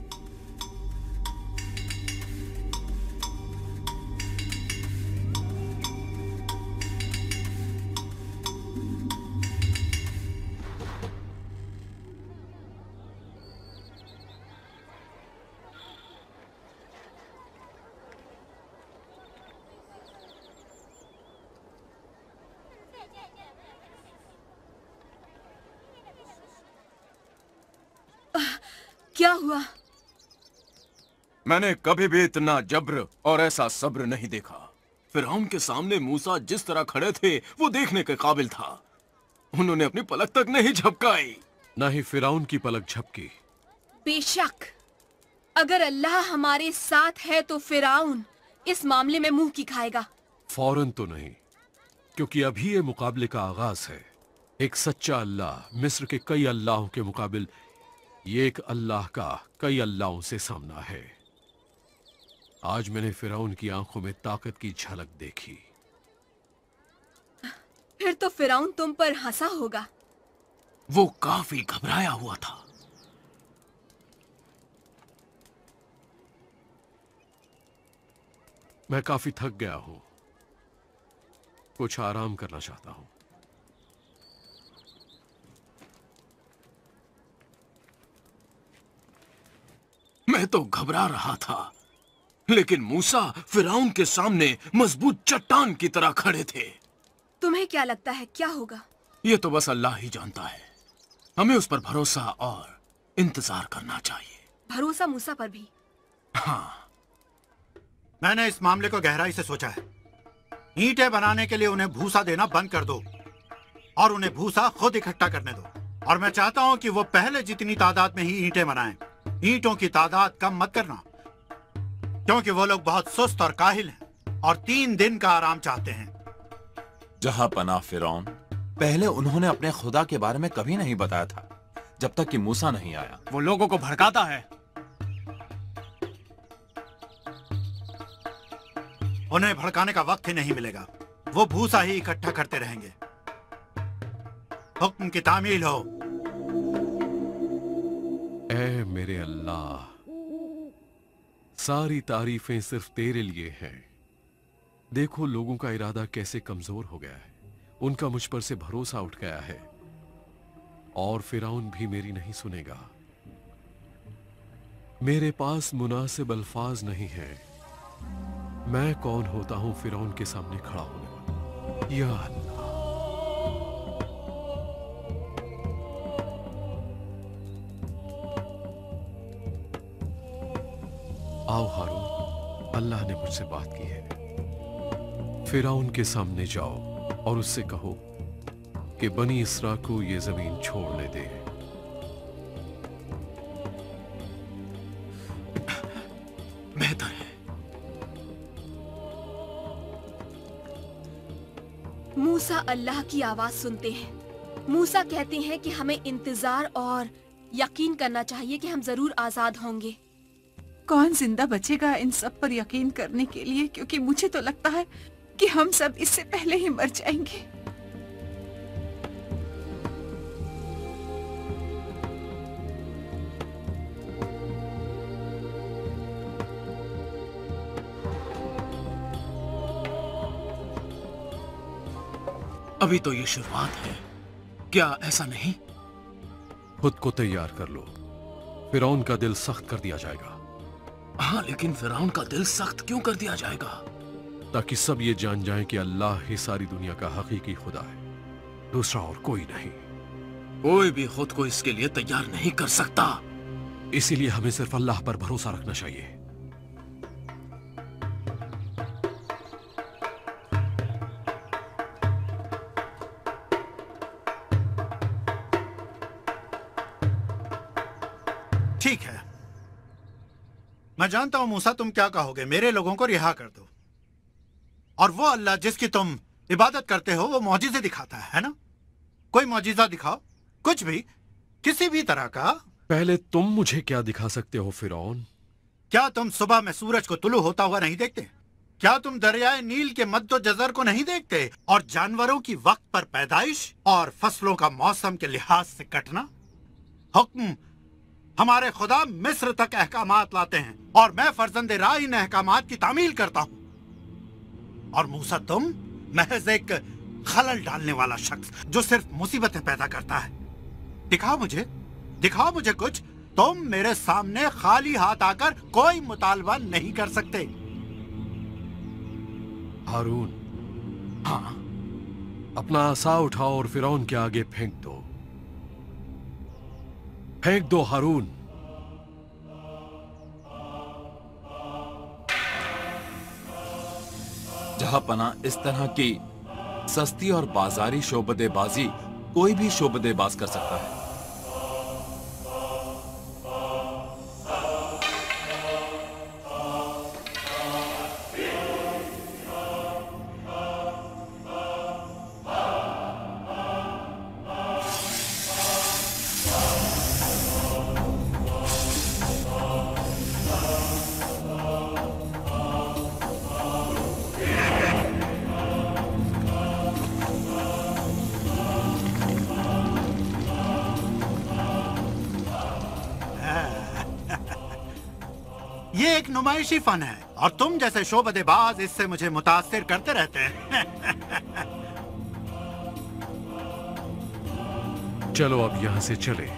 क्या हुआ? मैंने कभी भी इतना जब्र और ऐसा सब्र नहीं देखा। फिरौन के सामने मूसा जिस तरह खड़े थे वो देखने के काबिल था। उन्होंने अपनी पलक तक नहीं झपकाई। ना ही फिरौन की पलक झपकी। बेशक अगर अल्लाह हमारे साथ है तो फिरौन इस मामले में मुंह की खाएगा। फौरन तो नहीं, क्योंकि अभी ये मुकाबले का आगाज है। एक सच्चा अल्लाह मिस्र के कई अल्लाहों के मुकाबिल ये एक अल्लाह का कई अल्लाहों से सामना है। आज मैंने फिरौन की आंखों में ताकत की झलक देखी। फिर तो फिरौन तुम पर हंसा होगा। वो काफी घबराया हुआ था। मैं काफी थक गया हूं, कुछ आराम करना चाहता हूं। मैं तो घबरा रहा था, लेकिन मूसा फिरौन के सामने मजबूत चट्टान की तरह खड़े थे। तुम्हें क्या लगता है क्या होगा? ये तो बस अल्लाह ही जानता है। हमें उस पर भरोसा और इंतजार करना चाहिए। भरोसा मूसा पर भी। हाँ, मैंने इस मामले को गहराई से सोचा है। ईंटें बनाने के लिए उन्हें भूसा देना बंद कर दो और उन्हें भूसा खुद इकट्ठा करने दो। और मैं चाहता हूं कि वो पहले जितनी तादाद में ही ईंटें बनाएं। ईंटों की तादाद कम मत करना, क्योंकि वो लोग बहुत सुस्त और काहिल हैं और 3 दिन का आराम चाहते हैं। जहां पनाह फिरौन, पहले उन्होंने अपने खुदा के बारे में कभी नहीं बताया था जब तक कि मूसा नहीं आया। वो लोगों को भड़काता है। उन्हें भड़काने का वक्त ही नहीं मिलेगा। वो भूसा ही इकट्ठा करते रहेंगे। हुक्म की तामील हो। ऐ मेरे अल्लाह, सारी तारीफें सिर्फ तेरे लिए हैं। देखो लोगों का इरादा कैसे कमजोर हो गया है। उनका मुझ पर से भरोसा उठ गया है और फिरौन भी मेरी नहीं सुनेगा। मेरे पास मुनासिब अल्फाज नहीं है। मैं कौन होता हूं फिरौन के सामने खड़ा होने वाला? या अल्लाह, आओ हारून, अल्लाह ने मुझसे बात की है। फिरौन के सामने जाओ और उससे कहो कि बनी इसरा को ये जमीन छोड़ने दे। बेहतर है। मूसा अल्लाह की आवाज सुनते हैं। मूसा कहते हैं कि हमें इंतजार और यकीन करना चाहिए कि हम जरूर आजाद होंगे। कौन जिंदा बचेगा इन सब पर यकीन करने के लिए? क्योंकि मुझे तो लगता है कि हम सब इससे पहले ही मर जाएंगे। अभी तो ये शुरुआत है, क्या ऐसा नहीं? खुद को तैयार कर लो, फिरौन का दिल सख्त कर दिया जाएगा। हाँ, लेकिन फिरौन का दिल सख्त क्यों कर दिया जाएगा? ताकि सब ये जान जाएं कि अल्लाह ही सारी दुनिया का हकीकी खुदा है, दूसरा और कोई नहीं। कोई भी खुद को इसके लिए तैयार नहीं कर सकता। इसीलिए हमें सिर्फ अल्लाह पर भरोसा रखना चाहिए। ठीक है, मैं जानता हूं मूसा तुम क्या कहोगे, मेरे लोगों को रिहा कर दो। और वो अल्लाह जिसकी तुम इबादत करते हो वो मौजिज़े दिखाता है ना? कोई मौजिज़ा दिखाओ, कुछ भी, किसी भी तरह का। पहले तुम मुझे क्या दिखा सकते हो फिरौन? क्या तुम सुबह में सूरज को तुलू होता हुआ नहीं देखते? क्या तुम दरियाए नील के मद्दो जज़र को नहीं देखते? और जानवरों की वक्त पर पैदाइश और फसलों का मौसम के लिहाज से कटना? हुक्म हमारे खुदा मिस्र तक अहकामात लाते हैं और मैं फर्जंद राह इन अहकामात की तामील करता हूं। और मूसा तुम महज एक खलल डालने वाला शख्स जो सिर्फ मुसीबतें पैदा करता है। दिखाओ मुझे कुछ। तुम मेरे सामने खाली हाथ आकर कोई मुतालबा नहीं कर सकते। हारून, हाँ, अपना आसा उठाओ और फिरौन के आगे फेंक दो। फेंक दो हारून। जहां पना इस तरह की सस्ती और बाजारी शोबदेबाजी कोई भी शोबदेबाज कर सकता है। ये एक नुमाइशी फन है और तुम जैसे शोबदेबाज इससे मुझे मुतासिर करते रहते हैं। चलो अब यहां से चले।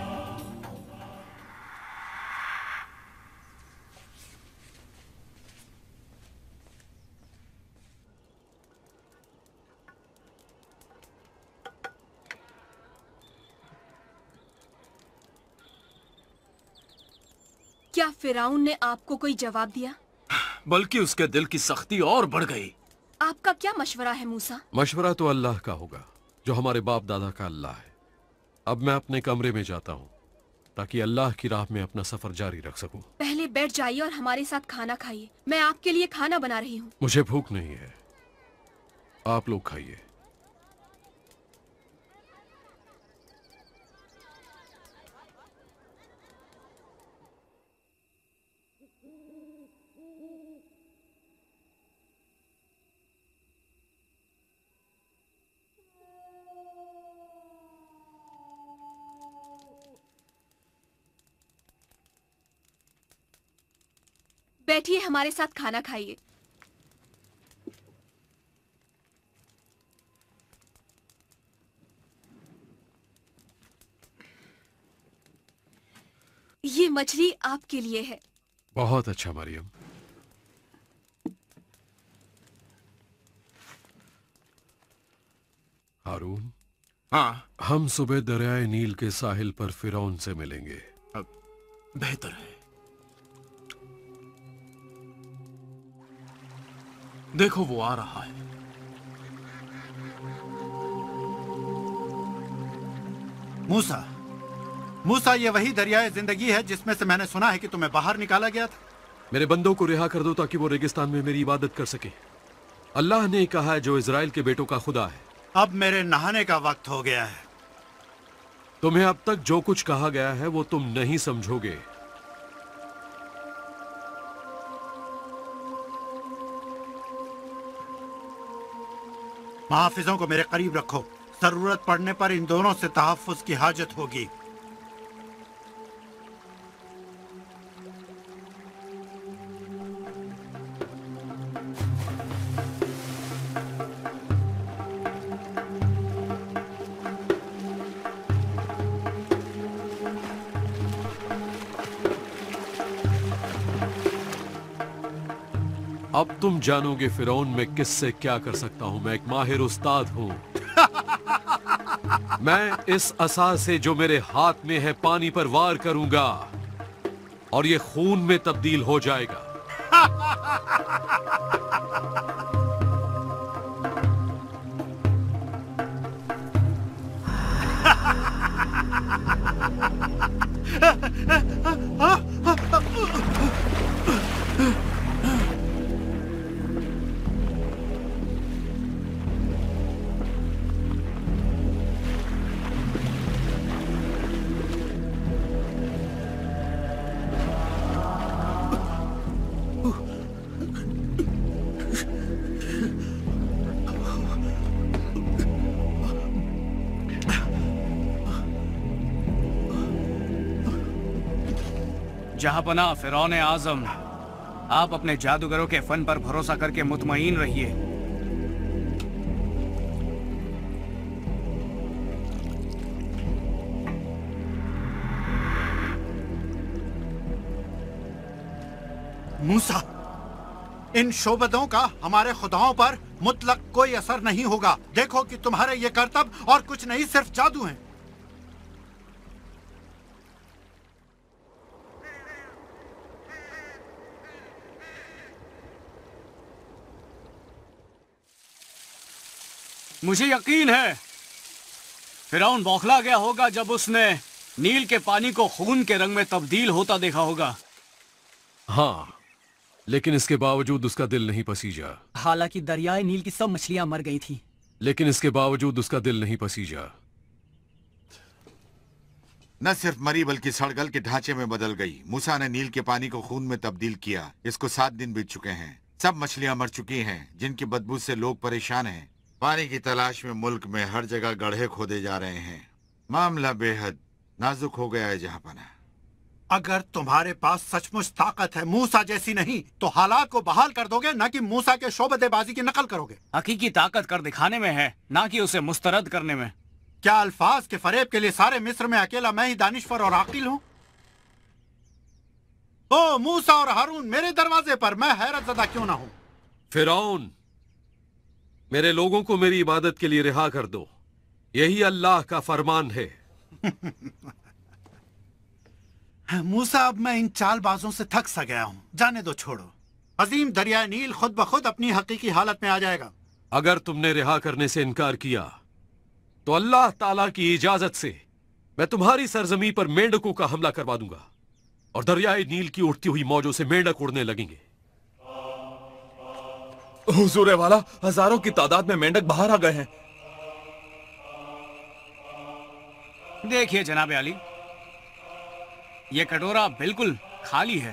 क्या फिराउन ने आपको कोई जवाब दिया? बल्कि उसके दिल की सख्ती और बढ़ गई। आपका क्या मशवरा है मूसा? मशवरा तो अल्लाह का होगा, जो हमारे बाप दादा का अल्लाह है। अब मैं अपने कमरे में जाता हूँ ताकि अल्लाह की राह में अपना सफर जारी रख सकूं। पहले बैठ जाइए और हमारे साथ खाना खाइए। मैं आपके लिए खाना बना रही हूँ। मुझे भूख नहीं है, आप लोग खाइए। बैठिए, हमारे साथ खाना खाइए। ये मछली आपके लिए है। बहुत अच्छा मरियम। हारून, हाँ, हम सुबह दरियाए नील के साहिल पर फिरौन से मिलेंगे। बेहतर है। देखो वो आ रहा है। मूसा ये वही दरियाए जिंदगी है जिसमें से मैंने सुना है कि तुम्हें बाहर निकाला गया था। मेरे बंदों को रिहा कर दो ताकि वो रेगिस्तान में मेरी इबादत कर सके। अल्लाह ने कहा है जो इजराइल के बेटों का खुदा है। अब मेरे नहाने का वक्त हो गया है। तुम्हें अब तक जो कुछ कहा गया है वो तुम नहीं समझोगे। मुहाफिजों को मेरे करीब रखो। जरूरत पड़ने पर इन दोनों से तहफ्फुज की हाजत होगी। अब तुम जानोगे फिरौन मैं किससे क्या कर सकता हूं। मैं एक माहिर उस्ताद हूं। मैं इस असा से जो मेरे हाथ में है पानी पर वार करूंगा। और ये खून में तब्दील हो जाएगा। जहांपना फिरौन आजम, आप अपने जादूगरों के फन पर भरोसा करके मुतमईन रहिए। मूसा, इन शोबदों का हमारे खुदाओं पर मुतलक कोई असर नहीं होगा। देखो कि तुम्हारे ये करतब और कुछ नहीं, सिर्फ जादू हैं। मुझे यकीन है फिरौन बौखला गया होगा जब उसने नील के पानी को खून के रंग में तब्दील होता देखा होगा। हाँ, लेकिन इसके बावजूद उसका दिल नहीं पसीजा। हालांकि दरियाए नील की सब मछलियां मर गई थी, लेकिन इसके बावजूद उसका दिल नहीं पसीजा। न सिर्फ मरी बल्कि सड़गल के ढांचे में बदल गई। मूसा ने नील के पानी को खून में तब्दील किया। इसको 7 दिन बीत चुके हैं। सब मछलियां मर चुकी हैं, जिनकी बदबू से लोग परेशान हैं। पानी की तलाश में मुल्क में हर जगह गड्ढे खोदे जा रहे हैं। मामला बेहद नाजुक हो गया है जहांपना। अगर तुम्हारे पास सचमुच ताकत है मूसा जैसी नहीं, तो हालात को बहाल कर दोगे, न कि मूसा के शोबदेबाजी की नकल करोगे। हकीकी ताकत कर दिखाने में है, ना कि उसे मुस्तरद करने में। क्या अल्फाज के फरेब के लिए सारे मिस्र में अकेला मैं ही दानिश्वर और आकिल हूँ? ओ मूसा और हारून, मेरे दरवाजे पर मैं हैरतज़दा क्यों ना हूँ? फिरौन, मेरे लोगों को मेरी इबादत के लिए रिहा कर दो। यही अल्लाह का फरमान है। मूसा, अब मैं इन चालबाजों से थक सा गया हूँ। जाने दो, छोड़ो। अजीम दरिया नील खुद ब खुद अपनी हकीकी हालत में आ जाएगा। अगर तुमने रिहा करने से इनकार किया तो अल्लाह ताला की इजाजत से मैं तुम्हारी सरजमी पर मेंढकों का हमला करवा दूंगा और दरियाए नील की उठती हुई मौजों से मेंढक उड़ने लगेंगे। हुजूर वाला, हजारों की तादाद में मेंढक बाहर आ गए हैं। देखिए जनाब अली, ये कटोरा बिल्कुल खाली है।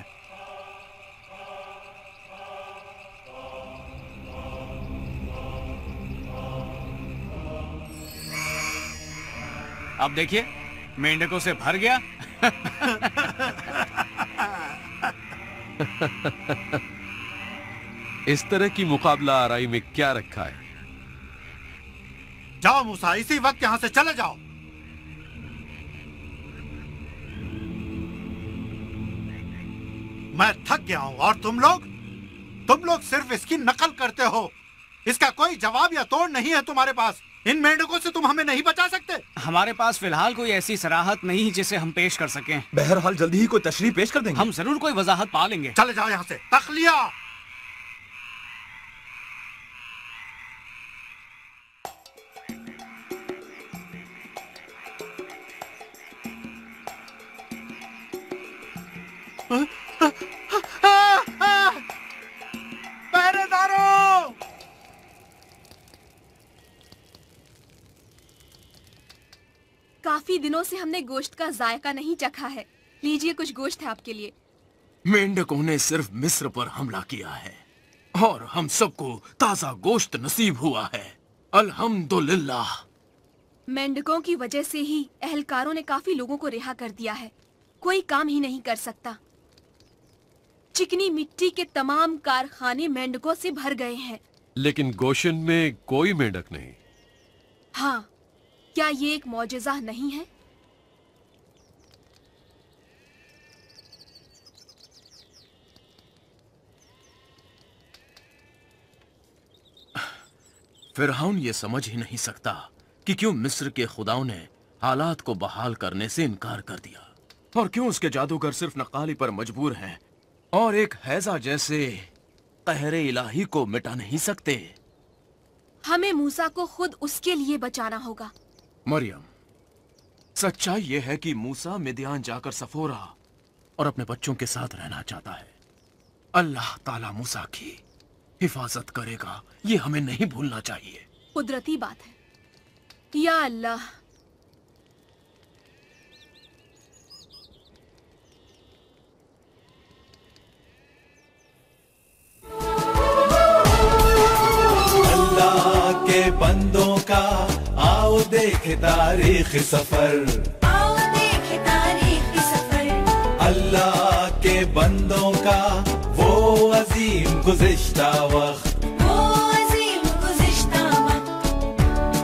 अब देखिए, मेंढकों से भर गया। इस तरह की मुकाबला आराई में क्या रखा है? जाओ मूसा, इसी वक्त यहां से चले जाओ। मैं थक गया हूं और तुम लोग सिर्फ इसकी नकल करते हो। इसका कोई जवाब या तोड़ नहीं है तुम्हारे पास। इन मेंढकों से तुम हमें नहीं बचा सकते। हमारे पास फिलहाल कोई ऐसी सराहत नहीं जिसे हम पेश कर सकें। बहरहाल जल्दी ही कोई तशरीह पेश कर देंगे। हम जरूर कोई वजाहत पा लेंगे। चले जाओ यहां से। तखलिया। पहरेदारों! काफी दिनों से हमने गोश्त का जायका नहीं चखा है। लीजिए, कुछ गोश्त है आपके लिए। मेंढकों ने सिर्फ मिस्र पर हमला किया है और हम सबको ताजा गोश्त नसीब हुआ है। अल्हम्दुलिल्लाह। मेंढकों की वजह से ही अहलकारों ने काफी लोगों को रिहा कर दिया है। कोई काम ही नहीं कर सकता। चिकनी मिट्टी के तमाम कारखाने मेंढकों से भर गए हैं। लेकिन गोशन में कोई मेंढक नहीं। हाँ, क्या ये एक मौजज़ा नहीं है? फिरौन ये समझ ही नहीं सकता कि क्यों मिस्र के खुदाओं ने हालात को बहाल करने से इनकार कर दिया और क्यों उसके जादूगर सिर्फ नकाली पर मजबूर हैं और एक हैजा जैसे कहरे इलाही को मिटा नहीं सकते? हमें मूसा को खुद उसके लिए बचाना होगा। मरियम, सच्चाई यह है कि मूसा मिदियान जाकर सफोरा और अपने बच्चों के साथ रहना चाहता है। अल्लाह ताला मूसा की हिफाजत करेगा, ये हमें नहीं भूलना चाहिए। कुदरती बात है। या अल्लाह, अल्लाह के बंदों का आओ देखे तारीख सफर, आओ देखे तारीख सफर। अल्लाह के बंदों का वो अजीम गुज़िश्ता वक्त, वो अजीम गुज़िश्ता वक्त।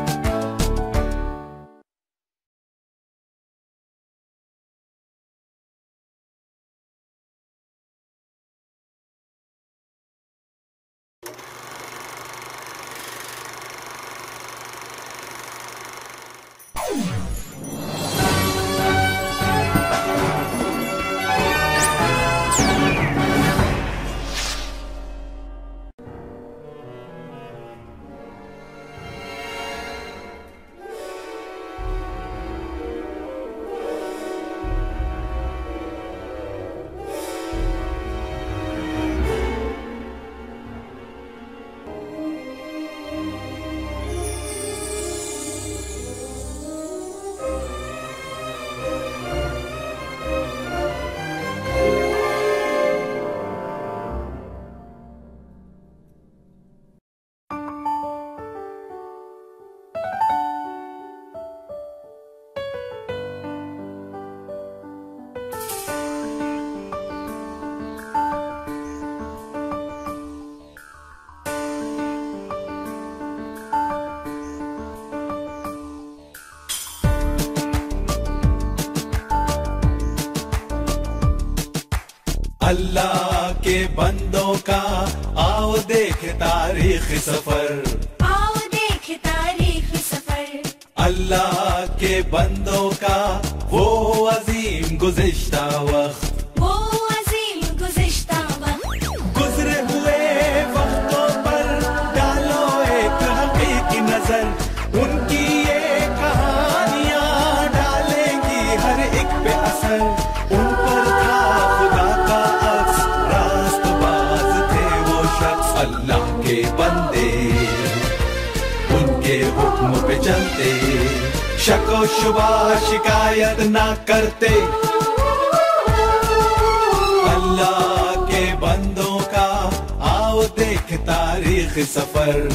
अल्लाह के बंदों का आओ देखे तारीख सफर, आओ देखे तारीख सफर। अल्लाह के बंदों का वो अजीम गुज़िश्ता वक्त, वो अजीम गुज़िश्ता वक्त। गुजरे हुए वक्तों पर डालो एक हकीकी नजर, उनकी ये कहानियां डालेंगी हर एक पे असर। उन पर था खुदा का अक्स, रास्तबाज थे वो शख्स। अल्लाह के बंदे उनके हुक्म पे चलते, शको शुबा शिकायत ना करते। अल्लाह के बंदों का आओ देख तारीख सफर,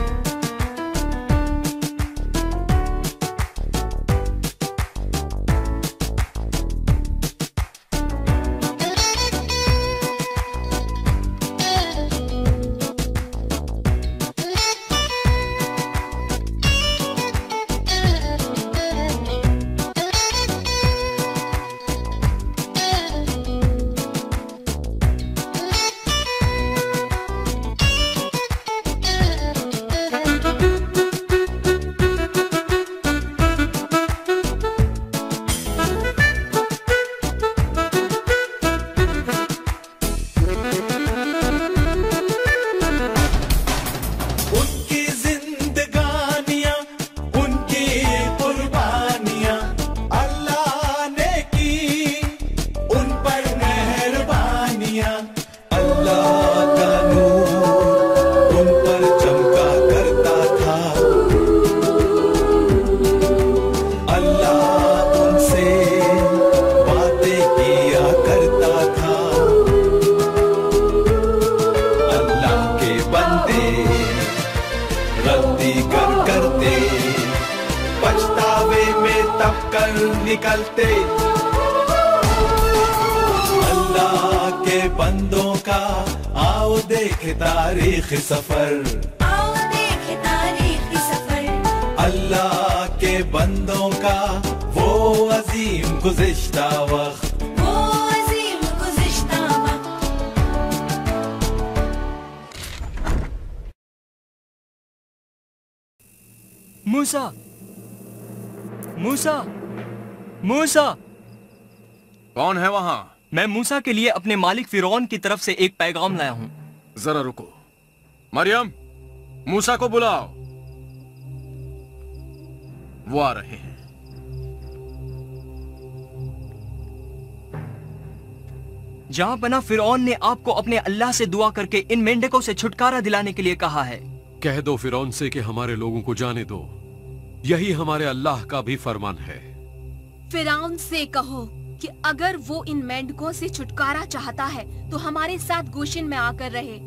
निकलते। अल्लाह के बंदों का आओ देखे तारीख सफर, आओ देखे तारीख सफर। अल्लाह के बंदों का वो अजीम गुज़िश्ता वक्त, वो अजीम गुज़िश्ता वक्त। मूसा, मूसा, मूसा। कौन है वहां? मैं मूसा के लिए अपने मालिक फिरौन की तरफ से एक पैगाम लाया हूँ। जरा रुको। मरियम, मूसा को बुलाओ। वो आ रहे हैं। जहां पना फिरौन ने आपको अपने अल्लाह से दुआ करके इन मेंढकों से छुटकारा दिलाने के लिए कहा है। कह दो फिरौन से कि हमारे लोगों को जाने दो, यही हमारे अल्लाह का भी फरमान है। फिरौन से कहो कि अगर वो इन मेंढकों से छुटकारा चाहता है तो हमारे साथ गोशिन में आकर रहे।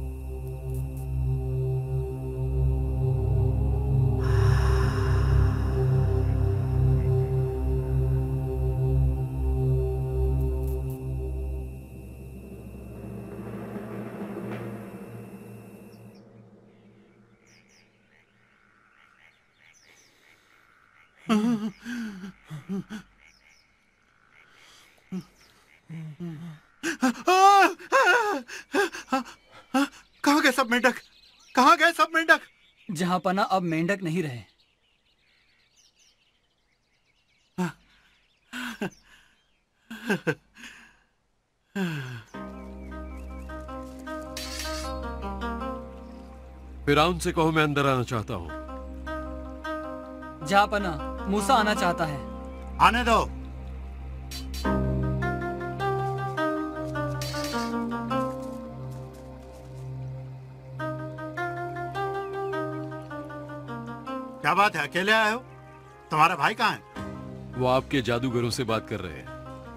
कहाँ गए सब मेंढक? कहाँ गए सब मेंढक? जहां पना अब मेंढक नहीं रहे। फिरौन से कहो मैं अंदर आना चाहता हूं। जहां पना मूसा आना चाहता है। आने दो। क्या बात है, अकेले आए हो? तुम्हारा भाई कहाँ है? वो आपके जादूगरों से बात कर रहे हैं।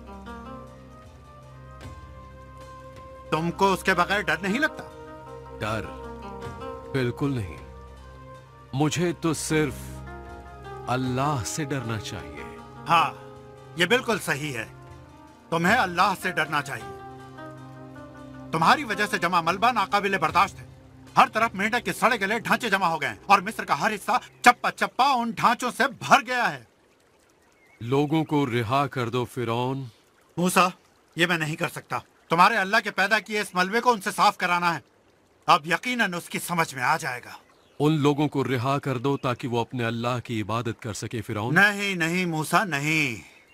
तुमको उसके बगैर डर नहीं लगता? डर? बिल्कुल नहीं। मुझे तो सिर्फ अल्लाह से डरना चाहिए। हाँ, ये बिल्कुल सही है। तुम्हें अल्लाह से डरना चाहिए। तुम्हारी वजह से जमा मलबा नाकाबिले बर्दाश्त है। हर तरफ मेंढक के सड़े गले ढांचे जमा हो गए हैं और मिस्र का हर हिस्सा चप्पा चप्पा उन ढांचों से भर गया है। लोगों को रिहा कर दो फिरौन। मूसा, ये मैं नहीं कर सकता। तुम्हारे अल्लाह के पैदा किए इस मलबे को उनसे साफ कराना है। अब यकीनन उसकी समझ में आ जाएगा। उन लोगों को रिहा कर दो ताकि वो अपने अल्लाह की इबादत कर सके फिरौन। नहीं नहीं मूसा, नहीं।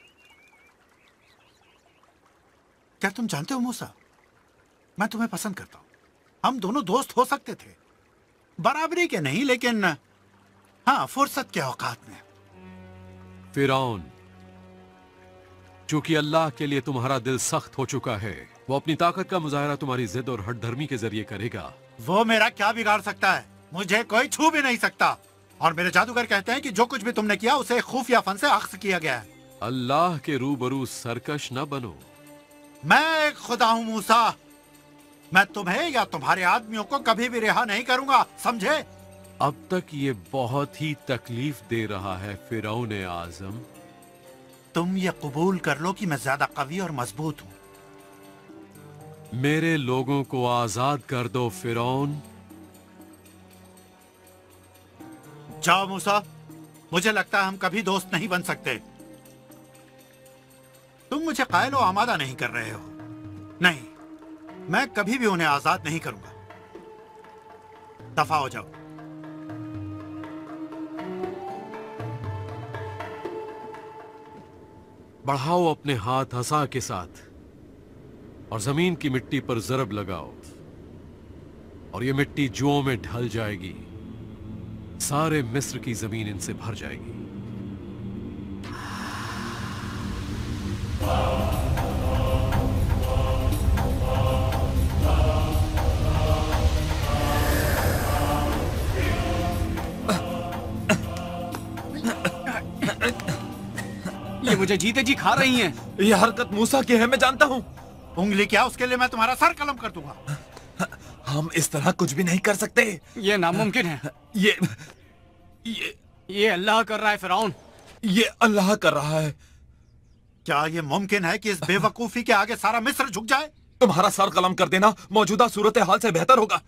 क्या तुम जानते हो मूसा, मैं तुम्हें पसंद करता हूं। हम दोनों दोस्त हो सकते थे, बराबरी के नहीं, लेकिन हाँ, फुर्सत के औकात में। फिरौन, चूंकि अल्लाह के लिए तुम्हारा दिल सख्त हो चुका है, वो अपनी ताकत का मुजाहरा तुम्हारी जिद और हठधर्मी के जरिए करेगा। वो मेरा क्या बिगाड़ सकता है? मुझे कोई छू भी नहीं सकता। और मेरे जादूगर कहते हैं कि जो कुछ भी तुमने किया उसे खुफिया फन से अक्स किया गया है। अल्लाह के रूबरू सरकश न बनो। मैं एक खुदा हूँ मूसा। मैं तुम्हें या तुम्हारे आदमियों को कभी भी रिहा नहीं करूंगा, समझे? अब तक ये बहुत ही तकलीफ दे रहा है फिरौन आजम। तुम ये कबूल कर लो कि मैं ज्यादा कवी और मजबूत हूँ। मेरे लोगों को आजाद कर दो फिरौन। जाओ मूसा, मुझे लगता है हम कभी दोस्त नहीं बन सकते। तुम मुझे कायल व आमादा नहीं कर रहे हो। नहीं, मैं कभी भी उन्हें आजाद नहीं करूंगा। दफा हो जाओ। बढ़ाओ अपने हाथ हसा के साथ और जमीन की मिट्टी पर जरब लगाओ और ये मिट्टी जुओं में ढल जाएगी। सारे मिस्र की जमीन इनसे भर जाएगी। ये मुझे जीते जी खा रही हैं। ये हरकत मूसा की है, मैं जानता हूँ। उंगली क्या, उसके लिए मैं तुम्हारा सर कलम कर दूंगा। हम इस तरह कुछ भी नहीं कर सकते। ये नामुमकिन है। ये अल्लाह कर रहा है फिरौन। ये अल्लाह कर रहा है। क्या ये मुमकिन है कि इस बेवकूफी के आगे सारा मिस्र झुक जाए? तुम्हारा सर कलम कर देना मौजूदा सूरत हाल से बेहतर होगा।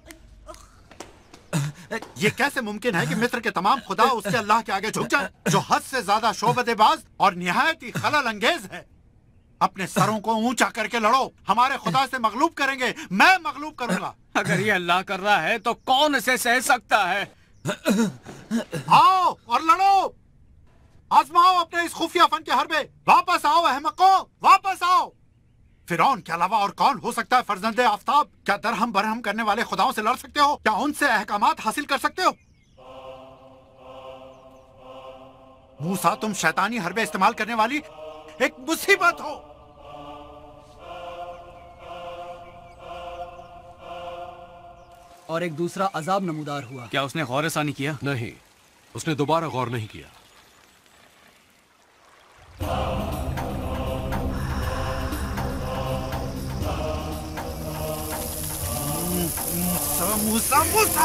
ये कैसे मुमकिन है कि मिस्र के तमाम खुदा उसके अल्लाह के आगे झुक जाए, जो हद से ज्यादा शोबतेबाज और निहायत ही खलल अंगेज है? अपने सरों को ऊंचा करके लड़ो। हमारे खुदा से मगलूब करेंगे, मैं मगलूब करूंगा। अगर ये अल्लाह कर रहा है तो कौन इसे सह सकता है? आओ और लड़ो। आजमाओ अपने इस खुफिया फन के हरबे। वापस आओ अहमको, वापस आओ। फिरौन के अलावा और कौन हो सकता है फर्जंदे आफ्ताब? क्या दरहम बरहम करने वाले खुदाओं से लड़ सकते हो? क्या उनसे अहकामात हासिल कर सकते हो? मूसा, तुम शैतानी हरबे इस्तेमाल करने वाली एक मुसीबत हो। और एक दूसरा अजाब नमूदार हुआ। क्या उसने गौर-ए-सानी किया? नहीं, उसने दोबारा गौर नहीं किया। मूसा, मूसा, मूसा।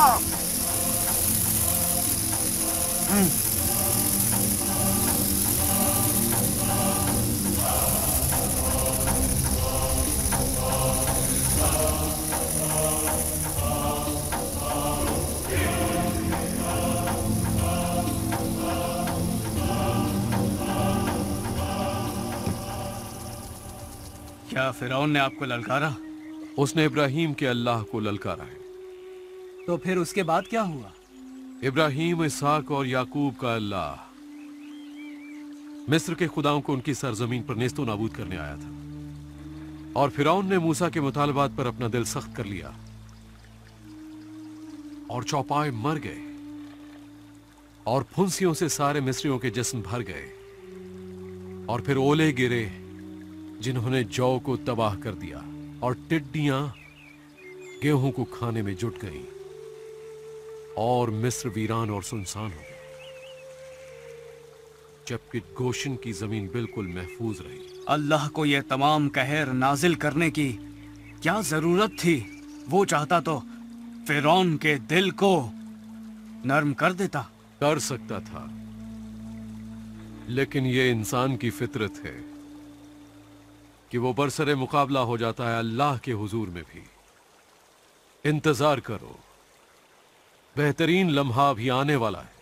क्या फिरौन ने आपको ललकारा? उसने इब्राहिम के अल्लाह को ललकारा है। तो फिर उसके बाद क्या हुआ? इब्राहिम, इसहाक और याकूब का अल्लाह मिस्र के खुदाओं को उनकी सरजमीन पर नेस्तो नाबूद करने आया था और फिरौन ने मूसा के मुतालबात पर अपना दिल सख्त कर लिया और चौपाए मर गए और फुंसियों से सारे मिस्रियों के जिस्म भर गए और फिर ओले गिरे जिन्होंने जौ को तबाह कर दिया और टिड्डियां गेहूं को खाने में जुट गईं और मिस्र वीरान और सुनसान हो गया, जबकि गोशन की जमीन बिल्कुल महफूज रही। अल्लाह को यह तमाम कहर नाजिल करने की क्या जरूरत थी? वो चाहता तो फिरौन के दिल को नर्म कर देता। कर सकता था, लेकिन यह इंसान की फितरत है कि वो बरसरे मुकाबला हो जाता है अल्लाह के हुजूर में भी। इंतजार करो, बेहतरीन लम्हा भी आने वाला है।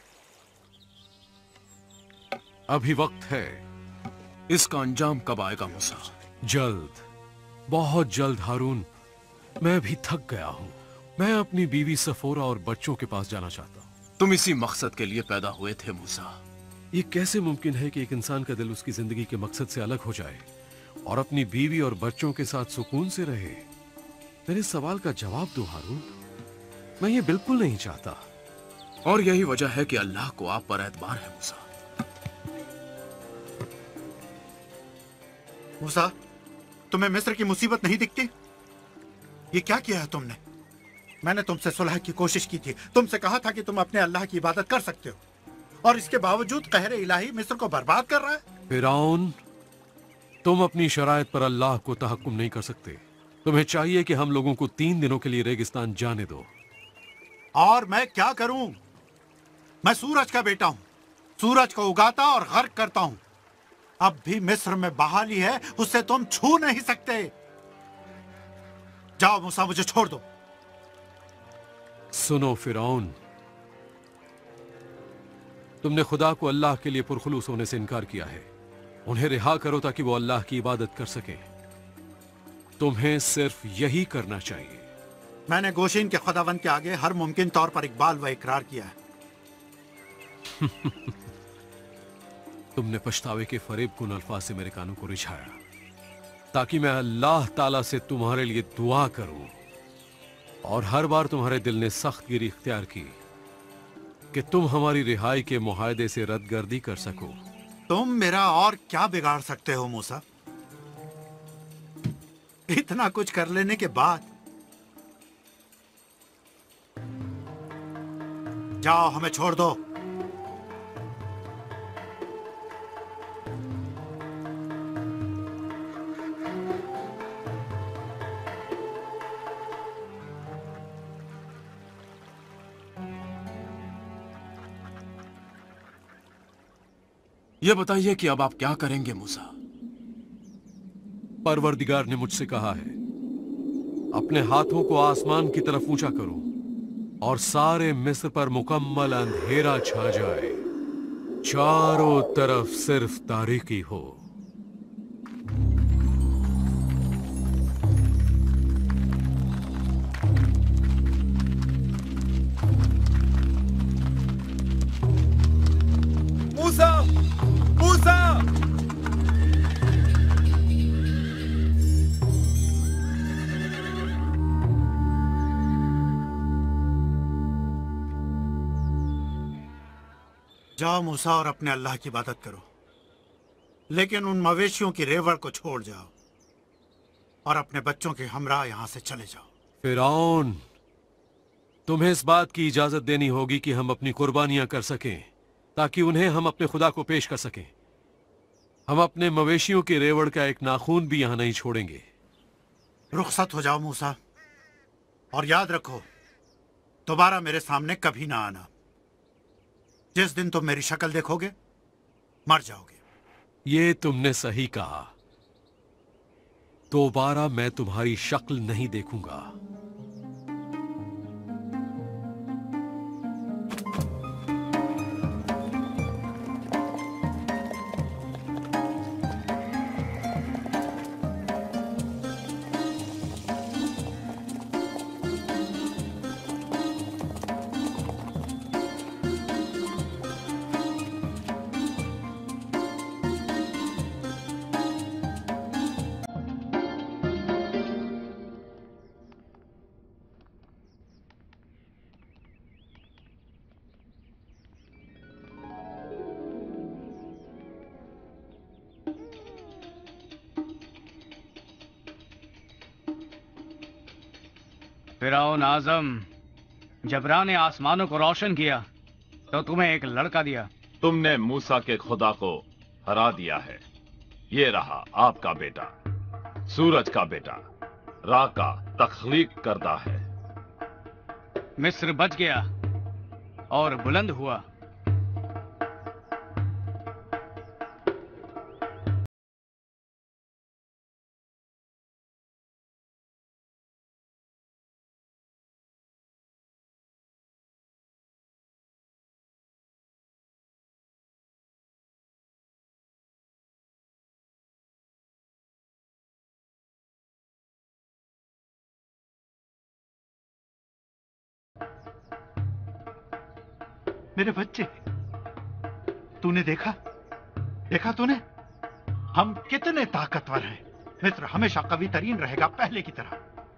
अभी वक्त है। इसका अंजाम कब आएगा मूसा? जल्द, बहुत जल्द हारून। मैं भी थक गया हूं। मैं अपनी बीवी सफोरा और बच्चों के पास जाना चाहता हूं। तुम इसी मकसद के लिए पैदा हुए थे मूसा। ये कैसे मुमकिन है कि एक इंसान का दिल उसकी जिंदगी के मकसद से अलग हो जाए और अपनी बीवी और बच्चों के साथ सुकून से रहे? मेरे सवाल का जवाब दो हारून। मैं ये बिल्कुल नहीं चाहता। और यही वजह है कि अल्लाह को आप पर एतबार है मूसा। मूसा, तुम्हें मिस्र की मुसीबत नहीं दिखती? ये क्या किया है तुमने? मैंने तुमसे सुलह की कोशिश की थी, तुमसे कहा था कि तुम अपने अल्लाह की इबादत कर सकते हो, और इसके बावजूद कहर इलाही मिस्र को बर्बाद कर रहा है। फिरौन, तुम अपनी शरायत पर अल्लाह को तहक्कुम नहीं कर सकते। तुम्हें चाहिए कि हम लोगों को 3 दिनों के लिए रेगिस्तान जाने दो। और मैं क्या करूं? मैं सूरज का बेटा हूं, सूरज को उगाता और गर्क करता हूं। अब भी मिस्र में बहाली है, उससे तुम छू नहीं सकते। जाओ मूसा, मुझे छोड़ दो। सुनो फिरौन, तुमने खुदा को अल्लाह के लिए पुरखुलूस होने से इनकार किया है। उन्हें रिहा करो ताकि वो अल्लाह की इबादत कर सके। तुम्हें सिर्फ यही करना चाहिए। मैंने गोशीन के खुदावन के आगे हर मुमकिन तौर पर इकबाल व इकरार किया है। तुमने पछतावे के फरेबकुन अल्फाज से मेरे कानों को रिझाया ताकि मैं अल्लाह ताला से तुम्हारे लिए दुआ करूं, और हर बार तुम्हारे दिल ने सख्त गिरी इख्तियार की कि तुम हमारी रिहाई के मुआहदे से रद्दगर्दी कर सको। तुम मेरा और क्या बिगाड़ सकते हो मूसा? इतना कुछ कर लेने के बाद जाओ, हमें छोड़ दो। यह बताइए कि अब आप क्या करेंगे मूसा? परवरदिगार ने मुझसे कहा है, अपने हाथों को आसमान की तरफ ऊंचा करो और सारे मिस्र पर मुकम्मल अंधेरा छा जाए, चारों तरफ सिर्फ तारीकी हो। मूसा, मूसा! जाओ मूसा और अपने अल्लाह की इबादत करो, लेकिन उन मवेशियों की रेवड़ को छोड़ जाओ और अपने बच्चों के हमरा यहां से चले जाओ। फिरौन, तुम्हें इस बात की इजाजत देनी होगी कि हम अपनी कुर्बानियां कर सकें, ताकि उन्हें हम अपने खुदा को पेश कर सकें। हम अपने मवेशियों की रेवड़ का एक नाखून भी यहां नहीं छोड़ेंगे। रुखसत हो जाओ मूसा, और याद रखो दोबारा मेरे सामने कभी ना आना। जिस दिन तुम मेरी शक्ल देखोगे मर जाओगे। ये तुमने सही कहा, दोबारा मैं तुम्हारी शक्ल नहीं देखूंगा। फिरौन आजम, जबरा ने आसमानों को रोशन किया तो तुम्हें एक लड़का दिया। तुमने मूसा के खुदा को हरा दिया है। ये रहा आपका बेटा, सूरज का बेटा, रा का तख्लीक करता है। मिस्र बच गया और बुलंद हुआ। मेरे बच्चे, तूने देखा तूने? हम कितने ताकतवर हैं। मिस्र हमेशा कवी तरीन रहेगा, पहले की तरह।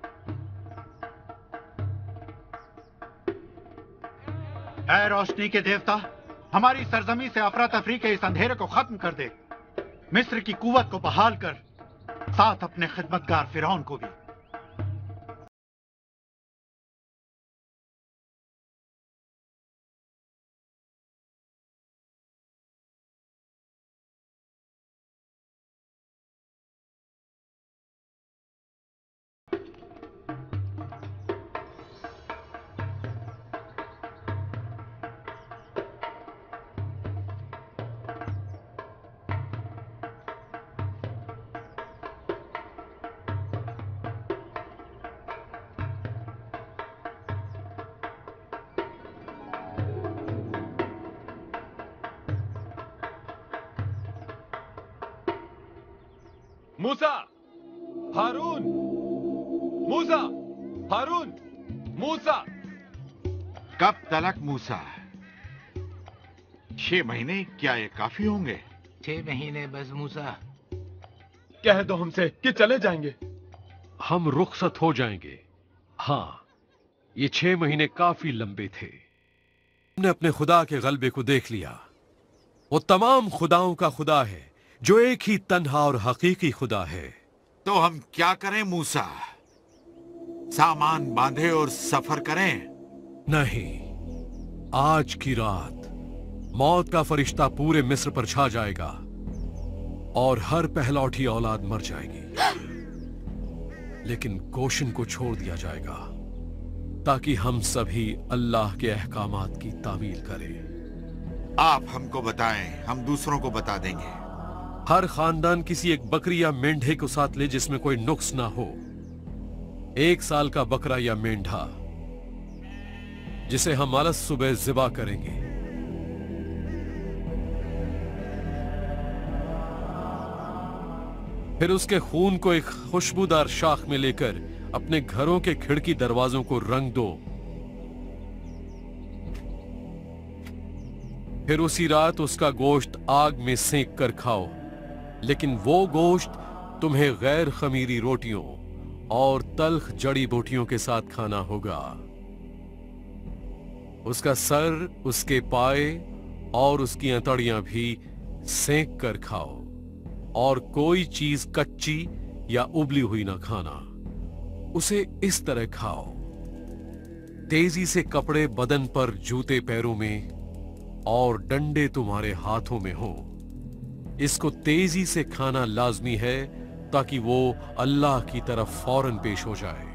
ऐ रोशनी के देवता, हमारी सरजमी से अफरा तफरी के इस अंधेरे को खत्म कर दे। मिस्र की कुव्वत को बहाल कर, साथ अपने खिदमतगार फिरौन को भी। मूसा, हारून, मूसा, हारून, मूसा। कब तलक मूसा? 6 महीने? क्या ये काफी होंगे? 6 महीने बस मूसा। कह दो हमसे कि चले जाएंगे। हम रुखसत हो जाएंगे। हाँ, ये 6 महीने काफी लंबे थे। हमने अपने खुदा के गलबे को देख लिया। वो तमाम खुदाओं का खुदा है, जो एक ही तन्हा और हकीकी खुदा है। तो हम क्या करें मूसा? सामान बांधे और सफर करें? नहीं, आज की रात मौत का फरिश्ता पूरे मिस्र पर छा जाएगा और हर पहलौठी औलाद मर जाएगी। लेकिन गोशन को छोड़ दिया जाएगा ताकि हम सभी अल्लाह के अहकामात की तामील करें। आप हमको बताएं, हम दूसरों को बता देंगे। हर खानदान किसी एक बकरी या मेंढे को साथ ले जिसमें कोई नुक्स ना हो। 1 साल का बकरा या मेंढा जिसे हम अलग सुबह ज़िबा करेंगे। फिर उसके खून को एक खुशबूदार शाख में लेकर अपने घरों के खिड़की दरवाजों को रंग दो। फिर उसी रात उसका गोश्त आग में सेंक कर खाओ, लेकिन वो गोश्त तुम्हें गैर खमीरी रोटियों और तल्ख जड़ी बूटियों के साथ खाना होगा। उसका सर, उसके पाए और उसकी अंतड़ियां भी सेंक कर खाओ, और कोई चीज कच्ची या उबली हुई ना खाना। उसे इस तरह खाओ, तेजी से कपड़े बदन पर, जूते पैरों में और डंडे तुम्हारे हाथों में हो। इसको तेजी से खाना लाजमी है ताकि वो अल्लाह की तरफ फौरन पेश हो जाए।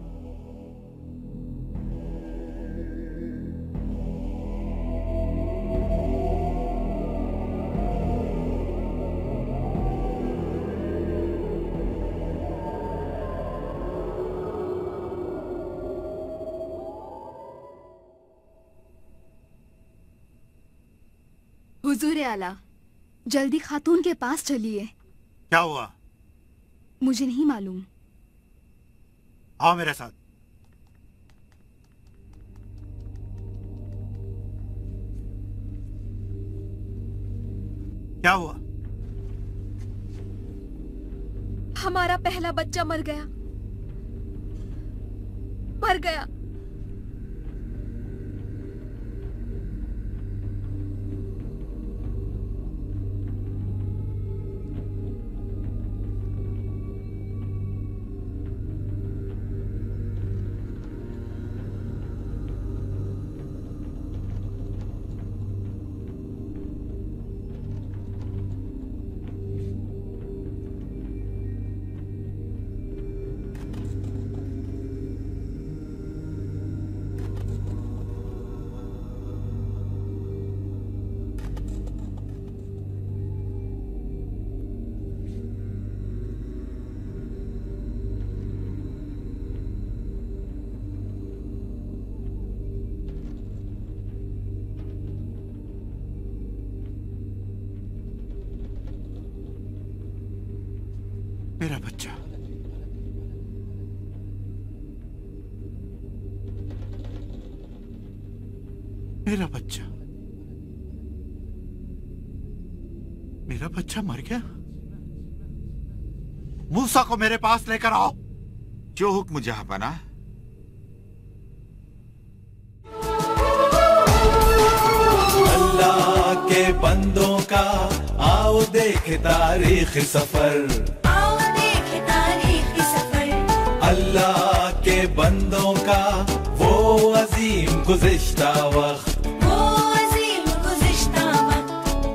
हुजूर आला, जल्दी खातून के पास चलिए। क्या हुआ? मुझे नहीं मालूम। आओ मेरे साथ। क्या हुआ? हमारा पहला बच्चा मर गया, मर गया। मेरा बच्चा, मेरा बच्चा, मेरा बच्चा मर गया। मूसा को मेरे पास लेकर आओ। जो हुक्म जहांपना। अल्लाह के बंदों का आओ देखे तारीख सफर, अल्लाह के बंदों का वो अजीम गुज़िश्ता वक्त, वो अजीम गुज़िश्ता वक्त।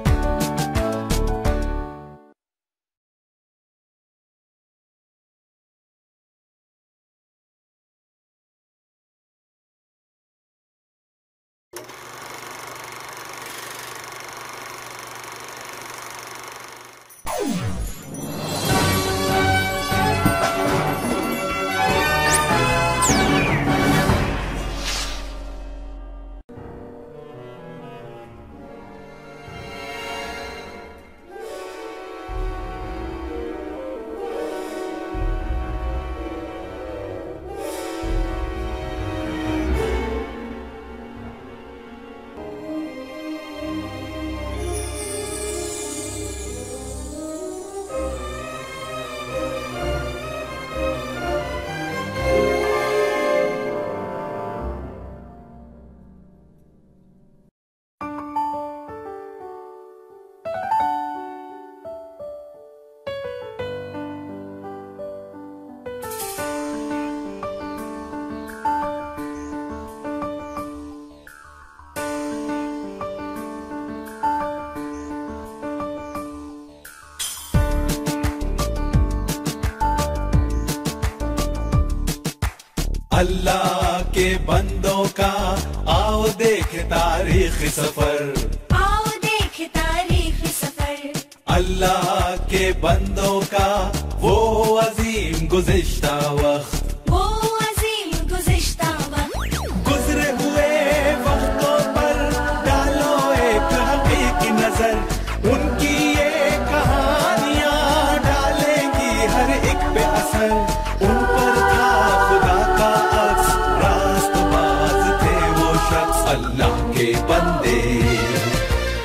अल्लाह के बंदों का आओ देखे तारीख सफर, आओ देखे तारीख सफर। अल्लाह के बंदों का वो अजीम गुज़िश्ता वक्त, वो अजीम गुज़िश्ता वक्त। गुजरे हुए वक्तों पर डालो एक हकीकी नजर, उनकी ये कहानियां डालेंगी हर एक पे असर। उन पर था खुदा का अक्स, रास्तबाज थे वो शख्स। अल्लाह के बंदे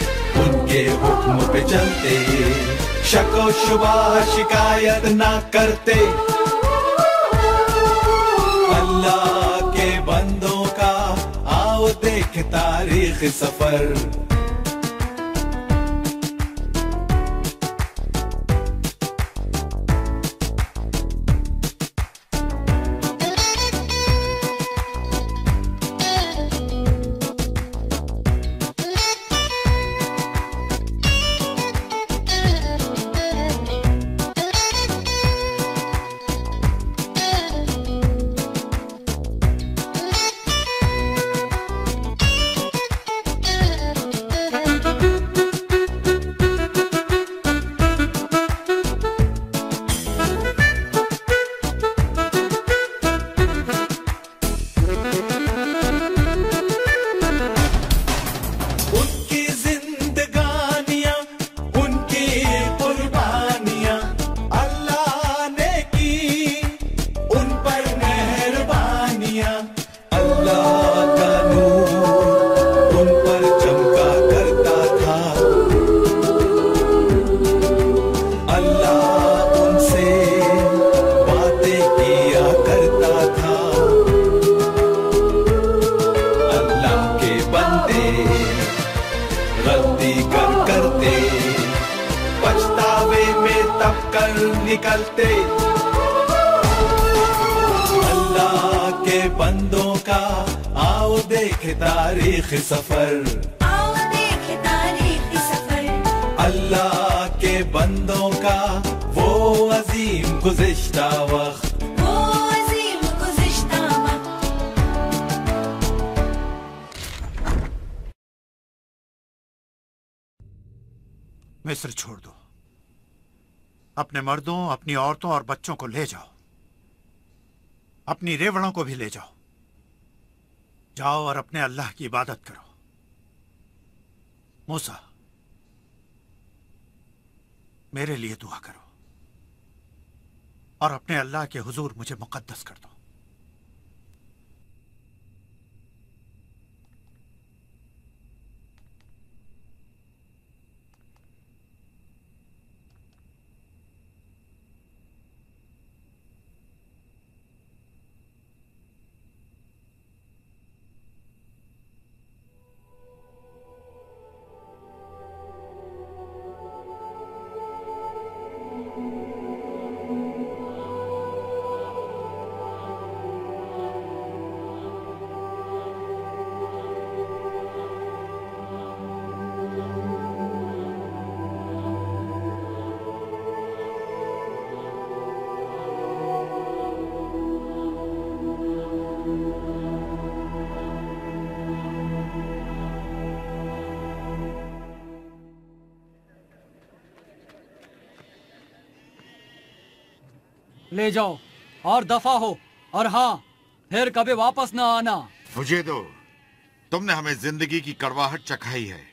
पे चलते, शको शुबा शिकायत ना करते। अल्लाह के बंदों का आओ देख तारीख सफर। निकलते। अल्लाह के बंदों का आओ देखे तारीख सफर, आओ देखे तारीख सफर। अल्लाह के बंदों का वो अजीम गुज़िश्ता वक्त, वो अजीम गुज़िश्ता वक्त। मिस्र छोड़ दो, अपने मर्दों, अपनी औरतों और बच्चों को ले जाओ, अपनी रेवड़ों को भी ले जाओ। जाओ और अपने अल्लाह की इबादत करो। मूसा, मेरे लिए दुआ करो और अपने अल्लाह के हुजूर मुझे मुकद्दस कर दो। ले जाओ और दफा हो, और हाँ, फिर कभी वापस ना आना। मुझे दो, तुमने हमें जिंदगी की कड़वाहट चखाई है।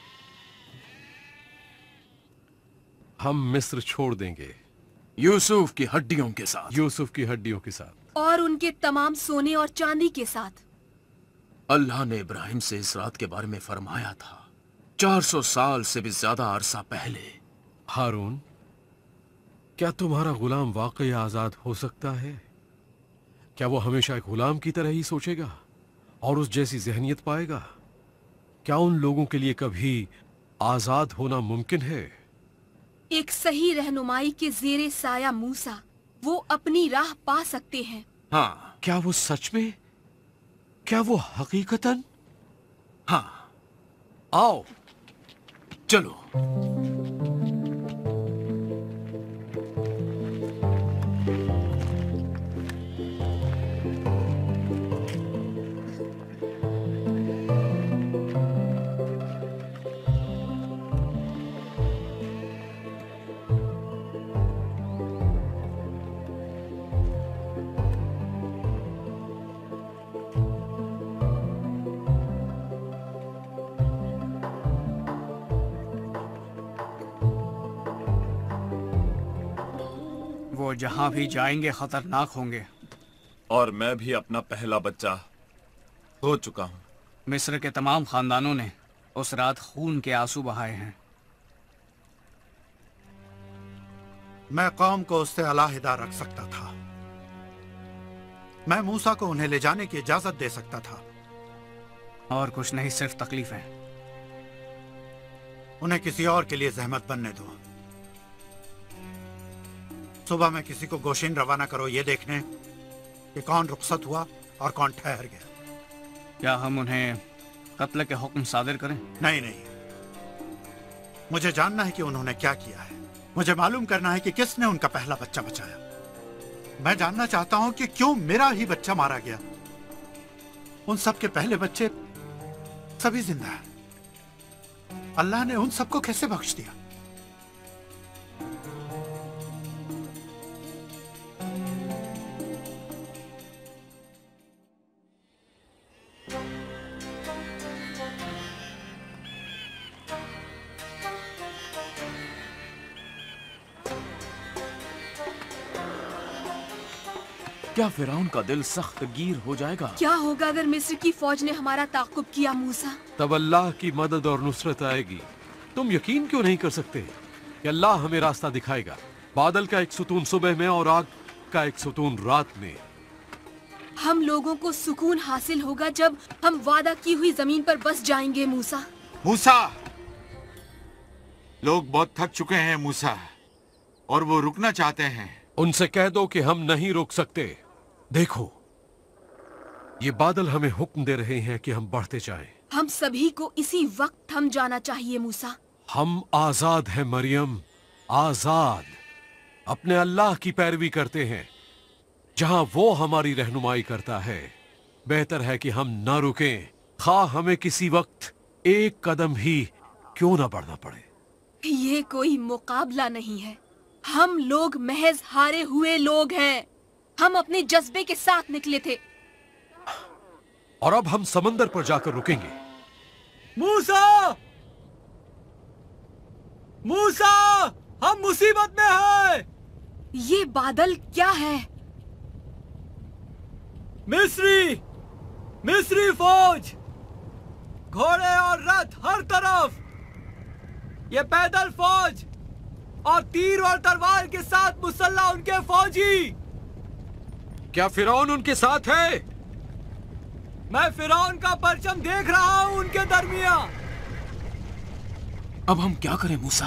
हम मिस्र छोड़ देंगे, यूसुफ की हड्डियों के साथ। यूसुफ की हड्डियों के साथ और उनके तमाम सोने और चांदी के साथ। अल्लाह ने इब्राहिम से इस रात के बारे में फरमाया था, 400 साल से भी ज्यादा अरसा पहले। हारून, क्या तुम्हारा गुलाम वाकई आजाद हो सकता है? क्या वो हमेशा एक गुलाम की तरह ही सोचेगा और उस जैसी जहनियत पाएगा? क्या उन लोगों के लिए कभी आजाद होना मुमकिन है? एक सही रहनुमाई के ज़ेरे साया मूसा वो अपनी राह पा सकते हैं। हाँ। क्या वो सच में? क्या वो हकीकतन? हाँ। आओ चलो। वो जहां भी जाएंगे खतरनाक होंगे। और मैं भी अपना पहला बच्चा हो चुका हूं। मिस्र के तमाम खानदानों ने उस रात खून के आंसू बहाए हैं। मैं कौम को उससे अलहदा रख सकता था। मैं मूसा को उन्हें ले जाने की इजाजत दे सकता था। और कुछ नहीं, सिर्फ तकलीफें। उन्हें किसी और के लिए जहमत बनने दो। सुबह में किसी को गोशिन रवाना करो ये देखने कि कौन रुखसत हुआ और कौन ठहर गया। क्या हम उन्हें कत्ल के हुक्म सादिर करें? नहीं नहीं, मुझे जानना है कि उन्होंने क्या किया है। मुझे मालूम करना है कि किसने उनका पहला बच्चा बचाया। मैं जानना चाहता हूं कि क्यों मेरा ही बच्चा मारा गया। उन सब के पहले बच्चे सभी जिंदा हैं। अल्लाह ने उन सबको कैसे बख्श दिया? क्या फिरौन का दिल सख्त गिर हो जाएगा? क्या होगा अगर मिस्र की फौज ने हमारा ताक़ुब किया मूसा? तब अल्लाह की मदद और नुसरत आएगी। तुम यकीन क्यों नहीं कर सकते कि अल्लाह हमें रास्ता दिखाएगा? बादल का एक सुतून सुबह में और आग का एक सुतून रात में। हम लोगों को सुकून हासिल होगा जब हम वादा की हुई जमीन पर बस जाएंगे मूसा। मूसा, लोग बहुत थक चुके हैं मूसा, और वो रुकना चाहते हैं। उनसे कह दो कि हम नहीं रुक सकते। देखो, ये बादल हमें हुक्म दे रहे हैं कि हम बढ़ते जाएं। हम सभी को इसी वक्त थम जाना चाहिए मूसा। हम आजाद हैं मरियम, आजाद। अपने अल्लाह की पैरवी करते हैं। जहां वो हमारी रहनुमाई करता है, बेहतर है कि हम ना रुकें, खा हमें किसी वक्त एक कदम ही क्यों ना बढ़ना पड़े। ये कोई मुकाबला नहीं है। हम लोग महज हारे हुए लोग हैं। हम अपने जज्बे के साथ निकले थे। और अब हम समंदर पर जाकर रुकेंगे। मूसा! मूसा! हम मुसीबत में हैं। ये बादल क्या है? मिस्री फौज, घोड़े और रथ हर तरफ। ये पैदल फौज और तीर और तलवार के साथ मुसल्ला उनके फौजी। क्या फिरौन उनके साथ है? मैं फिरौन का परचम देख रहा हूं उनके दरमियां। अब हम क्या करें मूसा?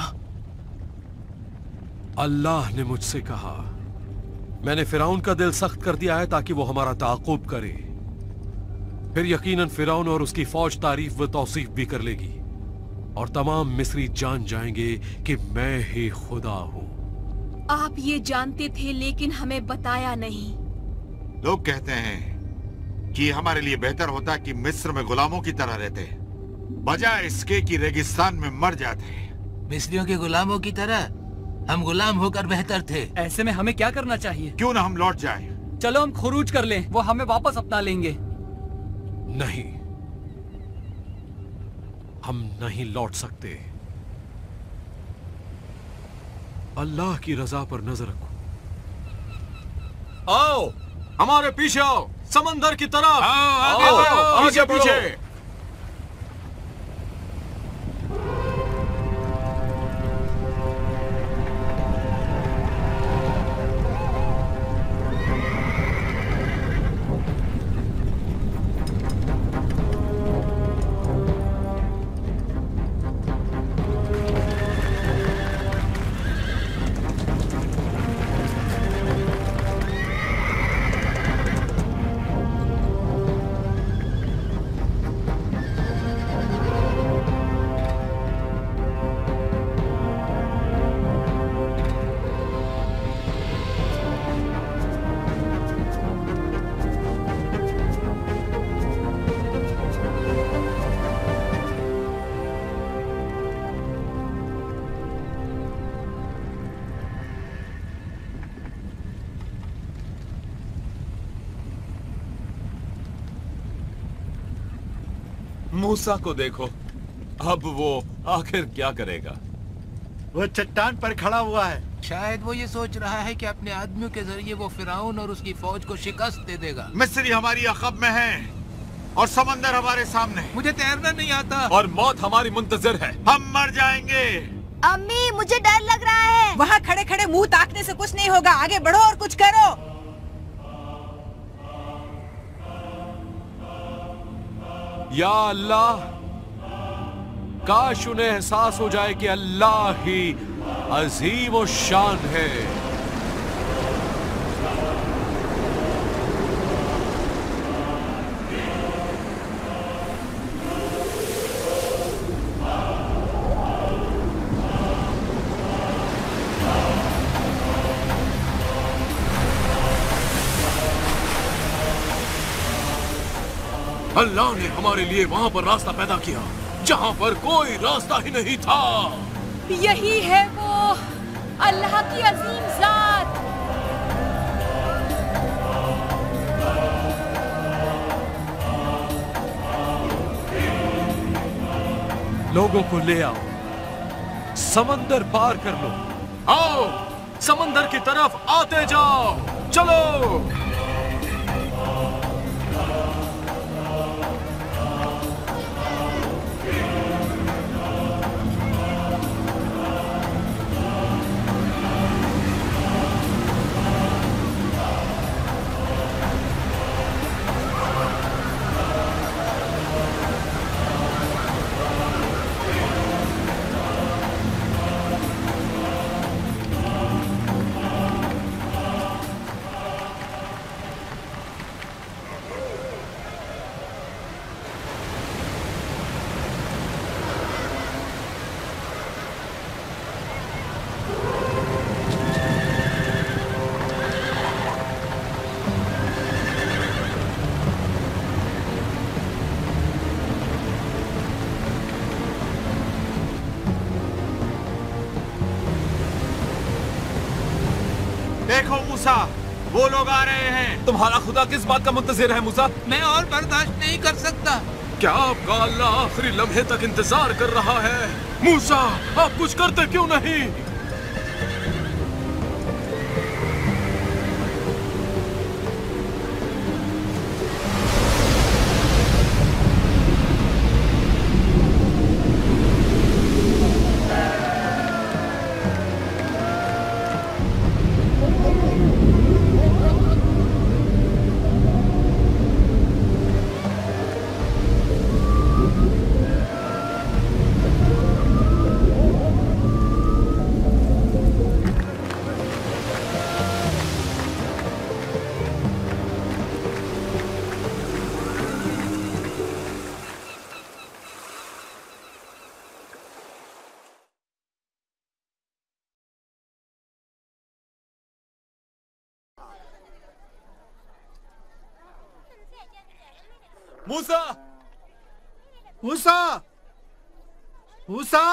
अल्लाह ने मुझसे कहा, मैंने फिरौन का दिल सख्त कर दिया है ताकि वो हमारा ताक़ुब करे। फिर यकीनन फिरौन और उसकी फौज तारीफ व तौसीफ भी कर लेगी, और तमाम मिस्री जान जाएंगे कि मैं ही खुदा हूं। आप ये जानते थे लेकिन हमें बताया नहीं। लोग कहते हैं कि हमारे लिए बेहतर होता कि मिस्र में गुलामों की तरह रहते, बजाय इसके कि रेगिस्तान में मर जाते। मिस्रियों के गुलामों की तरह हम गुलाम होकर बेहतर थे। ऐसे में हमें क्या करना चाहिए? क्यों ना हम लौट जाएं? चलो हम खुरूज कर लें, वो हमें वापस अपना लेंगे। नहीं, हम नहीं लौट सकते। अल्लाह की रजा पर नजर रखो। आओ, हमारे पीछे आओ, समंदर की तरफ। आओ, आगे पीछे। मूसा को देखो, अब वो आखिर क्या करेगा? वो चट्टान पर खड़ा हुआ है। शायद वो ये सोच रहा है कि अपने आदमियों के जरिए वो फिरौन और उसकी फौज को शिकस्त दे देगा। मिस्री हमारी अखब में है और समंदर हमारे सामने। मुझे तैरना नहीं आता और मौत हमारी मुंतजर है। हम मर जाएंगे। अम्मी मुझे डर लग रहा है। वहाँ खड़े खड़े मुंह ताकने से कुछ नहीं होगा, आगे बढ़ो और कुछ करो। या अल्लाह, काश उन्हें एहसास हो जाए कि अल्लाह ही अजीम और शान है। अल्लाह ने हमारे लिए वहाँ पर रास्ता पैदा किया जहाँ पर कोई रास्ता ही नहीं था। यही है वो अल्लाह की अजीम जात। लोगों को ले आओ, समंदर पार कर लो। आओ, समंदर की तरफ आते जाओ, चलो। देखो मूसा, वो लोग आ रहे हैं। तुम्हारा खुदा किस बात का मुंतजिर है मूसा? मैं और बर्दाश्त नहीं कर सकता। क्या आपका अल्लाह आखिरी लम्हे तक इंतजार कर रहा है? मूसा, आप कुछ करते क्यों नहीं? मूसा, मूसा, मूसा।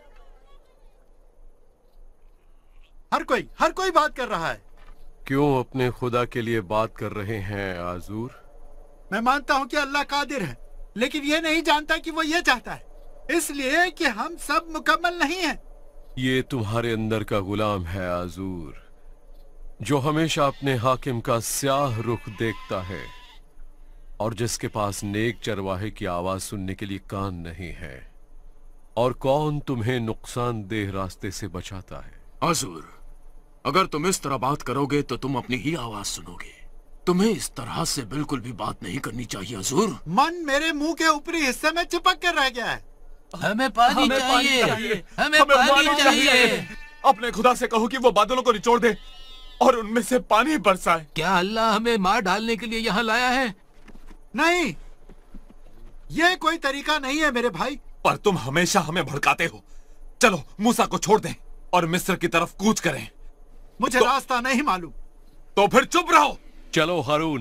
हर कोई बात कर रहा है। क्यों अपने खुदा के लिए बात कर रहे हैं आजूर? मैं मानता हूँ कि अल्लाह कादिर है, लेकिन ये नहीं जानता कि वो ये चाहता है, इसलिए कि हम सब मुकम्मल नहीं हैं। ये तुम्हारे अंदर का गुलाम है आजूर, जो हमेशा अपने हाकिम का स्याह रुख देखता है और जिसके पास नेक चरवाहे की आवाज सुनने के लिए कान नहीं है। और कौन तुम्हें नुकसानदेह रास्ते से बचाता है? आजूर, अगर तुम इस तरह बात करोगे तो तुम अपनी ही आवाज सुनोगे। तुम्हें इस तरह से बिल्कुल भी बात नहीं करनी चाहिए आजूर। मन मेरे मुंह के ऊपरी हिस्से में चिपक कर रह गया है। हमें पानी चाहिए, हमें पानी चाहिए। अपने खुदा से कहो कि वो बादलों को निचोड़ दे और उनमें से पानी बरसाए। क्या अल्लाह हमें मार डालने के लिए यहाँ लाया है? नहीं, ये कोई तरीका नहीं है मेरे भाई। पर तुम हमेशा हमें भड़काते हो। चलो मूसा को छोड़ दें और मिस्र की तरफ कूच करें। मुझे रास्ता नहीं मालूम। तो फिर चुप रहो। चलो हारून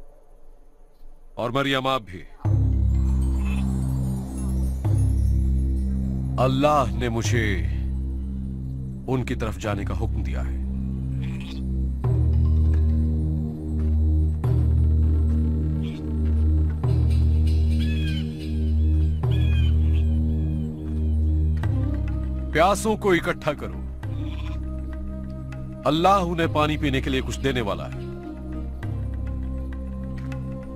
और मरियम, आप भी। अल्लाह ने मुझे उनकी तरफ जाने का हुक्म दिया है। प्यासों को इकट्ठा करो, अल्लाह उन्हें पानी पीने के लिए कुछ देने वाला है।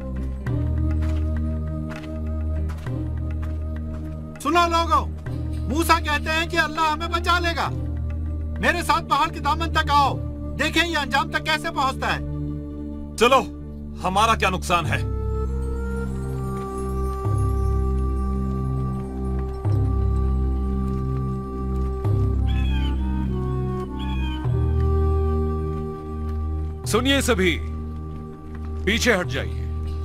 सुनो लोगों, मूसा कहते हैं कि अल्लाह हमें बचा लेगा। मेरे साथ पहाड़ के दामन तक आओ, देखें ये अंजाम तक कैसे पहुंचता है। चलो, हमारा क्या नुकसान है। सुनिए सभी, पीछे हट जाइए।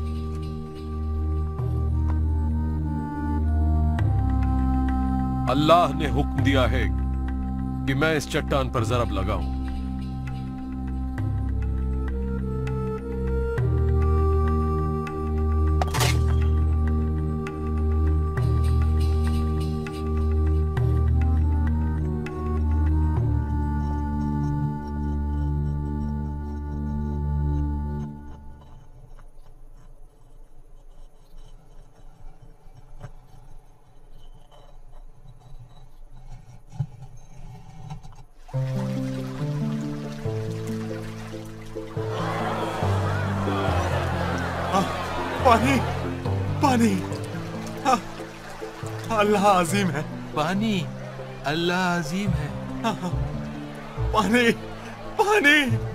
अल्लाह ने हुक्म दिया है कि मैं इस चट्टान पर जरब लगाऊं। पानी, पानी, अल्लाह अजीम है। पानी, अल्लाह अजीम है। पानी, पानी,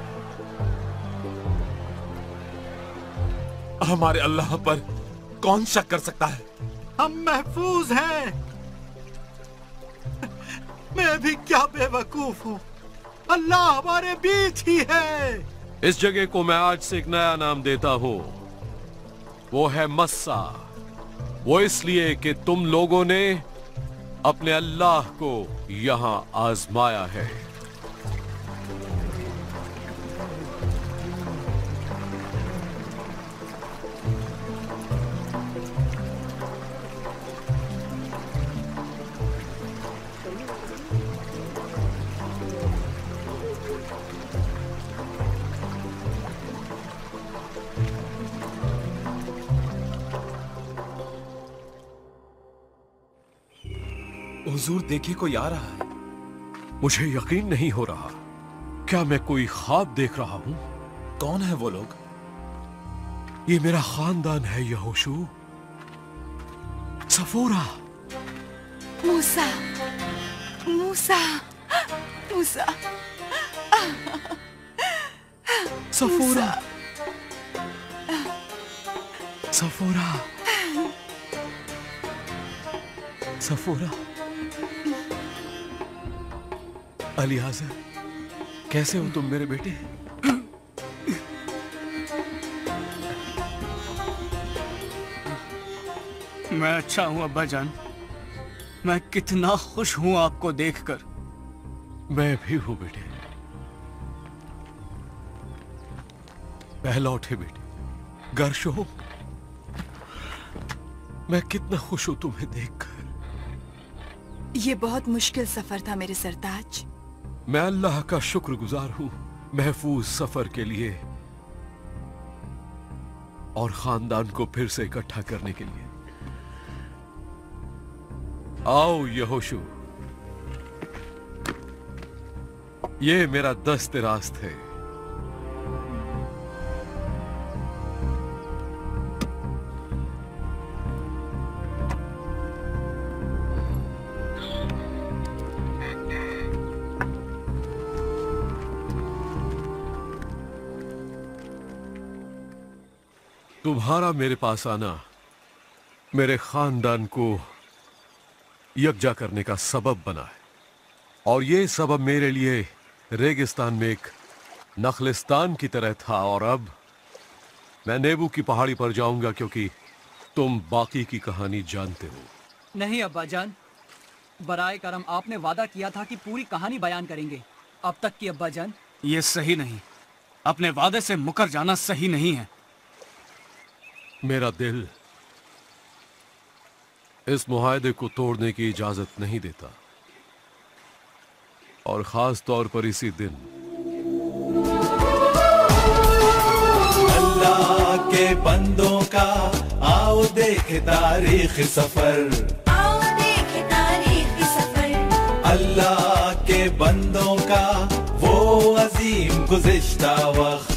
हमारे अल्लाह पर कौन शक कर सकता है। हम महफूज हैं। मैं भी क्या बेवकूफ हूँ, अल्लाह हमारे बीच ही है। इस जगह को मैं आज से एक नया नाम देता हूँ, वो है मस्सा। वो इसलिए कि तुम लोगों ने अपने अल्लाह को यहां आजमाया है। हुजूर देखिए, कोई आ रहा है। मुझे यकीन नहीं हो रहा, क्या मैं कोई ख्वाब देख रहा हूं? कौन है वो लोग? ये मेरा खानदान है यहोशू। सफोरा, मूसा, मूसा, मूसा, सफोरा, सफोरा, सफोरा। अलीआज़र, कैसे हो तुम मेरे बेटे? मैं अच्छा हूं अब्बा जान। मैं कितना खुश हूं आपको देखकर। मैं भी हूं बेटे। पहला उठे बेटे, गर्शो। मैं कितना खुश हूं तुम्हें देखकर। ये बहुत मुश्किल सफर था मेरे सरताज। मैं अल्लाह का शुक्रगुजार हूं महफूज सफर के लिए और खानदान को फिर से इकट्ठा करने के लिए। आओ यहोशू, ये मेरा दस्त रास्त है। तुम्हारा मेरे पास आना मेरे खानदान को यकजा करने का सबब बना है और ये सबब मेरे लिए रेगिस्तान में एक नखलिस्तान की तरह था और अब मैं नेबू की पहाड़ी पर जाऊंगा क्योंकि तुम बाकी की कहानी जानते हो। नहीं अब्बा जान, बराए करम आपने वादा किया था कि पूरी कहानी बयान करेंगे। अब तक की अब्बा जान। ये सही नहीं, अपने वादे से मुकर जाना सही नहीं है। मेरा दिल इस मुआहदे को तोड़ने की इजाजत नहीं देता और खास तौर पर इसी दिन। अल्लाह के बंदों का आओ देखे तारीखी सफर, आओ देखे तारीखी सफर। अल्लाह के बंदों का वो अजीम गुज़िश्ता वक्त,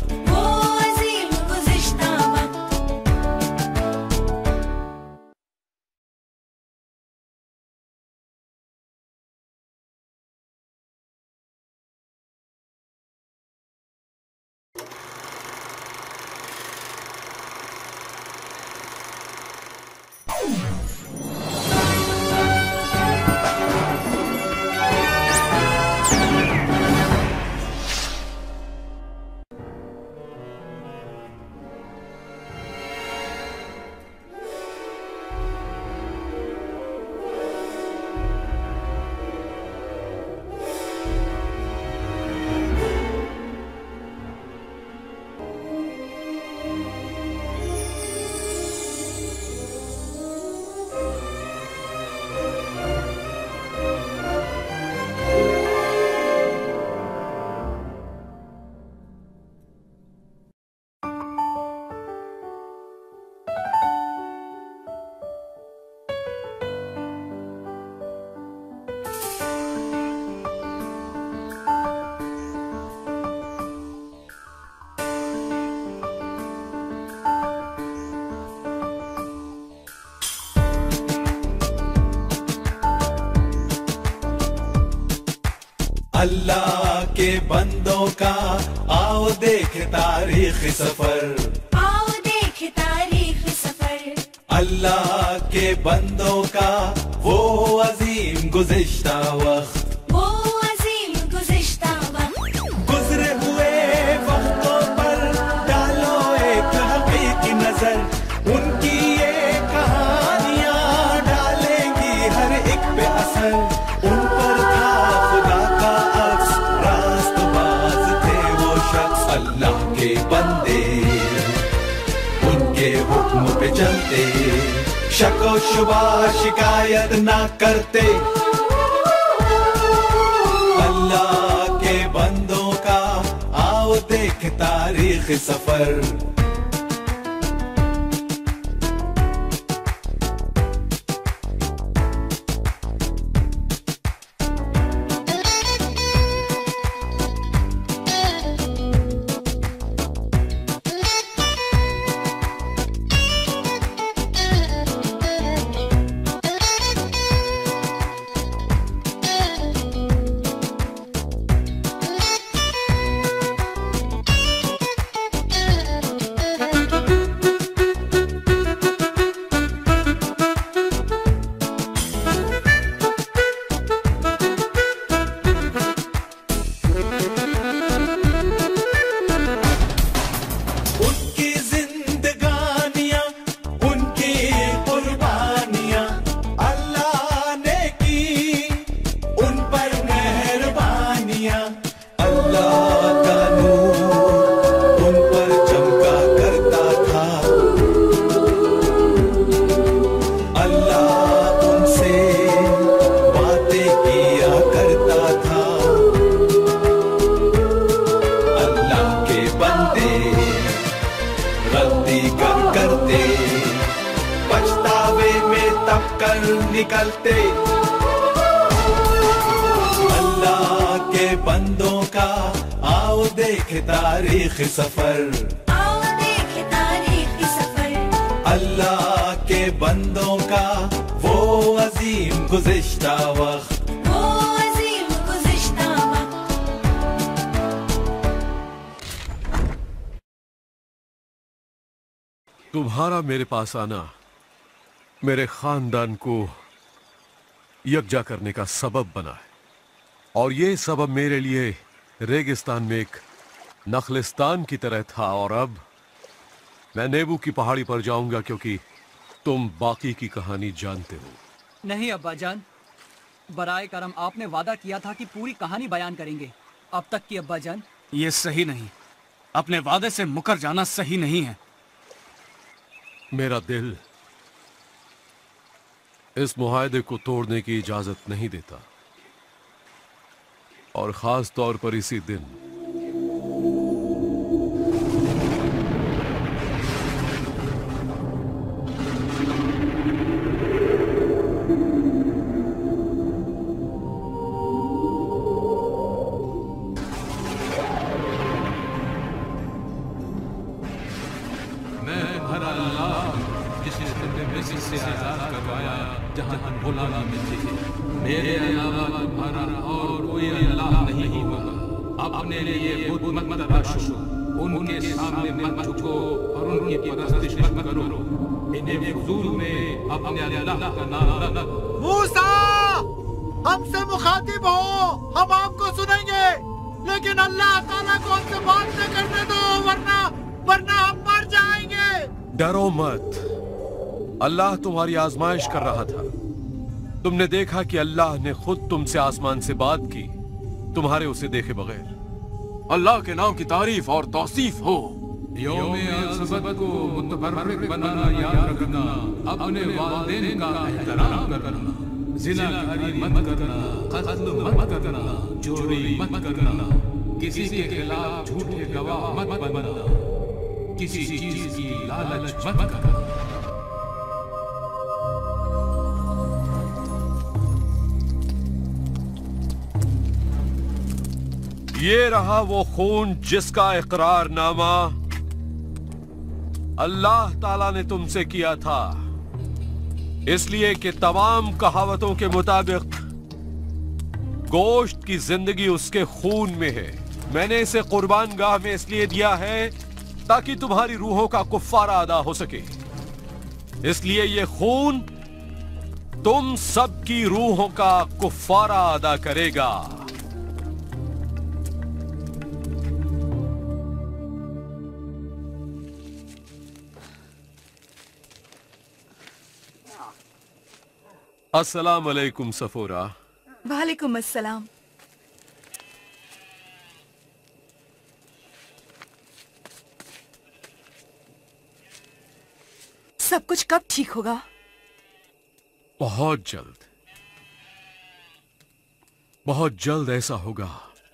अल्लाह के बंदों का आओ देखे तारीखी सफर, आओ देखे तारीखी सफर। अल्लाह के बंदों का वो अजीम गुज़िश्ता वक्त, वो अजीम गुज़िश्ता वक्त। गुजरे हुए वक्तों पर डालो एक हकीकी नजर, उनकी ये कहानियां डालेंगी हर एक पे असर। उन पर था खुदा का अक्स, रास्तबाज थे वो शख्स। अल्लाह के बंदे उनके हुक्म पे चलते, शको शुबा शिकायत ना करते। अल्लाह के बंदों का आओ देख तारीख सफर। निकलते। अल्लाह के बंदों का आओ देखे तारीख सफर, आओ देखे तारीख सफर। अल्लाह के बंदों का वो अजीम गुज़िश्ता वक्त, वो अजीम गुज़िश्ता वक्त। तुम्हारा मेरे पास आना मेरे खानदान को यकजा करने का सबब बना है, और ये सबब मेरे लिए रेगिस्तान में एक नखलिस्तान की तरह था। और अब मैं नेबू की पहाड़ी पर जाऊंगा, क्योंकि तुम बाकी की कहानी जानते हो। नहीं अब्बाजान, बराए करम आपने वादा किया था कि पूरी कहानी बयान करेंगे। अब तक की अब्बाजान। ये सही नहीं, अपने वादे से मुकर जाना सही नहीं है। मेरा दिल इस मुआहदे को तोड़ने की इजाजत नहीं देता, और खास तौर पर इसी दिन। मैं तुम्हारा अल्लाह जिसने तुम्हें मिस्र से आजाद करवाया, जहाँ हम गुलामी में थे। मेरे अलावा तुम्हारा और कोई अल्लाह नहीं होगा। अपने लिए बुत मत तराशो, उनके सामने मत झुको और उनकी परस्तिश मत करो। इन्हें फजूल में अपने अल्लाह का नाम न लो। मूसा, हमसे मुखातिब हो, हम आपको सुनेंगे, लेकिन अल्लाह ताला को हमसे बात न करने दो, वरना हम मर जाएंगे। डरो मत, अल्लाह तुम्हारी आजमाइश कर रहा था। तुमने देखा कि अल्लाह ने खुद तुमसे आसमान से बात की, तुम्हारे उसे देखे बगैर। अल्लाह के नाम की तारीफ और तौसीफ हो। यौम असबत को मुतबर्रिक बनाना याद रखना, अपने वालिदैन का एहतराम करना, जिनाकारी मत करना, कत्ल मत करना, चोरी मत करना, किसी के खिलाफ झूठे गवाह मत बनना, किसी चीज की लालच मत करना। ये रहा वो खून जिसका इकरारनामा अल्लाह ताला ने तुमसे किया था, इसलिए कि तमाम कहावतों के मुताबिक गोश्त की जिंदगी उसके खून में है। मैंने इसे कुर्बान गाह में इसलिए दिया है ताकि तुम्हारी रूहों का कुफ्फारा अदा हो सके। इसलिए ये खून तुम सबकी रूहों का कुफ्फारा अदा करेगा। अस्सलाम वालेकुम सफोरा। वालेकुम अस्सलाम। सब कुछ कब ठीक होगा? बहुत जल्द, बहुत जल्द ऐसा होगा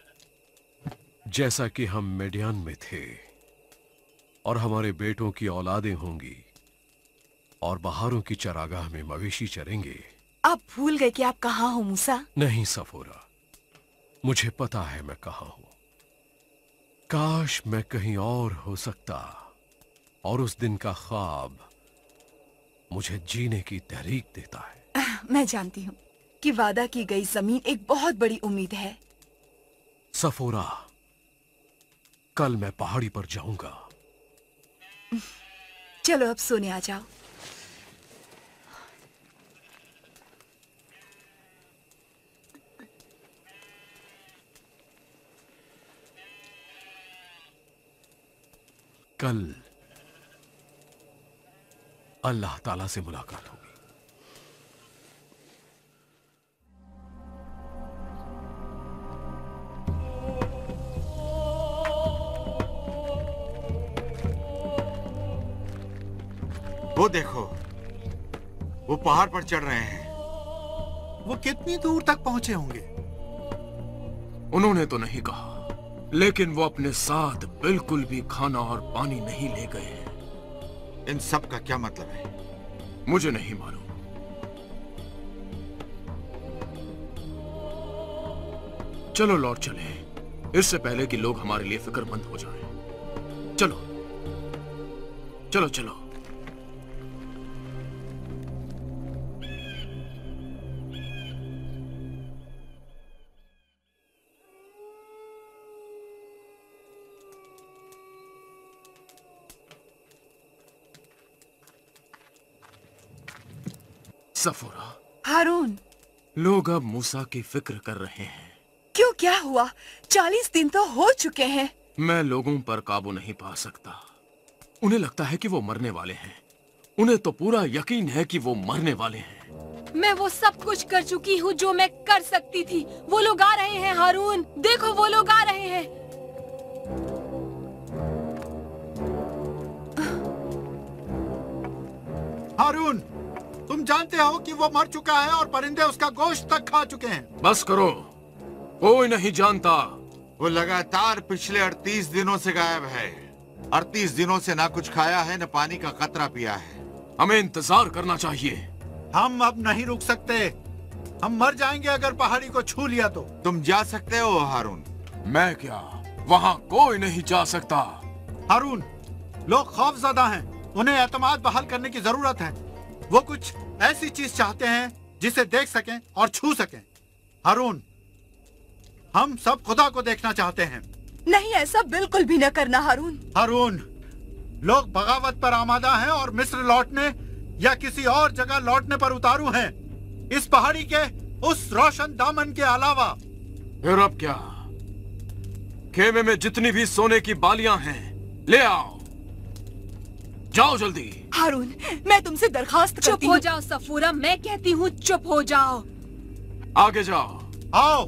जैसा कि हम मेडियान में थे और हमारे बेटों की औलादें होंगी और बहारों की चरागाह में मवेशी चरेंगे। आप भूल गए कि आप कहाँ हो मूसा? नहीं सफोरा, मुझे पता है मैं कहाँ हूं। काश मैं कहीं और हो सकता और उस दिन का ख्वाब मुझे जीने की तहरीक देता है। मैं जानती हूँ कि वादा की गई जमीन एक बहुत बड़ी उम्मीद है। सफोरा, कल मैं पहाड़ी पर जाऊंगा। चलो अब सोने आ जाओ। कल अल्लाह ताला से मुलाकात होगी। वो देखो, वो पहाड़ पर चढ़ रहे हैं। वो कितनी दूर तक पहुंचे होंगे? उन्होंने तो नहीं कहा, लेकिन वो अपने साथ बिल्कुल भी खाना और पानी नहीं ले गए। इन सब का क्या मतलब है? मुझे नहीं मालूम। चलो लौट चले, इससे पहले कि लोग हमारे लिए फिक्रमंद हो जाएं। चलो चलो चलो। सफोरा, हारून, लोग अब मूसा की फिक्र कर रहे हैं। क्यों, क्या हुआ? 40 दिन तो हो चुके हैं। मैं लोगों पर काबू नहीं पा सकता। उन्हें लगता है कि वो मरने वाले हैं। उन्हें तो पूरा यकीन है कि वो मरने वाले हैं। मैं वो सब कुछ कर चुकी हूँ जो मैं कर सकती थी। वो लोग आ रहे हैं हारून, देखो वो लोग आ रहे हैं। हारून, तुम जानते हो कि वो मर चुका है और परिंदे उसका गोश्त तक खा चुके हैं। बस करो, कोई नहीं जानता। वो लगातार पिछले 38 दिनों से गायब है। 38 दिनों से ना कुछ खाया है, न पानी का कतरा पिया है। हमें इंतजार करना चाहिए। हम अब नहीं रुक सकते। हम मर जाएंगे अगर पहाड़ी को छू लिया तो। तुम जा सकते हो हारून। मैं क्या? वहाँ कोई नहीं जा सकता। हारून, लोग खौफजदा हैं। उन्हें एतमाद बहाल करने की जरूरत है। वो कुछ ऐसी चीज चाहते हैं जिसे देख सकें और छू सकें। हारून, हम सब खुदा को देखना चाहते हैं। नहीं, ऐसा बिल्कुल भी न करना हारून। हारून, लोग बगावत पर आमादा हैं और मिस्र लौटने या किसी और जगह लौटने पर उतारू हैं, इस पहाड़ी के उस रोशन दामन के अलावा। फिर अब क्या? खेमे में जितनी भी सोने की बालियां हैं ले आओ। जाओ जल्दी। हारून, मैं तुमसे दरखास्त करती हूँ। चुप हो जाओ सफूरा, मैं कहती हूँ चुप हो जाओ। आगे जाओ। आओ।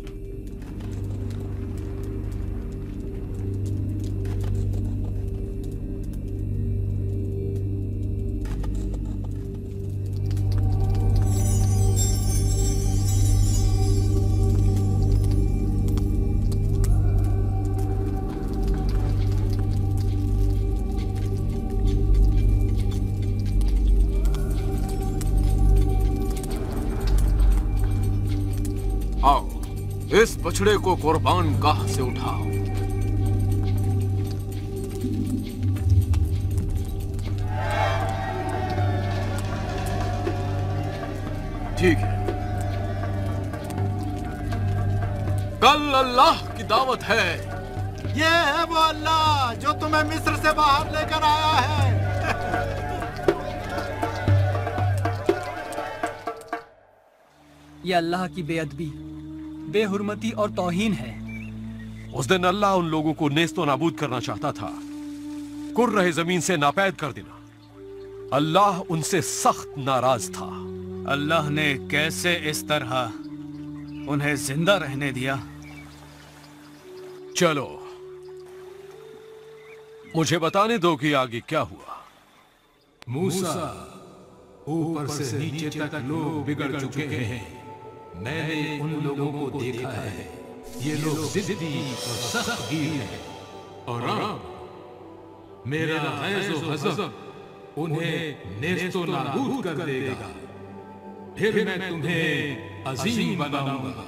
आओ, इस बछड़े को कुर्बान गाह से उठाओ। ठीक है। कल अल्लाह की दावत है। ये है वो अल्लाह जो तुम्हें मिस्र से बाहर लेकर आया है। ये अल्लाह की बेअदबी, बेहुरमती और तौहीन है। उस दिन अल्लाह उन लोगों को नेस्तो नाबूद करना चाहता था, कुर्रह जमीन से नापैद कर देना। अल्लाह उनसे सख्त नाराज था। अल्लाह ने कैसे इस तरह उन्हें जिंदा रहने दिया? चलो मुझे बताने दो कि आगे क्या हुआ। मूसा, ऊपर से नीचे तक लोग बिगड़ चुके हैं। मैंने उन लोगों को देखा है, ये लोग जिद्दी और सख्त गिर हैं, और अब मेरा गैज़ो गज़ब उन्हें नेस्तो नाबूद कर देगा। फिर मैं तुम्हें अजीम बनाऊंगा।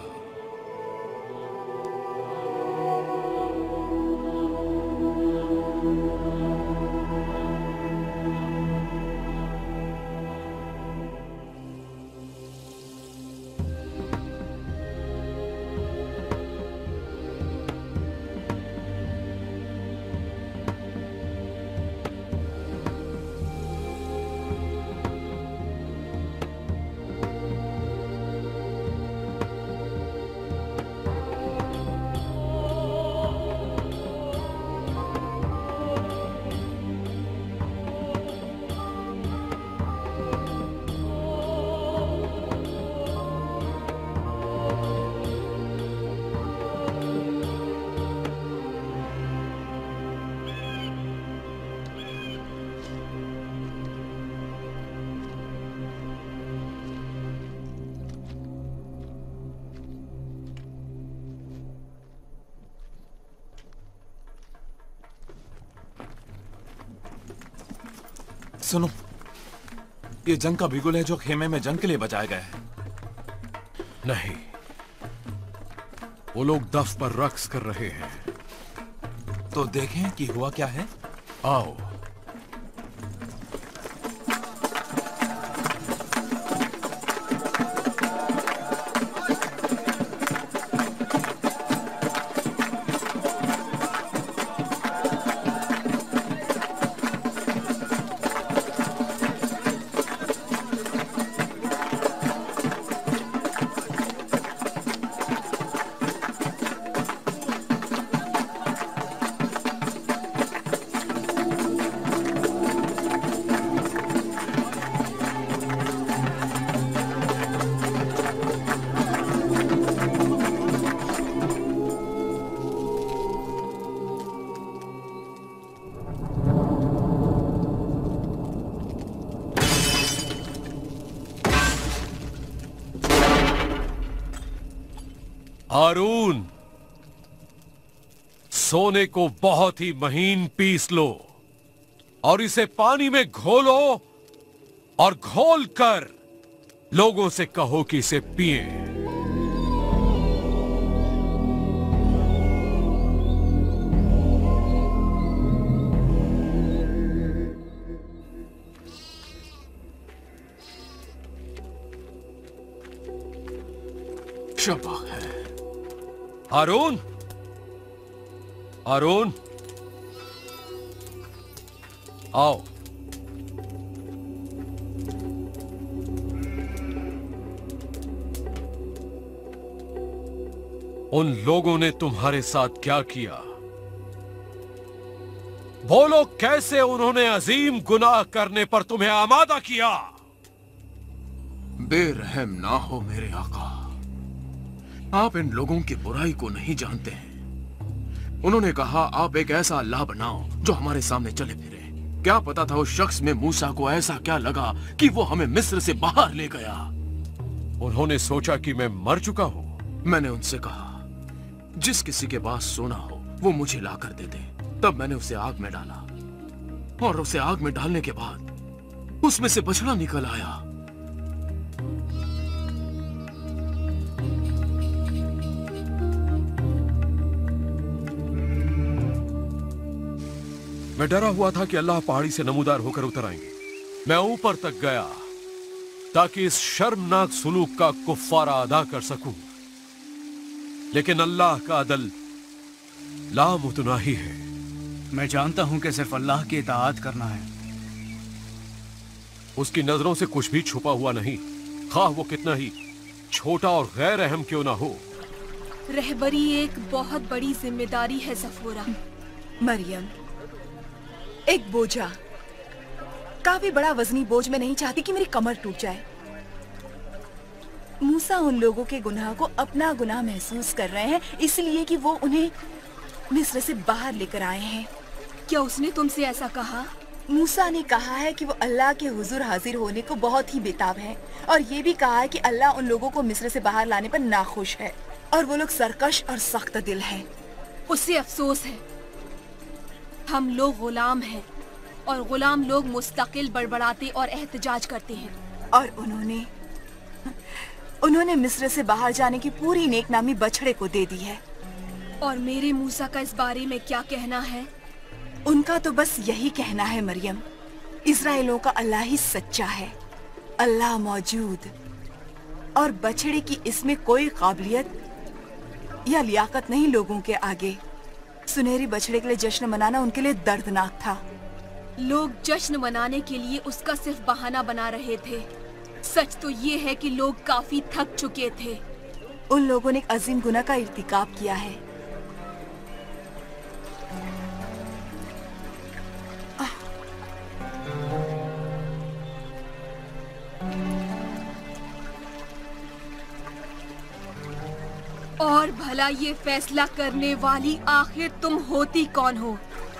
सुनो, ये जंग का बिगुल है जो खेमे में जंग के लिए बजाया गया है। नहीं, वो लोग दफ पर रक्स कर रहे हैं। तो देखें कि हुआ क्या है। आओ। हारून, सोने को बहुत ही महीन पीस लो और इसे पानी में घोलो और घोलकर लोगों से कहो कि इसे पिए। शाबाश है। हारून, हारून, आओ। उन लोगों ने तुम्हारे साथ क्या किया? बोलो, कैसे उन्होंने अजीम गुनाह करने पर तुम्हें आमादा किया? बेरहम ना हो मेरे आका, आप इन लोगों की बुराई को नहीं जानते हैं। उन्होंने कहा आप एक ऐसा अल्लाह बनाओ जो हमारे सामने चले फिरे। क्या पता था उस शख्स में मूसा को ऐसा क्या लगा कि वो हमें मिस्र से बाहर ले गया। उन्होंने सोचा कि मैं मर चुका हूं। मैंने उनसे कहा जिस किसी के पास सोना हो वो मुझे ला कर दे दे। तब मैंने उसे आग में डाला और उसे आग में डालने के बाद उसमें से बछड़ा निकल आया। मैं डरा हुआ था कि अल्लाह पहाड़ी से नमूदार होकर उतर आएंगे। मैं ऊपर तक गया ताकि इस शर्मनाक सुलूक का कुफ्फारा अदा कर सकूं। लेकिन अल्लाह का अदल लामुतनाही है। मैं जानता हूं कि सिर्फ अल्लाह की इताअत करना है। उसकी नजरों से कुछ भी छुपा हुआ नहीं, खाह वो कितना ही छोटा और गैर अहम क्यों ना हो। रहबरी एक बहुत बड़ी जिम्मेदारी है सफूरा। मरियम, एक बोझा, काफी बड़ा वजनी बोझ। मैं नहीं चाहती कि मेरी कमर टूट जाए। मूसा उन लोगों के गुनाह को अपना गुनाह महसूस कर रहे हैं, इसलिए कि वो उन्हें मिस्र से बाहर लेकर आए हैं। क्या उसने तुमसे ऐसा कहा? मूसा ने कहा है कि वो अल्लाह के हुजूर हाजिर होने को बहुत ही बेताब है, और ये भी कहा है कि अल्लाह उन लोगों को मिस्र से बाहर लाने पर नाखुश है, और वो लोग सरकश और सख्त दिल हैं। उससे अफसोस है। हम लोग गुलाम हैं, और गुलाम लोग मुस्तकिल बड़बड़ाते और एहतजाज करते हैं। और उन्होंने मिस्र से बाहर जाने की पूरी नेकनामी बछड़े को दे दी है। और मेरे मूसा का इस बारे में क्या कहना है? उनका तो बस यही कहना है मरियम, इस्राएलों का अल्लाह ही सच्चा है, अल्लाह मौजूद, और बछड़े की इसमें कोई काबिलियत या लियाकत नहीं लोगों के आगे। सुनहरी बछड़े के लिए जश्न मनाना उनके लिए दर्दनाक था। लोग जश्न मनाने के लिए उसका सिर्फ बहाना बना रहे थे। सच तो ये है कि लोग काफी थक चुके थे। उन लोगों ने एक अजीम गुनाह का इर्तिकाब किया है। और भला ये फैसला करने वाली आखिर तुम होती कौन हो?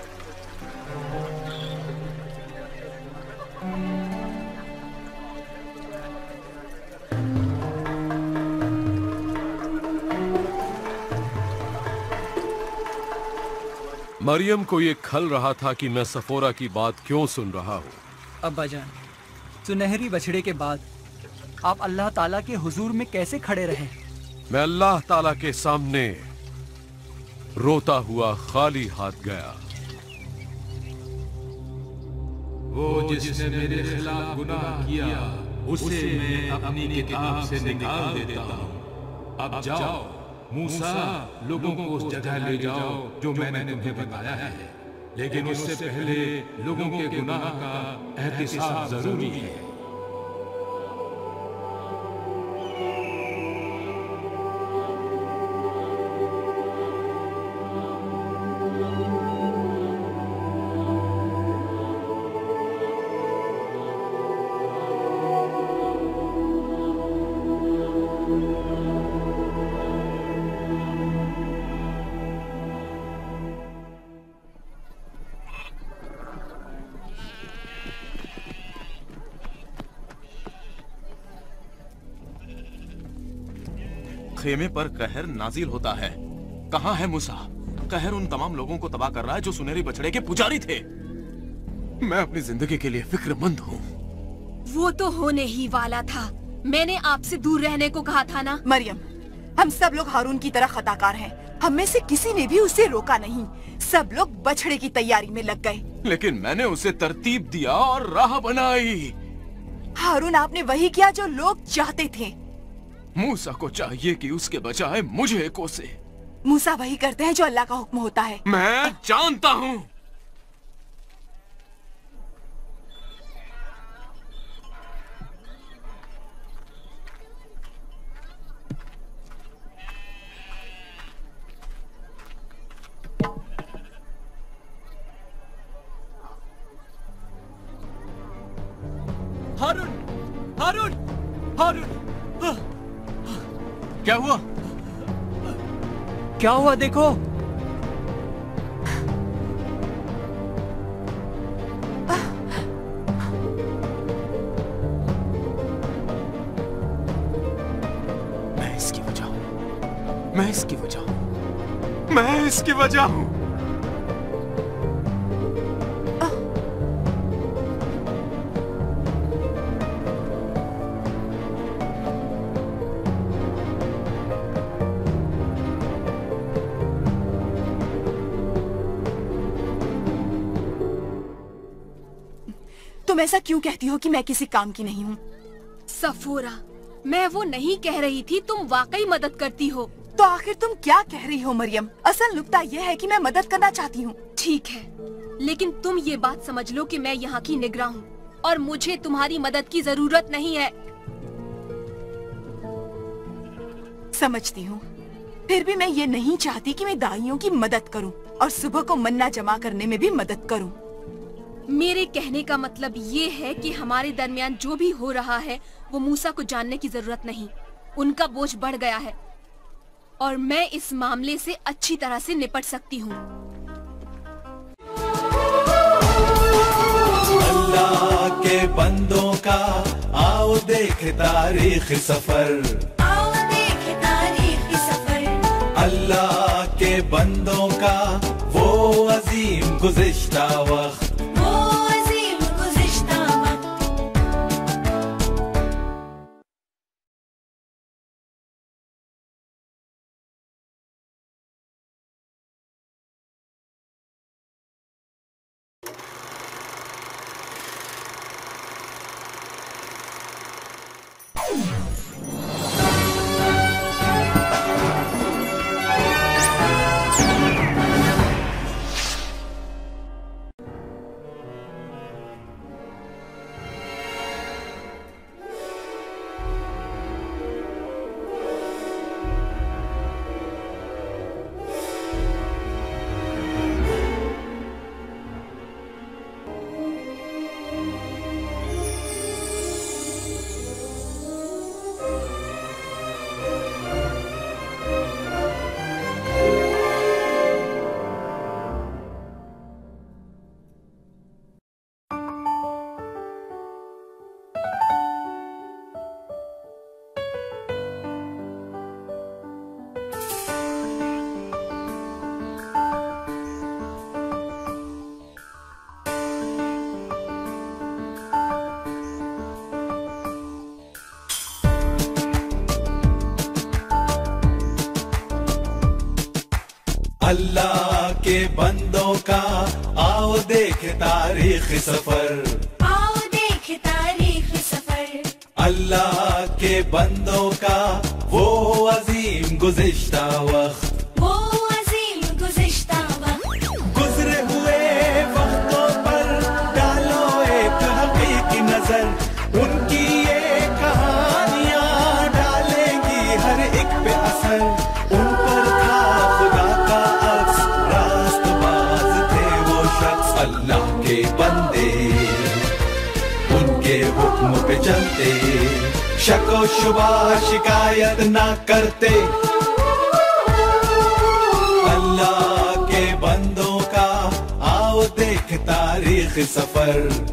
मरियम को ये खल रहा था कि मैं सफोरा की बात क्यों सुन रहा हूँ। अब्बा जान, सुनहरी बछड़े के बाद आप अल्लाह ताला के हुजूर में कैसे खड़े रहे? मैं अल्लाह ताला के सामने रोता हुआ खाली हाथ गया। वो जिसने मेरे खिलाफ गुनाह किया, उसे मैं अपनी किताब से निकाल देता हूँ। अब जाओ मूसा, लोगों को उस जगह ले जाओ जो मैंने तुम्हें बताया है, लेकिन उससे पहले लोगों के गुनाह का एहतिसाब जरूरी है। खेमे पर कहर नाजिल होता है। कहाँ है मूसा? कहर उन तमाम लोगों को तबाह कर रहा है जो सुनहरी बछड़े के पुजारी थे। मैं अपनी जिंदगी के लिए फिक्रमंद हूँ। वो तो होने ही वाला था। मैंने आपसे दूर रहने को कहा था ना। मरियम, हम सब लोग हारून की तरह खताकार हैं। हम में से किसी ने भी उसे रोका नहीं। सब लोग बछड़े की तैयारी में लग गए। लेकिन मैंने उसे तरतीब दिया और राह बनाई। हारून, आपने वही किया जो लोग चाहते थे। मूसा को चाहिए कि उसके बजाय मुझे कोसे। मूसा वही करते हैं जो अल्लाह का हुक्म होता है। मैं जानता हूँ। हारून, हारून, हारून! क्या हुआ? क्या हुआ देखो। मैं इसकी वजह हूं। मैं इसकी वजह हूं। मैं इसकी वजह हूं। तुम ऐसा क्यों कहती हो कि मैं किसी काम की नहीं हूँ? सफोरा, मैं वो नहीं कह रही थी। तुम वाकई मदद करती हो। तो आखिर तुम क्या कह रही हो मरियम? असल नुक्ता यह है कि मैं मदद करना चाहती हूँ। ठीक है, लेकिन तुम ये बात समझ लो कि मैं यहाँ की निगरान हूँ और मुझे तुम्हारी मदद की जरूरत नहीं है। समझती हूँ, फिर भी मैं ये नहीं चाहती कि मैं दाइयों की मदद करूँ और सुबह को मन्ना जमा करने में भी मदद करूँ। मेरे कहने का मतलब ये है कि हमारे दरमियान जो भी हो रहा है वो मूसा को जानने की जरूरत नहीं। उनका बोझ बढ़ गया है और मैं इस मामले से अच्छी तरह से निपट सकती हूँ। अल्लाह के बंदों का आओ देखे तारीख सफर, आओ देखे तारीख सफर। अल्लाह के बंदों का वो अजीम गुज़िश्ता वक्त, वो अजीम गुज़िश्ता वक्त। अल्लाह के बंदों का आओ देखे तारीख सफर, आओ देखे तारीख सफर। अल्लाह के बंदों का वो अजीम गुज़िश्ता वक्त, वो अजीम गुज़िश्ता वक्त। गुजरे हुए वक्तों पर डालो एक हकीकी नजर, उनकी ये कहानियां डालेंगी हर एक पे असर। उन पर था खुदा का अक्स, रास्तबाज थे वो शख्स। अल्लाह के बंदे उनके हुक्म पे चलते, शको शुबा शिकायत ना करते। अल्लाह के बंदों का आओ देख तारीख सफर।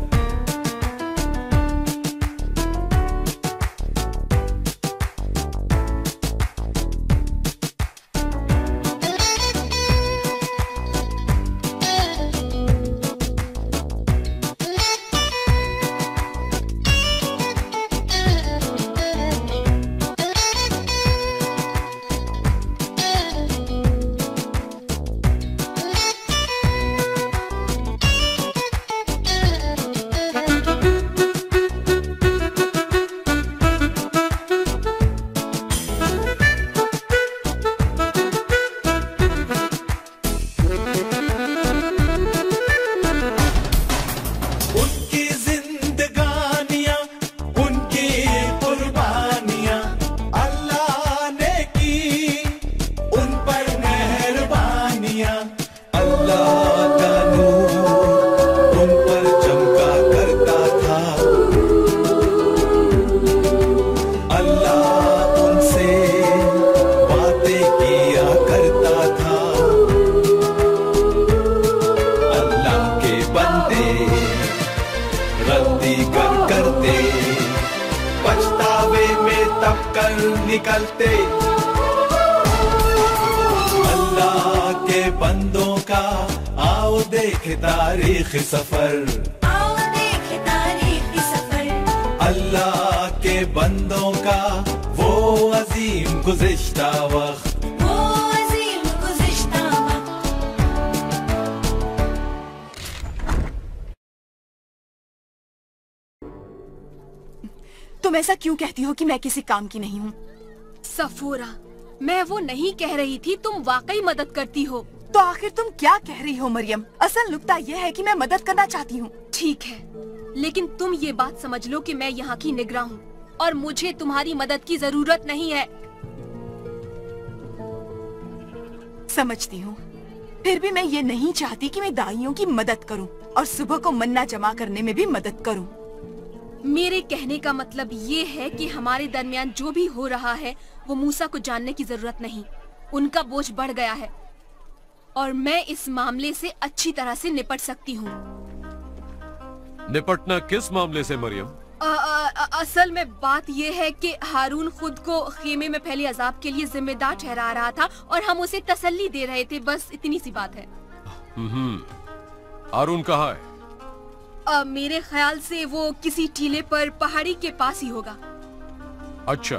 निकलते। अल्लाह के बंदों का आओ देखे तारीख सफर, आओ देखे तारीख सफर। अल्लाह के बंदों का वो अजीम गुज़िश्ता वक्त, वो अजीम गुज़िश्ता वक्त। तुम ऐसा क्यों कहती हो कि मैं किसी काम की नहीं हूँ? सफोरा, मैं वो नहीं कह रही थी, तुम वाकई मदद करती हो। तो आखिर तुम क्या कह रही हो मरियम? असल नुक्ता यह है कि मैं मदद करना चाहती हूँ। ठीक है, लेकिन तुम ये बात समझ लो कि मैं यहाँ की निगरान हूँ और मुझे तुम्हारी मदद की जरूरत नहीं है। समझती हूँ, फिर भी मैं ये नहीं चाहती कि मैं दाइयों की मदद करूँ और सुबह को मन्ना जमा करने में भी मदद करूँ। मेरे कहने का मतलब ये है कि हमारे दरमियान जो भी हो रहा है वो मूसा को जानने की जरूरत नहीं। उनका बोझ बढ़ गया है और मैं इस मामले से अच्छी तरह से निपट सकती हूँ। निपटना किस मामले से मरियम? असल में बात ये है कि हारून खुद को खेमे में फैले अजाब के लिए जिम्मेदार ठहरा रहा था और हम उसे तसल्ली दे रहे थे, बस इतनी सी बात है। हारून कहाँ है? मेरे ख्याल से वो किसी टीले पर पहाड़ी के पास ही होगा। अच्छा,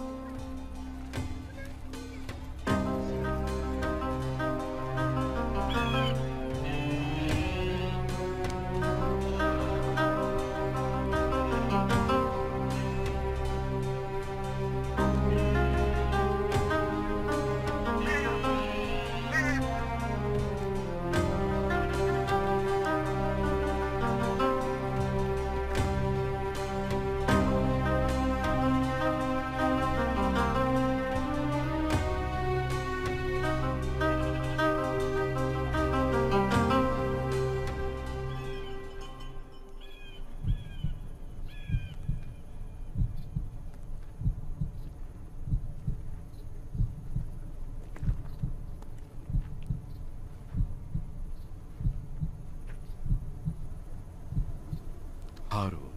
हारून,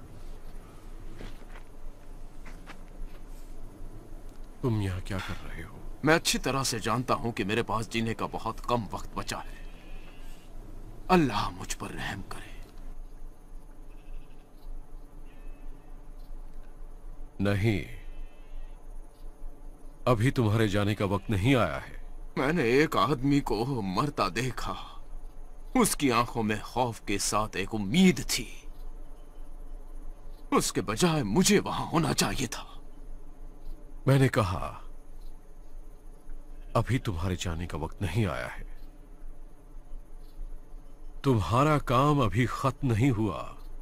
तुम यहाँ क्या कर रहे हो? मैं अच्छी तरह से जानता हूं कि मेरे पास जीने का बहुत कम वक्त बचा है। अल्लाह मुझ पर रहम करे। नहीं, अभी तुम्हारे जाने का वक्त नहीं आया है। मैंने एक आदमी को मरता देखा। उसकी आंखों में खौफ के साथ एक उम्मीद थी। उसके बजाय मुझे वहां होना चाहिए था। मैंने कहा अभी तुम्हारे जाने का वक्त नहीं आया है। तुम्हारा काम अभी खत्म नहीं हुआ।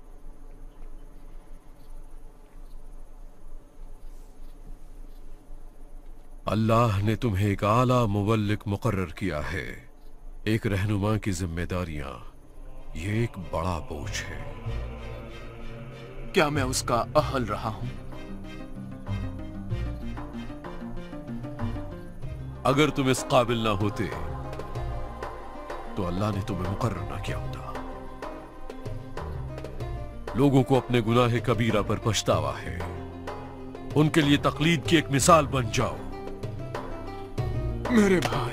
अल्लाह ने तुम्हें एक आला मुवल्लिक मुकर्रर किया है। एक रहनुमा की जिम्मेदारियां ये एक बड़ा बोझ है। क्या मैं उसका अहल रहा हूं? अगर तुम इस काबिल ना होते तो अल्लाह ने तुम्हें मुकर्रर ना किया होता। लोगों को अपने गुनाह कबीरा पर पछतावा है। उनके लिए तकलीद की एक मिसाल बन जाओ। मेरे भाई,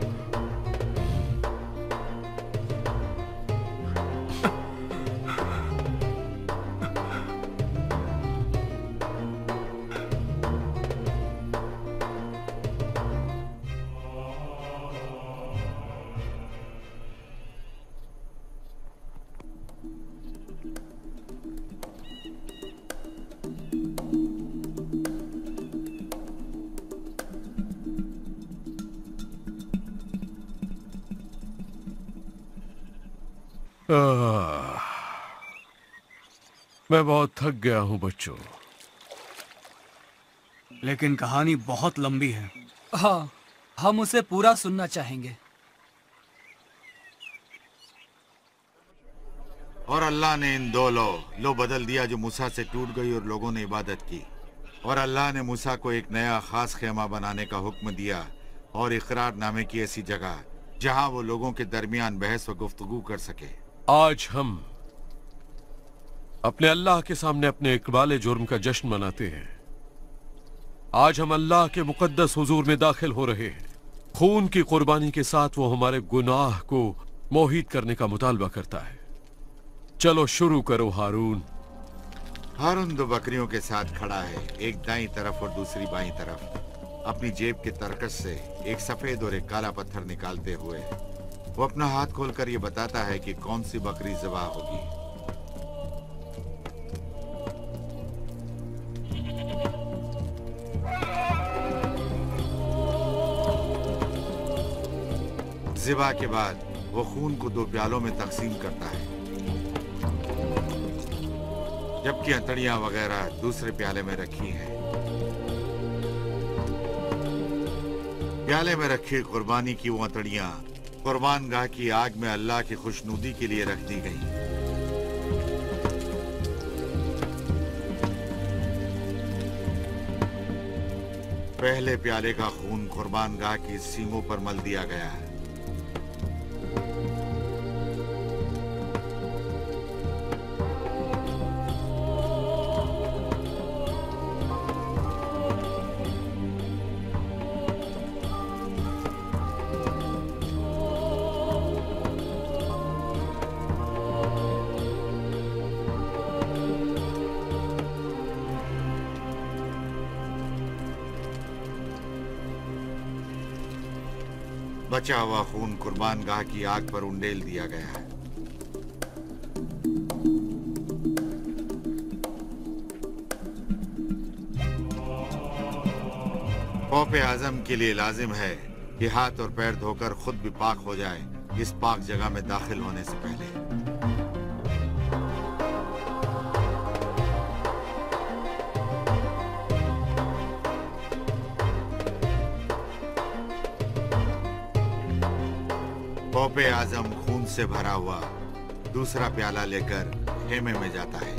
मैं बहुत थक गया हूं बच्चों। लेकिन कहानी बहुत लंबी है। हाँ, हम उसे पूरा सुनना चाहेंगे। और अल्लाह ने इन दो लो बदल दिया जो मूसा से टूट गई और लोगों ने इबादत की। और अल्लाह ने मूसा को एक नया खास खेमा बनाने का हुक्म दिया और इकरारनामे की ऐसी जगह जहां वो लोगों के दरमियान बहस व गुफ्तगू कर सके। आज हम अपने अल्लाह के सामने अपने इकबाल जुर्म का जश्न मनाते हैं। आज हम अल्लाह के मुकद्दस हुजूर में दाखिल हो रहे हैं। खून की कुर्बानी के साथ वो हमारे गुनाह को मोहित करने का मुतालबा करता है। चलो शुरू करो हारून। हारून दो बकरियों के साथ खड़ा है, एक दाईं तरफ और दूसरी बाईं तरफ। अपनी जेब के तरकश से एक सफेद और एक काला पत्थर निकालते हुए वो अपना हाथ खोलकर ये बताता है कि कौन सी बकरी ज़िबा होगी। ज़िबा के बाद वो खून को 2 प्यालों में तकसीम करता है, जबकि अंतड़ियां वगैरह दूसरे प्याले में रखी हैं। प्याले में रखी कुर्बानी की वो अंतड़ियां कुर्बानगाह की आग में अल्लाह की खुशनुदी के लिए रख दी गई। पहले प्याले का खून कुर्बानगाह की सींगों पर मल दिया गया है। बचा हुआ खून कुर्बानगाह की आग पर उंडेल दिया गया है। खौफ आजम के लिए लाजिम है कि हाथ और पैर धोकर खुद भी पाक हो जाए इस पाक जगह में दाखिल होने से पहले। खौफ आजम खून से भरा हुआ दूसरा प्याला लेकर खेमे में जाता है।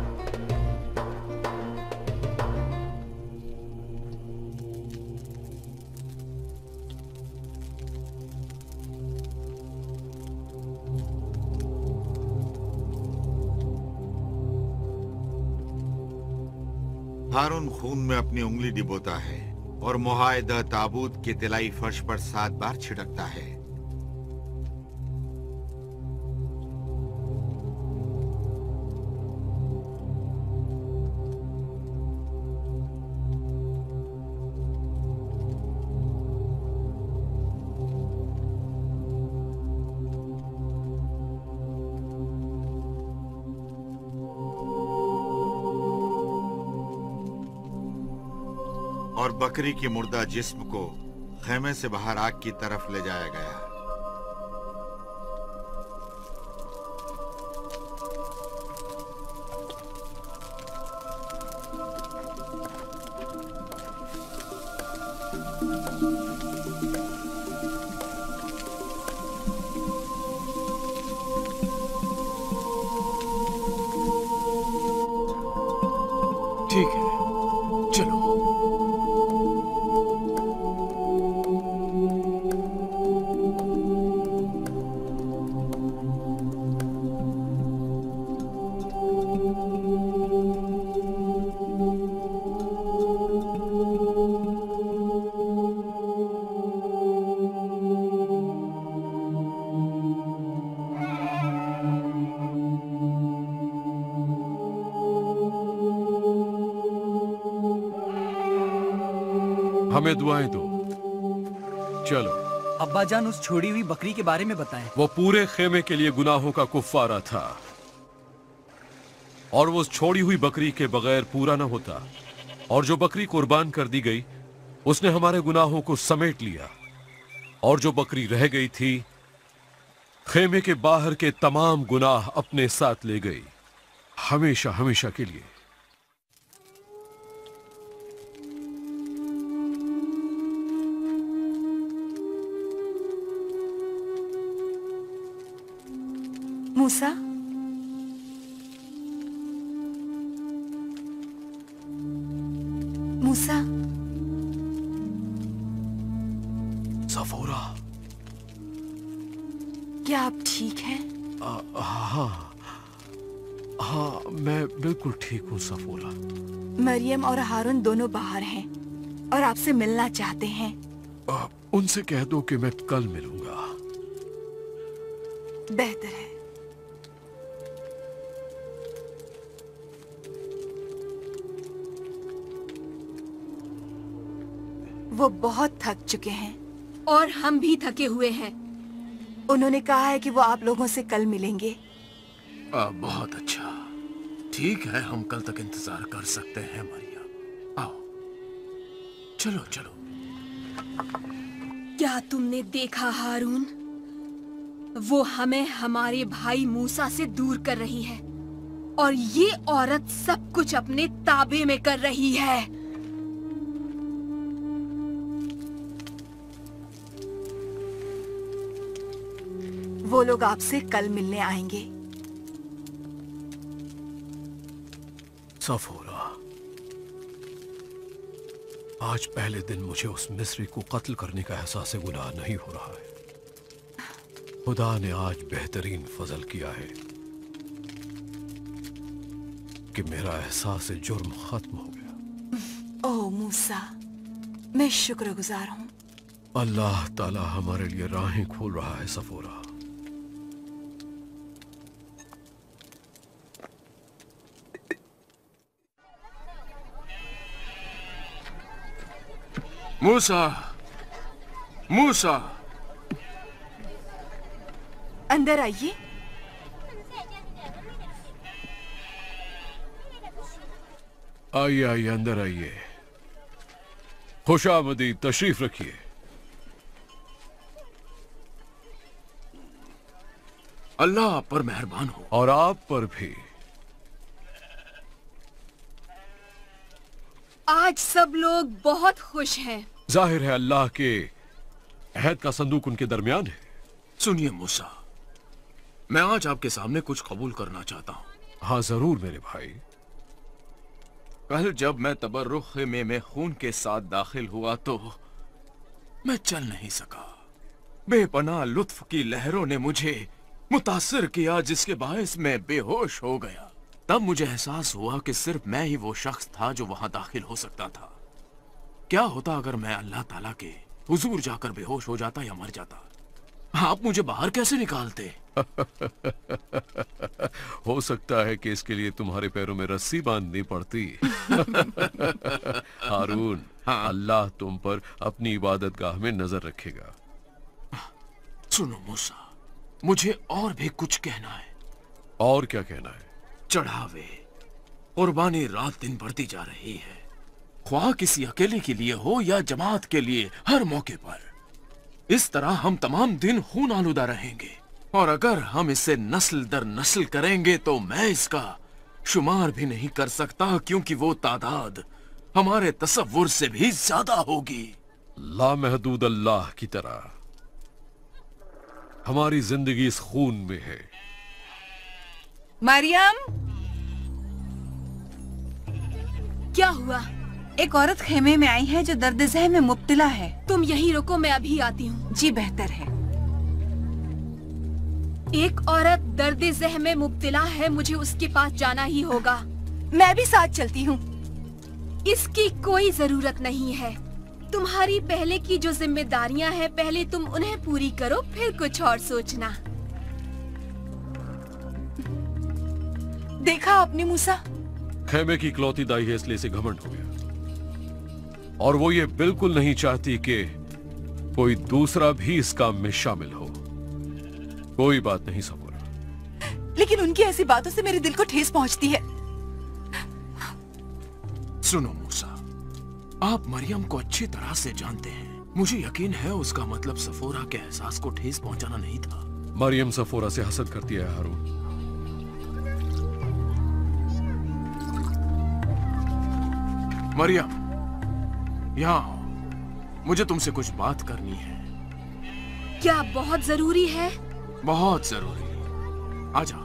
हारून खून में अपनी उंगली डिबोता है और मुहायदा ताबूत के तिलाई फर्श पर 7 बार छिड़कता है। और बकरी की मुर्दा जिस्म को खेमे से बाहर आग की तरफ ले जाया गया। ठीक है, चलो। हमें दुआएं दो। चलो। अब्बाजान, उस छोड़ी हुई बकरी के बारे में बताएं। वो पूरे खेमे के लिए गुनाहों का कुफ्फारा था और वो उस छोड़ी हुई बकरी के बगैर पूरा न होता। और जो बकरी कुर्बान कर दी गई उसने हमारे गुनाहों को समेट लिया, और जो बकरी रह गई थी खेमे के बाहर के तमाम गुनाह अपने साथ ले गई, हमेशा हमेशा के लिए। मूसा, मूसा, सफोरा, क्या आप ठीक हैं? हाँ हाँ, मैं बिल्कुल ठीक हूँ सफोरा। मरियम और हारून दोनों बाहर हैं और आपसे मिलना चाहते हैं। उनसे कह दो कि मैं कल मिलूंगा। बेहतर है। वो बहुत थक चुके हैं और हम भी थके हुए हैं। उन्होंने कहा है कि वो आप लोगों से कल मिलेंगे। बहुत अच्छा, ठीक है, हम कल तक इंतजार कर सकते हैं। मरियम, आओ, चलो चलो। क्या तुमने देखा हारून? वो हमें हमारे भाई मूसा से दूर कर रही है और ये औरत सब कुछ अपने ताबे में कर रही है। वो लोग आपसे कल मिलने आएंगे। सफोरा, आज पहले दिन मुझे उस मिस्री को कत्ल करने का एहसास गुनाह नहीं हो रहा है। खुदा ने आज बेहतरीन फजल किया है कि मेरा एहसास जुर्म खत्म हो गया। ओह मूसा, मैं शुक्रगुजार हूँ। अल्लाह ताला हमारे लिए राहें खोल रहा है सफोरा। मूसा, मूसा, अंदर आइए। आइए आइए, अंदर आइए। खुशामदीद, तशरीफ रखिए। अल्लाह आप पर मेहरबान हो। और आप पर भी। आज सब लोग बहुत खुश हैं। जाहिर है अल्लाह के अहद का संदूक उनके दरमियान है। सुनिए मूसा, मैं आज आपके सामने कुछ कबूल करना चाहता हूँ। हाँ जरूर मेरे भाई। कल जब मैं तबर्रुख खेमे में खून के साथ दाखिल हुआ तो मैं चल नहीं सका। बेपनाह लुत्फ की लहरों ने मुझे मुतासिर किया, जिसके बायस मैं बेहोश हो गया। तब मुझे एहसास हुआ कि सिर्फ मैं ही वो शख्स था जो वहां दाखिल हो सकता था। क्या होता अगर मैं अल्लाह ताला के हुजूर जाकर बेहोश हो जाता या मर जाता? आप मुझे बाहर कैसे निकालते? हो सकता है कि इसके लिए तुम्हारे पैरों में रस्सी बांधनी पड़ती। हारून, हाँ। अल्लाह तुम पर अपनी इबादत गाह में नजर रखेगा। सुनो मूसा, मुझे और भी कुछ कहना है। और क्या कहना है? चढ़ावे, कुर्बानी रात दिन बढ़ती जा रही है, ख्वाह किसी अकेले के लिए हो या जमात के लिए, हर मौके पर। इस तरह हम तमाम दिन खून आलूदा रहेंगे, और अगर हम इसे नस्ल दर नस्ल करेंगे तो मैं इसका शुमार भी नहीं कर सकता, क्योंकि वो तादाद हमारे तसव्वुर से भी ज्यादा होगी। लामहदूद अल्लाह की तरह हमारी जिंदगी इस खून में है। मरियम, क्या हुआ? एक औरत खेमे में आई है जो दर्द ज़ह में मुब्तला है। तुम यहीं रुको, मैं अभी आती हूँ। जी बेहतर है। एक औरत दर्द ज़ह में मुब्तला है, मुझे उसके पास जाना ही होगा। मैं भी साथ चलती हूँ। इसकी कोई जरूरत नहीं है। तुम्हारी पहले की जो जिम्मेदारियां हैं, पहले तुम उन्हें पूरी करो, फिर कुछ और सोचना। देखा आपने मूसा? खेमे की इकलौती दाई है, इसलिए इसे घमंड हो गया, और वो ये बिल्कुल नहीं चाहती कि कोई दूसरा भी इस काम में शामिल हो। कोई बात नहीं सफोरा। लेकिन उनकी ऐसी बातों से मेरे दिल को ठेस पहुंचती है। सुनो मूसा, आप मरियम को अच्छी तरह से जानते हैं। मुझे यकीन है उसका मतलब सफोरा के एहसास को ठेस पहुंचाना नहीं था। मरियम सफोरा से हसद करती है हारून। मरियम, यहाँ आओ, मुझे तुमसे कुछ बात करनी है। क्या बहुत जरूरी है? बहुत जरूरी। आ जाओ।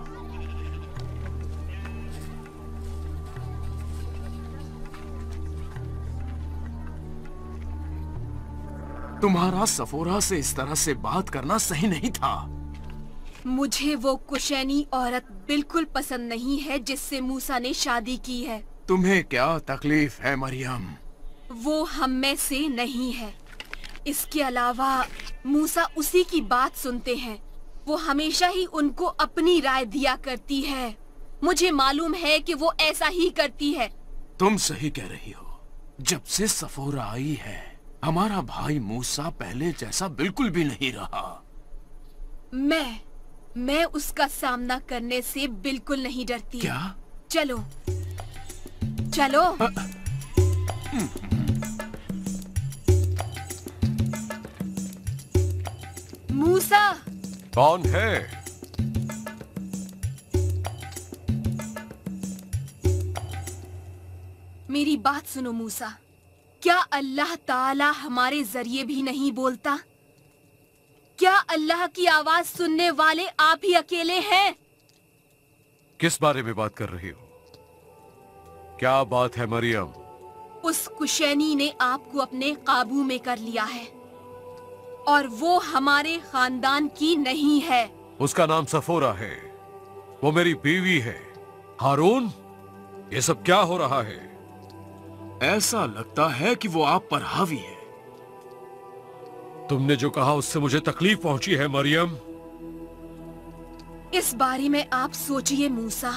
तुम्हारा सफोरा से इस तरह से बात करना सही नहीं था। मुझे वो कुशैनी औरत बिल्कुल पसंद नहीं है जिससे मूसा ने शादी की है। तुम्हें क्या तकलीफ है मरियम? वो हम में से नहीं है। इसके अलावा मूसा उसी की बात सुनते हैं। वो हमेशा ही उनको अपनी राय दिया करती है। मुझे मालूम है कि वो ऐसा ही करती है। तुम सही कह रही हो। जब से सफोरा आई है, हमारा भाई मूसा पहले जैसा बिल्कुल भी नहीं रहा। मैं उसका सामना करने से बिल्कुल नहीं डरती। क्या? चलो चलो। मूसा, कौन है? मेरी बात सुनो मूसा, क्या अल्लाह ताला हमारे जरिए भी नहीं बोलता? क्या अल्लाह की आवाज सुनने वाले आप ही अकेले हैं? किस बारे में बात कर रही हो? क्या बात है मरियम? उस कुशैनी ने आपको अपने काबू में कर लिया है और वो हमारे खानदान की नहीं है। उसका नाम सफोरा है, वो मेरी बीवी है। हारून, ये सब क्या हो रहा है? ऐसा लगता है कि वो आप पर हावी है। तुमने जो कहा उससे मुझे तकलीफ पहुंची है मरियम। इस बारे में आप सोचिए मूसा,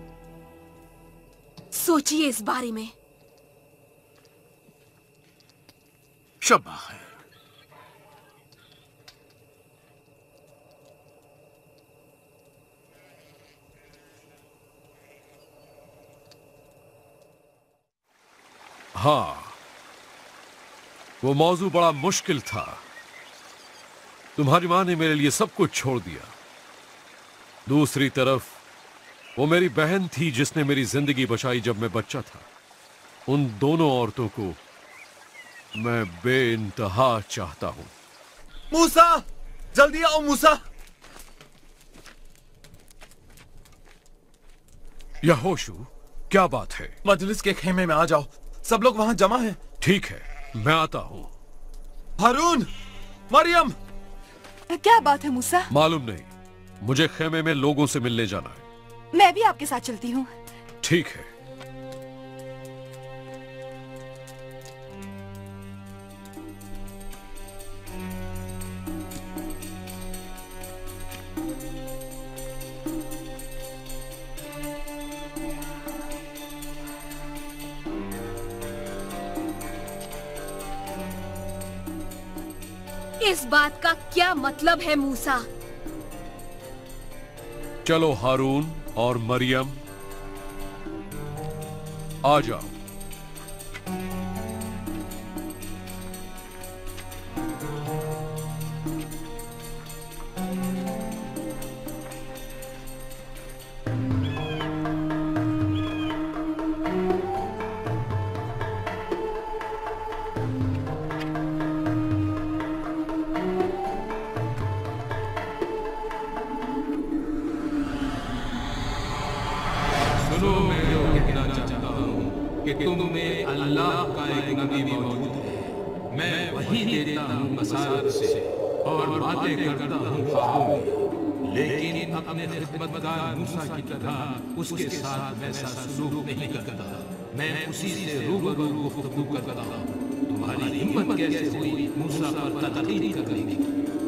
सोचिए इस बारे में। शाबाश है। हाँ, वो मौजू बड़ा मुश्किल था। तुम्हारी मां ने मेरे लिए सब कुछ छोड़ दिया। दूसरी तरफ वो मेरी बहन थी जिसने मेरी जिंदगी बचाई जब मैं बच्चा था। उन दोनों औरतों को मैं बेइंतहा चाहता हूं। मूसा, जल्दी आओ मूसा। यहोशू, क्या बात है? मजलिस के खेमे में आ जाओ, सब लोग वहां जमा हैं। ठीक है, मैं आता हूं। हारून, मरियम। क्या बात है मूसा? मालूम नहीं, मुझे खेमे में लोगों से मिलने जाना है। मैं भी आपके साथ चलती हूँ। ठीक है। इस बात का क्या मतलब है मूसा? चलो हारून और मरियम, आ जाओ। कि तुम में अल्लाह का एक नबी मौजूद है। मैं वही देता हूँ बसारत से और बातें करता हूँ ख्वाबों में, लेकिन अपने खिदमतगार मूसा की तरह उसके साथ वैसा सलूक नहीं करता। मैं उसी से रूबरू गुफ्तगू करता हूँ। तुम्हारी हिम्मत कैसे हुई मूसा पर तकलीफ करने की?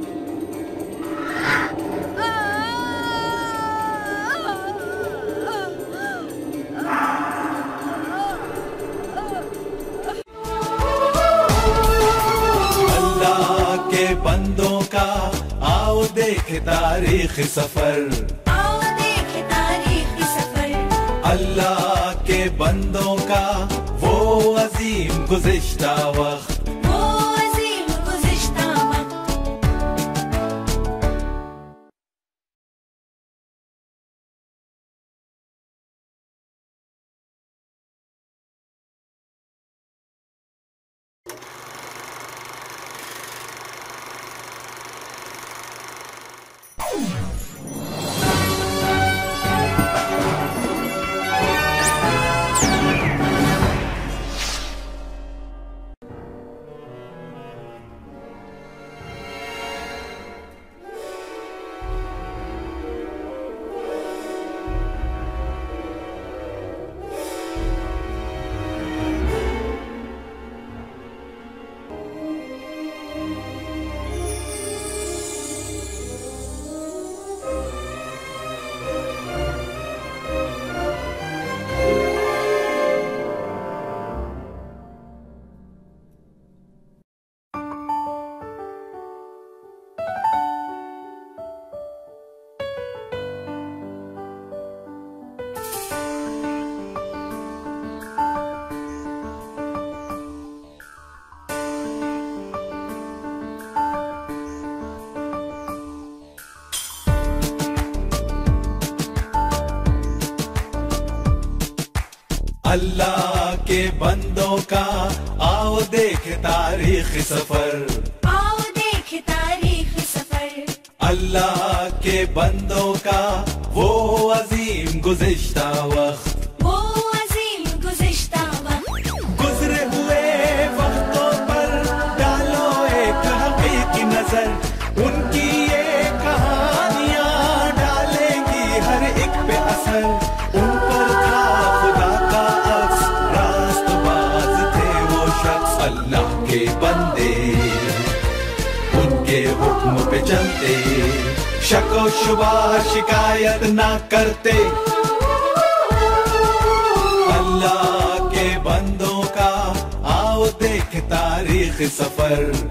बंदों का आओ देखे तारीखी सफर, आओ देखे तारीखी सफर। अल्लाह के बंदों का वो अजीम गुज़िश्ता वक्त, वो अजीम गुज़िश्ता वक्त। अल्लाह के बंदों का आओ देख तारीख सफर, आओ देख तारीख सफर। अल्लाह के बंदों का वो अजीम गुज़िश्ता वक्त, वो अजीम गुज़िश्ता वक्त। गुजरे हुए वक्तों पर डालो एक हकीकी नजर, उनकी ये कहानियां डालेंगी हर एक पे असर। उन पर था खुदा का अक्स, रास्तबाज थे वो शख्स। अल्लाह के बंदे उनके हुक्म पे चलते, शको शुबा शिकायत ना करते। अल्लाह के बंदों का आओ देख तारीख सफर।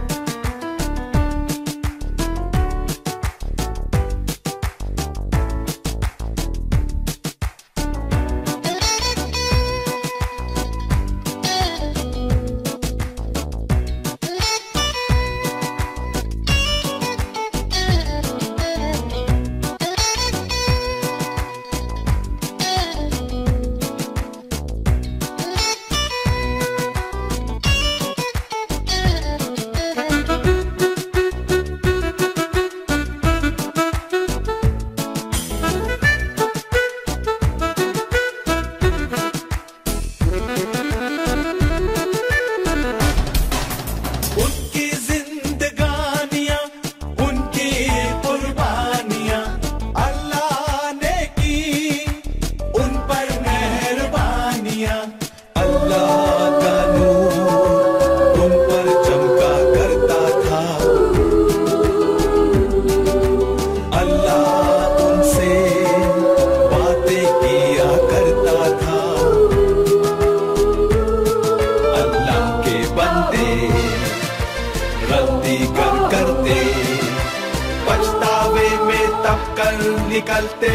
निकलते।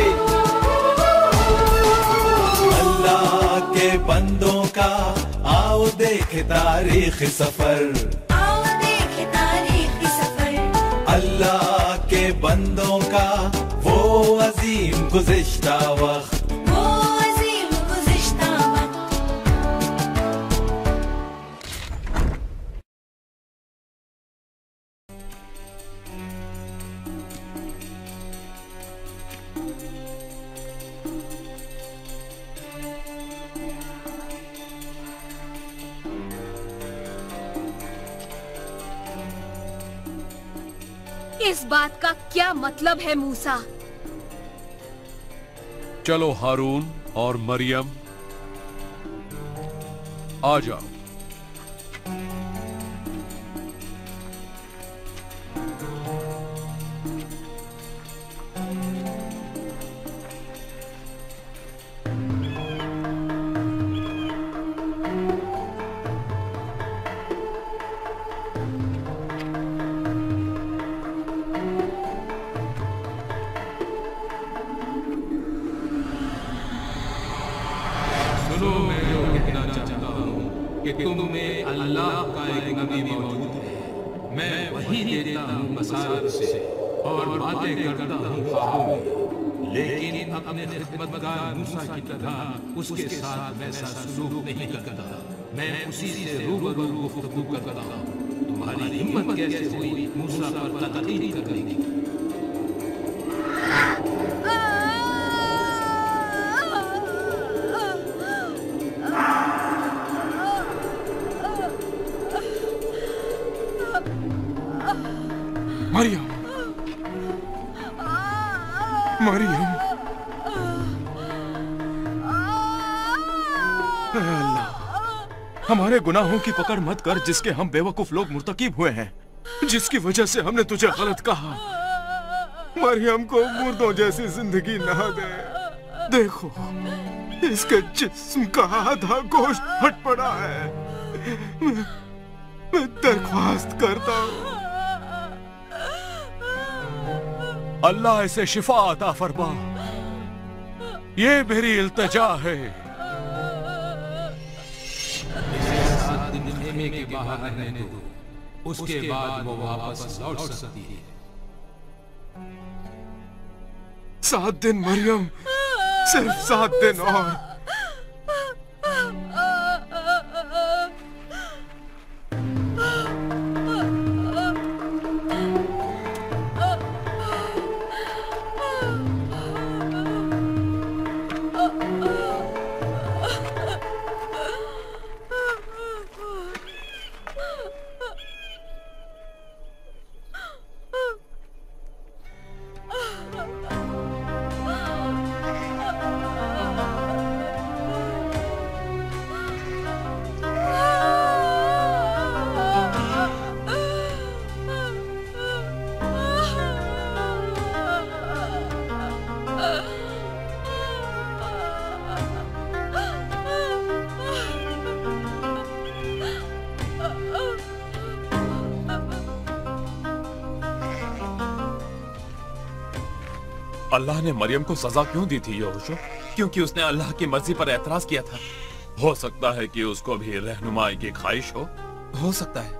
अल्लाह के बंदों का आओ देख तारीख सफर, आओ देख तारीख सफर। अल्लाह के बंदों का वो अजीम गुज़िश्ता वक्त, वो अजीम गुज़िश्ता वक्त। इस बात का क्या मतलब है मूसा? चलो हारून और मरियम आ जाओ। कि तुम में अल्लाह का एक नबी मौजूद है, मैं वही देता हूँ बसारत से और बातें करता हूँ ख्वाबों में, लेकिन अपने खिदमतगार मूसा की तरह उसके साथ वैसा सलूक नहीं करता। मैं उसी से रूबरू गुफ्तगू करता हूँ। तुम्हारी हिम्मत कैसे हुई मूसा पर तकलीफ करने की? मरियम, मरियम, अल्लाह, हमारे गुनाहों की पकड़ मत कर जिसके हम बेवकूफ लोग मुर्तकिब हुए हैं, जिसकी वजह से हमने तुझे गलत कहा। मरियम को मुर्दों जैसी जिंदगी ना दे। देखो, इसके जिस्म का आधा गोश्त फट पड़ा है। मैं दरख्वास्त करता हूँ, अल्लाह इसे शिफा अता फरमा। ये मेरी इल्तिजा है। इसे 7 दिन खेमे के बाहर रहने दो, उसके बाद वो वापस लौट सकती है। 7 दिन मरियम, सिर्फ 7 दिन और अल्लाह ने मरियम को सजा क्यों दी थी यहोशू? क्योंकि उसने अल्लाह की मर्जी पर एतराज किया था। हो सकता है कि उसको भी रहनुमाई की ख्वाहिश हो सकता है।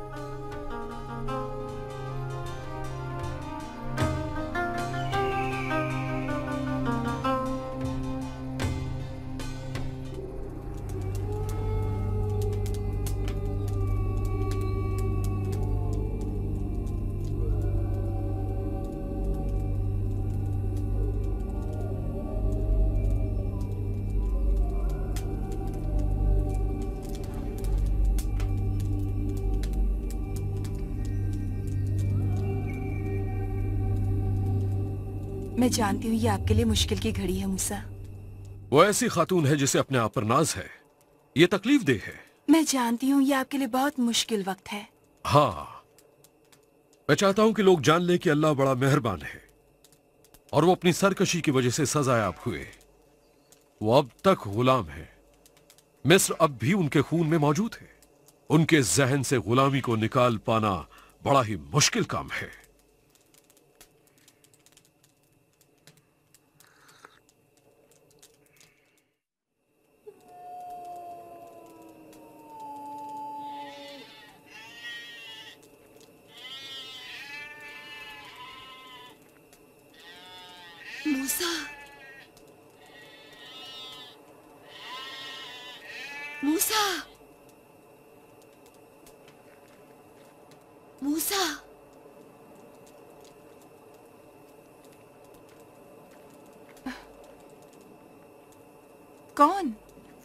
मैं जानती हूँ ये आपके लिए मुश्किल की घड़ी है मूसा। वो ऐसी खातून है जिसे अपने आप पर नाज है। ये तकलीफ दे है। मैं जानती हूँ ये आपके लिए बहुत मुश्किल वक्त है। हाँ, मैं चाहता हूं कि लोग जान ले कि अल्लाह बड़ा मेहरबान है और वो अपनी सरकशी की वजह से सजायाब हुए। वो अब तक गुलाम है। मिस्र अब भी उनके खून में मौजूद है। उनके जहन से गुलामी को निकाल पाना बड़ा ही मुश्किल काम है। मूसा, मूसा, मूसा, कौन?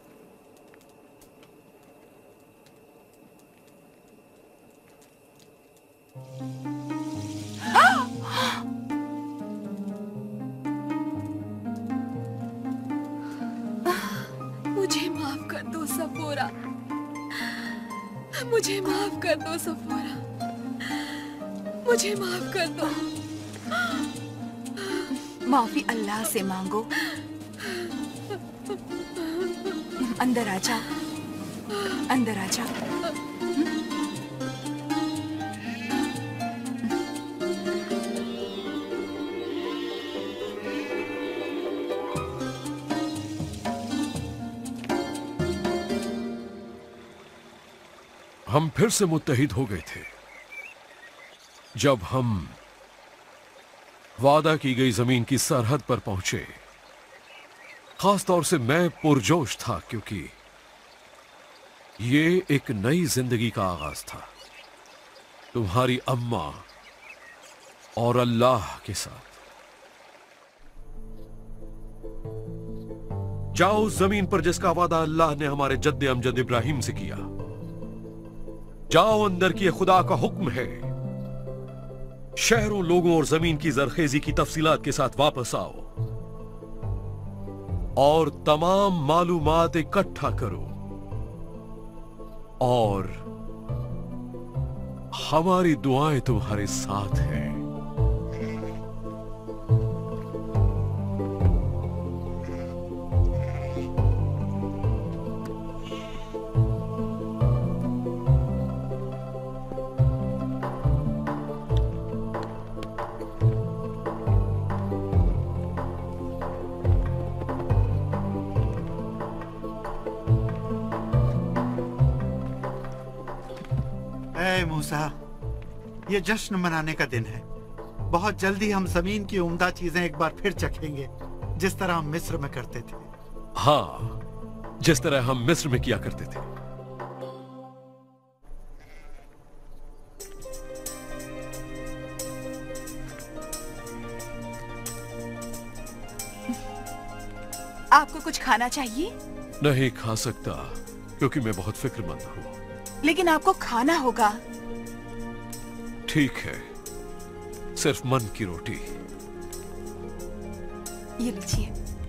मुझे माफ कर दो सफोरा, मुझे माफ कर दो सफोरा, मुझे माफ कर दो। माफी अल्लाह से मांगो। अंदर आ जाओ, अंदर आ जाओ। हम फिर से मुत्तहिद हो गए थे जब हम वादा की गई जमीन की सरहद पर पहुंचे। खास तौर से मैं पुरजोश था क्योंकि ये एक नई जिंदगी का आगाज था, तुम्हारी अम्मा और अल्लाह के साथ। जाओ उस जमीन पर जिसका वादा अल्लाह ने हमारे जद्दे अमजद इब्राहिम से किया। जाओ, अंदर की खुदा का हुक्म है। शहरों, लोगों और जमीन की जरखेजी की तफसीलात के साथ वापस आओ और तमाम मालूमात इकट्ठा करो और हमारी दुआएं तुम्हारे साथ हैं। मूसा, ये जश्न मनाने का दिन है। बहुत जल्दी हम जमीन की उम्दा चीजें एक बार फिर चखेंगे, जिस तरह हम मिस्र में करते थे। हाँ, जिस तरह हम मिस्र में किया करते थे। आपको कुछ खाना चाहिए? नहीं खा सकता क्योंकि मैं बहुत फिक्रमंद हूँ। लेकिन आपको खाना होगा। ठीक है, सिर्फ मन की रोटी। ये लीजिए।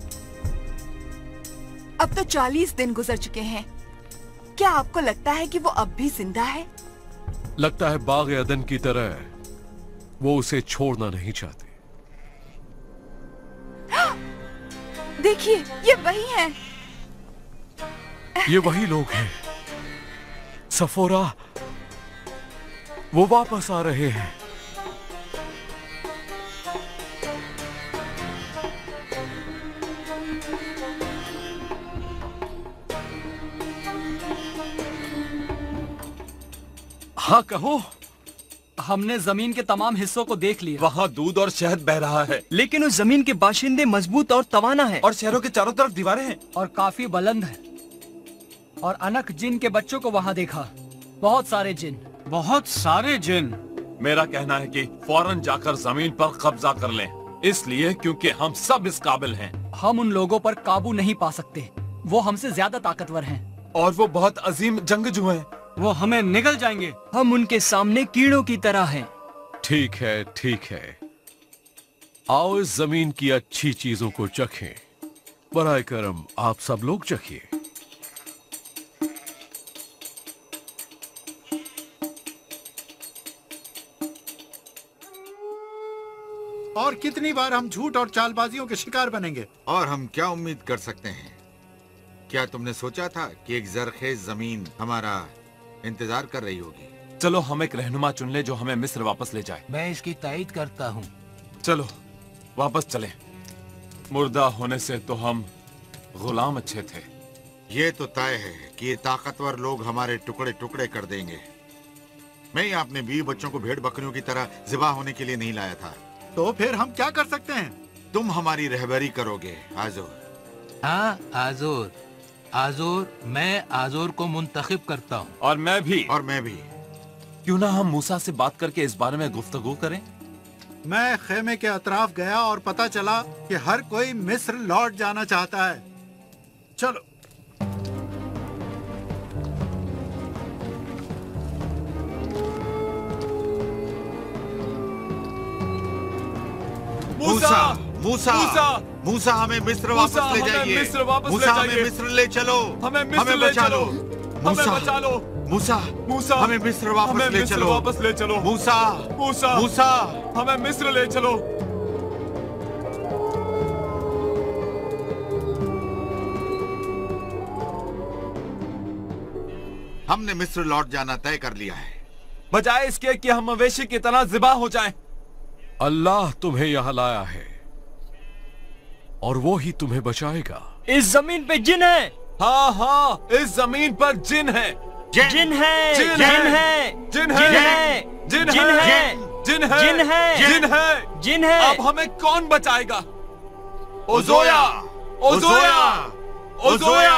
अब तो 40 दिन गुजर चुके हैं। क्या आपको लगता है कि वो अब भी जिंदा है? लगता है बाग अदन की तरह वो उसे छोड़ना नहीं चाहते। देखिए, ये वही हैं। ये वही लोग हैं। सफोरा, वो वापस आ रहे हैं। हाँ कहो। हमने जमीन के तमाम हिस्सों को देख लिया। वहाँ दूध और शहद बह रहा है। लेकिन उस जमीन के बाशिंदे मजबूत और तवाना हैं। और शहरों के चारों तरफ दीवारें हैं और काफी बुलंद हैं। और अनक जिन के बच्चों को वहाँ देखा। बहुत सारे जिन। बहुत सारे जिन। मेरा कहना है कि फौरन जाकर जमीन पर कब्जा कर लें। इसलिए क्योंकि हम सब इस काबिल हैं। हम उन लोगों पर काबू नहीं पा सकते। वो हमसे ज्यादा ताकतवर हैं। और वो बहुत अजीम जंगजू हैं। वो हमें निगल जाएंगे। हम उनके सामने कीड़ों की तरह हैं। ठीक है, ठीक है। आओ इस जमीन की अच्छी चीजों को चखें। बराए करम आप सब लोग चखिए। और कितनी बार हम झूठ और चालबाजियों के शिकार बनेंगे? और हम क्या उम्मीद कर सकते हैं? क्या तुमने सोचा था कि एक जरखेज जमीन हमारा इंतजार कर रही होगी? चलो हम एक रहनुमा चुन ले जो हमें मिस्र वापस ले जाए। मैं इसकी तायीद करता हूँ। चलो वापस चले। मुर्दा होने से तो हम गुलाम अच्छे थे। ये तो तय है कि ये ताकतवर लोग हमारे टुकड़े टुकड़े कर देंगे। मैं यहाँ अपने बीवी बच्चों को भेड़ बकरियों की तरह ज़िबा होने के लिए नहीं लाया था। तो फिर हम क्या कर सकते हैं? तुम हमारी रहबरी करोगे आजोर। हाँ आजोर। आजोर, मैं आजोर को मुंतखब करता हूँ। और मैं भी। और मैं भी। क्यों ना हम मूसा से बात करके इस बारे में गुफ्तगू करें? मैं खेमे के अतराफ गया और पता चला कि हर कोई मिस्र लौट जाना चाहता है। चलो। मूसा, मूसा, मूसा हमें मिस्र वापस ले जाइए। मूसा हमें मिस्र ले चलो। हमें बचा लो। मूसा बचा लो। मूसा, मूसा हमें मिस्र वापस ले चलो। वापस ले चलो। मूसा, मूसा, मूसा, हमें मिस्र ले चलो। हमने मिस्र लौट जाना तय कर लिया है। बजाय इसके कि हम मवेशी की तरह ज़िबा हो जाएं। अल्लाह तुम्हें यहाँ लाया है और वो ही तुम्हें बचाएगा। इस जमीन पे जिन है। हाँ हाँ, इस जमीन पर जिन है। जिन है। जिन है। जिन है। जिन है। जिन है। जिन है। जिन है। जिन है। जिन है। अब हमें कौन बचाएगा? ओजोया, ओजोया, ओजोया,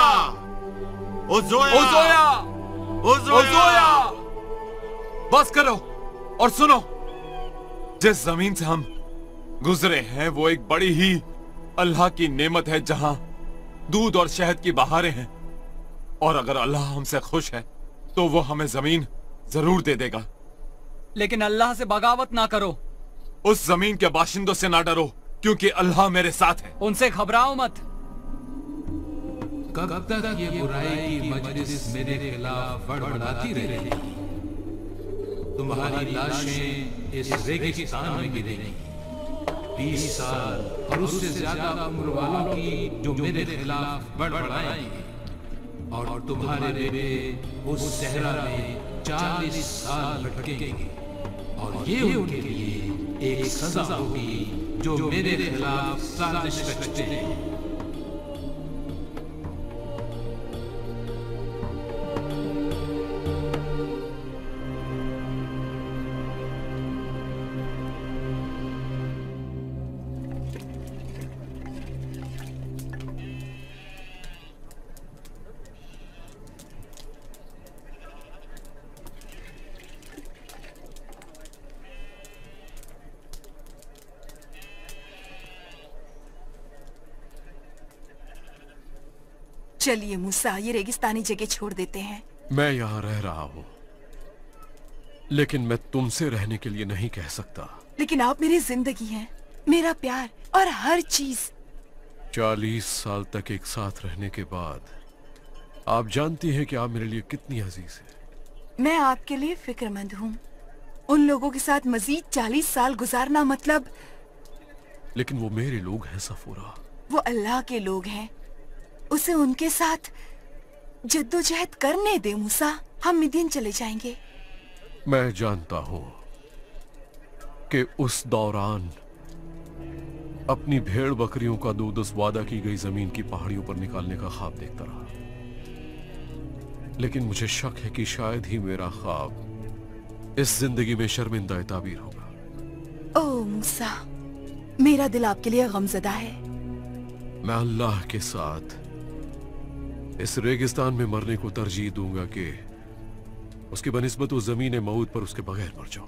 ओजोया, ओजोया। बस करो और सुनो। जिस जमीन से हम गुजरे हैं वो एक बड़ी ही अल्लाह की नेमत है जहां दूध और शहद की बहारें हैं। और अगर अल्लाह हमसे खुश है तो वो हमें जमीन जरूर दे देगा। लेकिन अल्लाह से बगावत ना करो। उस जमीन के बाशिंदों से ना डरो क्योंकि अल्लाह मेरे साथ है। उनसे घबराओ मत। कब तक ये बुराई की मजलिस मेरे खिलाफ बड़बड़ाती रहेगी? तुम्हारी लाशें इस रेगिस्तान में गिरेंगी। 20 साल और उससे ज्यादा उम्र वालों की जो मेरे खिलाफ बड़बड़ाएंगे। और तुम्हारे बेटे उस सहरा में 40 साल भटकेंगे। और ये उनके लिए एक सजा होगी जो मेरे खिलाफ साजिश रचते हैं। चलिए मूसा, ये रेगिस्तानी जगह छोड़ देते हैं। मैं यहाँ रह रहा हूँ लेकिन मैं तुमसे रहने के लिए नहीं कह सकता। लेकिन आप मेरी जिंदगी हैं, मेरा प्यार और हर चीज। 40 साल तक एक साथ रहने के बाद आप जानती हैं कि आप मेरे लिए कितनी अजीज हैं। मैं आपके लिए फिक्रमंद हूँ। उन लोगों के साथ मजीद 40 साल गुजारना मतलब। लेकिन वो मेरे लोग हैं सफूरा। वो अल्लाह के लोग हैं, उसे उनके साथ जद्दोजहद करने दे मूसा। हम मिदियन चले जाएंगे। मैं जानता हूं कि उस दौरान अपनी भेड़ बकरियों का दूध उस वादा की गई जमीन की पहाड़ियों पर निकालने का ख्वाब देखता रहा। लेकिन मुझे शक है कि शायद ही मेरा ख्वाब इस जिंदगी में शर्मिंदा ताबीर होगा। ओ मूसा, मेरा दिल आपके लिए गमज़दा है। मैं अल्लाह के साथ इस रेगिस्तान में मरने को तरजीह दूंगा कि उसकी बनिस्बत उस जमीन मऊद पर उसके बगैर मर जाऊं।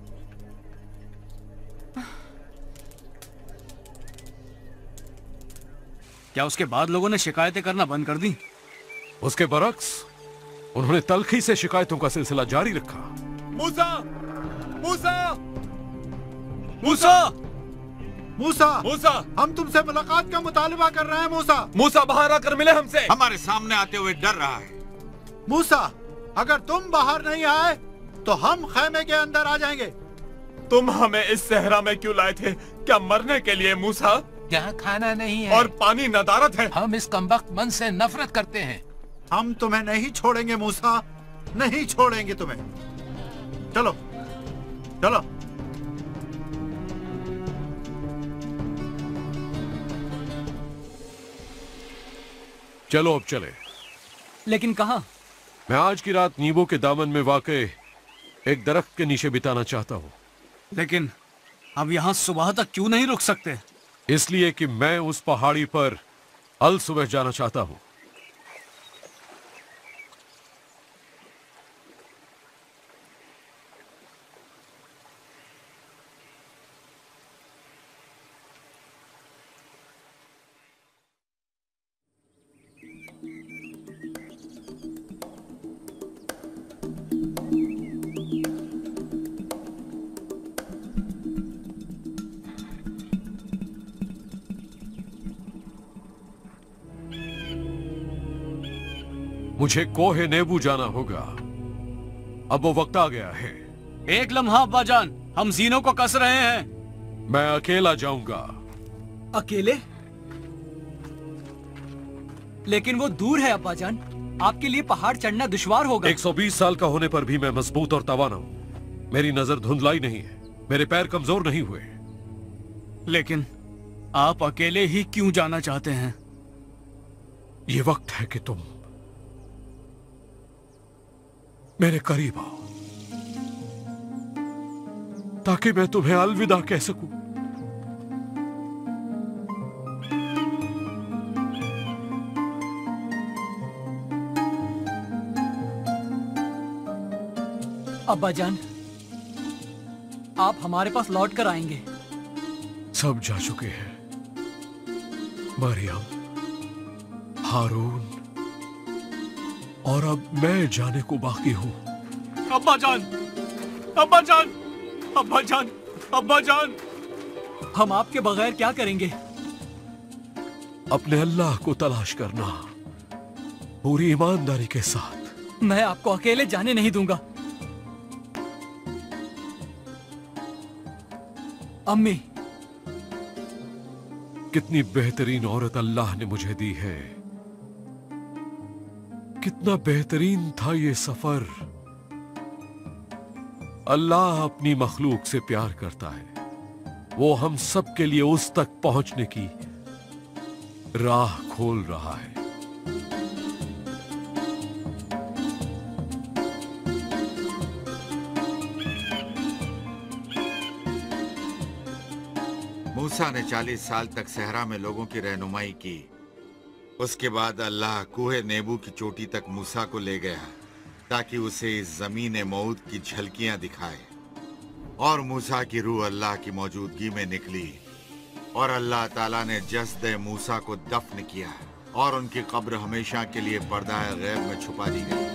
क्या उसके बाद लोगों ने शिकायतें करना बंद कर दी? उसके बरक्स उन्होंने तलखी से शिकायतों का सिलसिला जारी रखा। मूसा! मूसा! मूसा! मूसा! मूसा! हम तुमसे मुलाकात का मुतालिबा कर रहे हैं मूसा। मूसा बाहर आकर मिले हमसे। हमारे सामने आते हुए डर रहा है। मूसा, अगर तुम बाहर नहीं आए तो हम खैमे के अंदर आ जाएंगे। तुम हमें इस सहरा में क्यों लाए थे? क्या मरने के लिए मूसा? यहाँ खाना नहीं है और पानी नदारत है। हम इस कमबख्त मन से नफरत करते हैं। हम तुम्हें नहीं छोड़ेंगे मूसा, नहीं छोड़ेंगे तुम्हें। चलो चलो। चलो अब चले। लेकिन कहाँ? मैं आज की रात नींबू के दामन में वाक़े एक दरख्त के नीचे बिताना चाहता हूँ। लेकिन अब यहाँ सुबह तक क्यों नहीं रुक सकते? इसलिए कि मैं उस पहाड़ी पर अल सुबह जाना चाहता हूँ। मुझे कोहे नेबू जाना होगा। अब वो वक्त आ गया है। एक लम्हा अब्बाजान, हम जीनों को कस रहे हैं। मैं अकेला जाऊंगा। अकेले? लेकिन वो दूर है अब्बाजान, आपके लिए पहाड़ चढ़ना दुश्वार होगा। 120 साल का होने पर भी मैं मजबूत और तवाना हूँ। मेरी नजर धुंधलाई नहीं है, मेरे पैर कमजोर नहीं हुए। लेकिन आप अकेले ही क्यों जाना चाहते हैं? ये वक्त है कि तुम मेरे करीब आओ ताकि मैं तुम्हें अलविदा कह सकूं। अब्बाजान, आप हमारे पास लौट कर आएंगे। सब जा चुके हैं। मरियम, हारून और अब मैं जाने को बाकी हूँ। अब्बाजान, अब्बाजान, अब्बाजान, अब्बाजान, हम आपके बगैर क्या करेंगे? अपने अल्लाह को तलाश करना पूरी ईमानदारी के साथ। मैं आपको अकेले जाने नहीं दूंगा। अम्मी, कितनी बेहतरीन औरत अल्लाह ने मुझे दी है। कितना बेहतरीन था ये सफर। अल्लाह अपनी मखलूक से प्यार करता है। वो हम सब के लिए उस तक पहुंचने की राह खोल रहा है। मूसा ने 40 साल तक सहरा में लोगों की रहनुमाई की। उसके बाद अल्लाह कूहे नेबू की चोटी तक मूसा को ले गया ताकि उसे इस जमीन मऊद की झलकियां दिखाए। और मूसा की रूह अल्लाह की मौजूदगी में निकली और अल्लाह ताला ने जस्द मूसा को दफन किया और उनकी कब्र हमेशा के लिए पर्दा गैब में छुपा दी गई।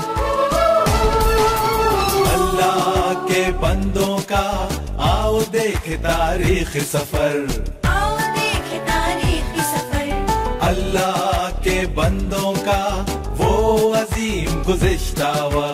अल्लाह के बंदों का आओ देख तारीख सफर, आओ देख तारीख सफर। अल्लाह के बंदों का वो अजीम गुज़िश्ता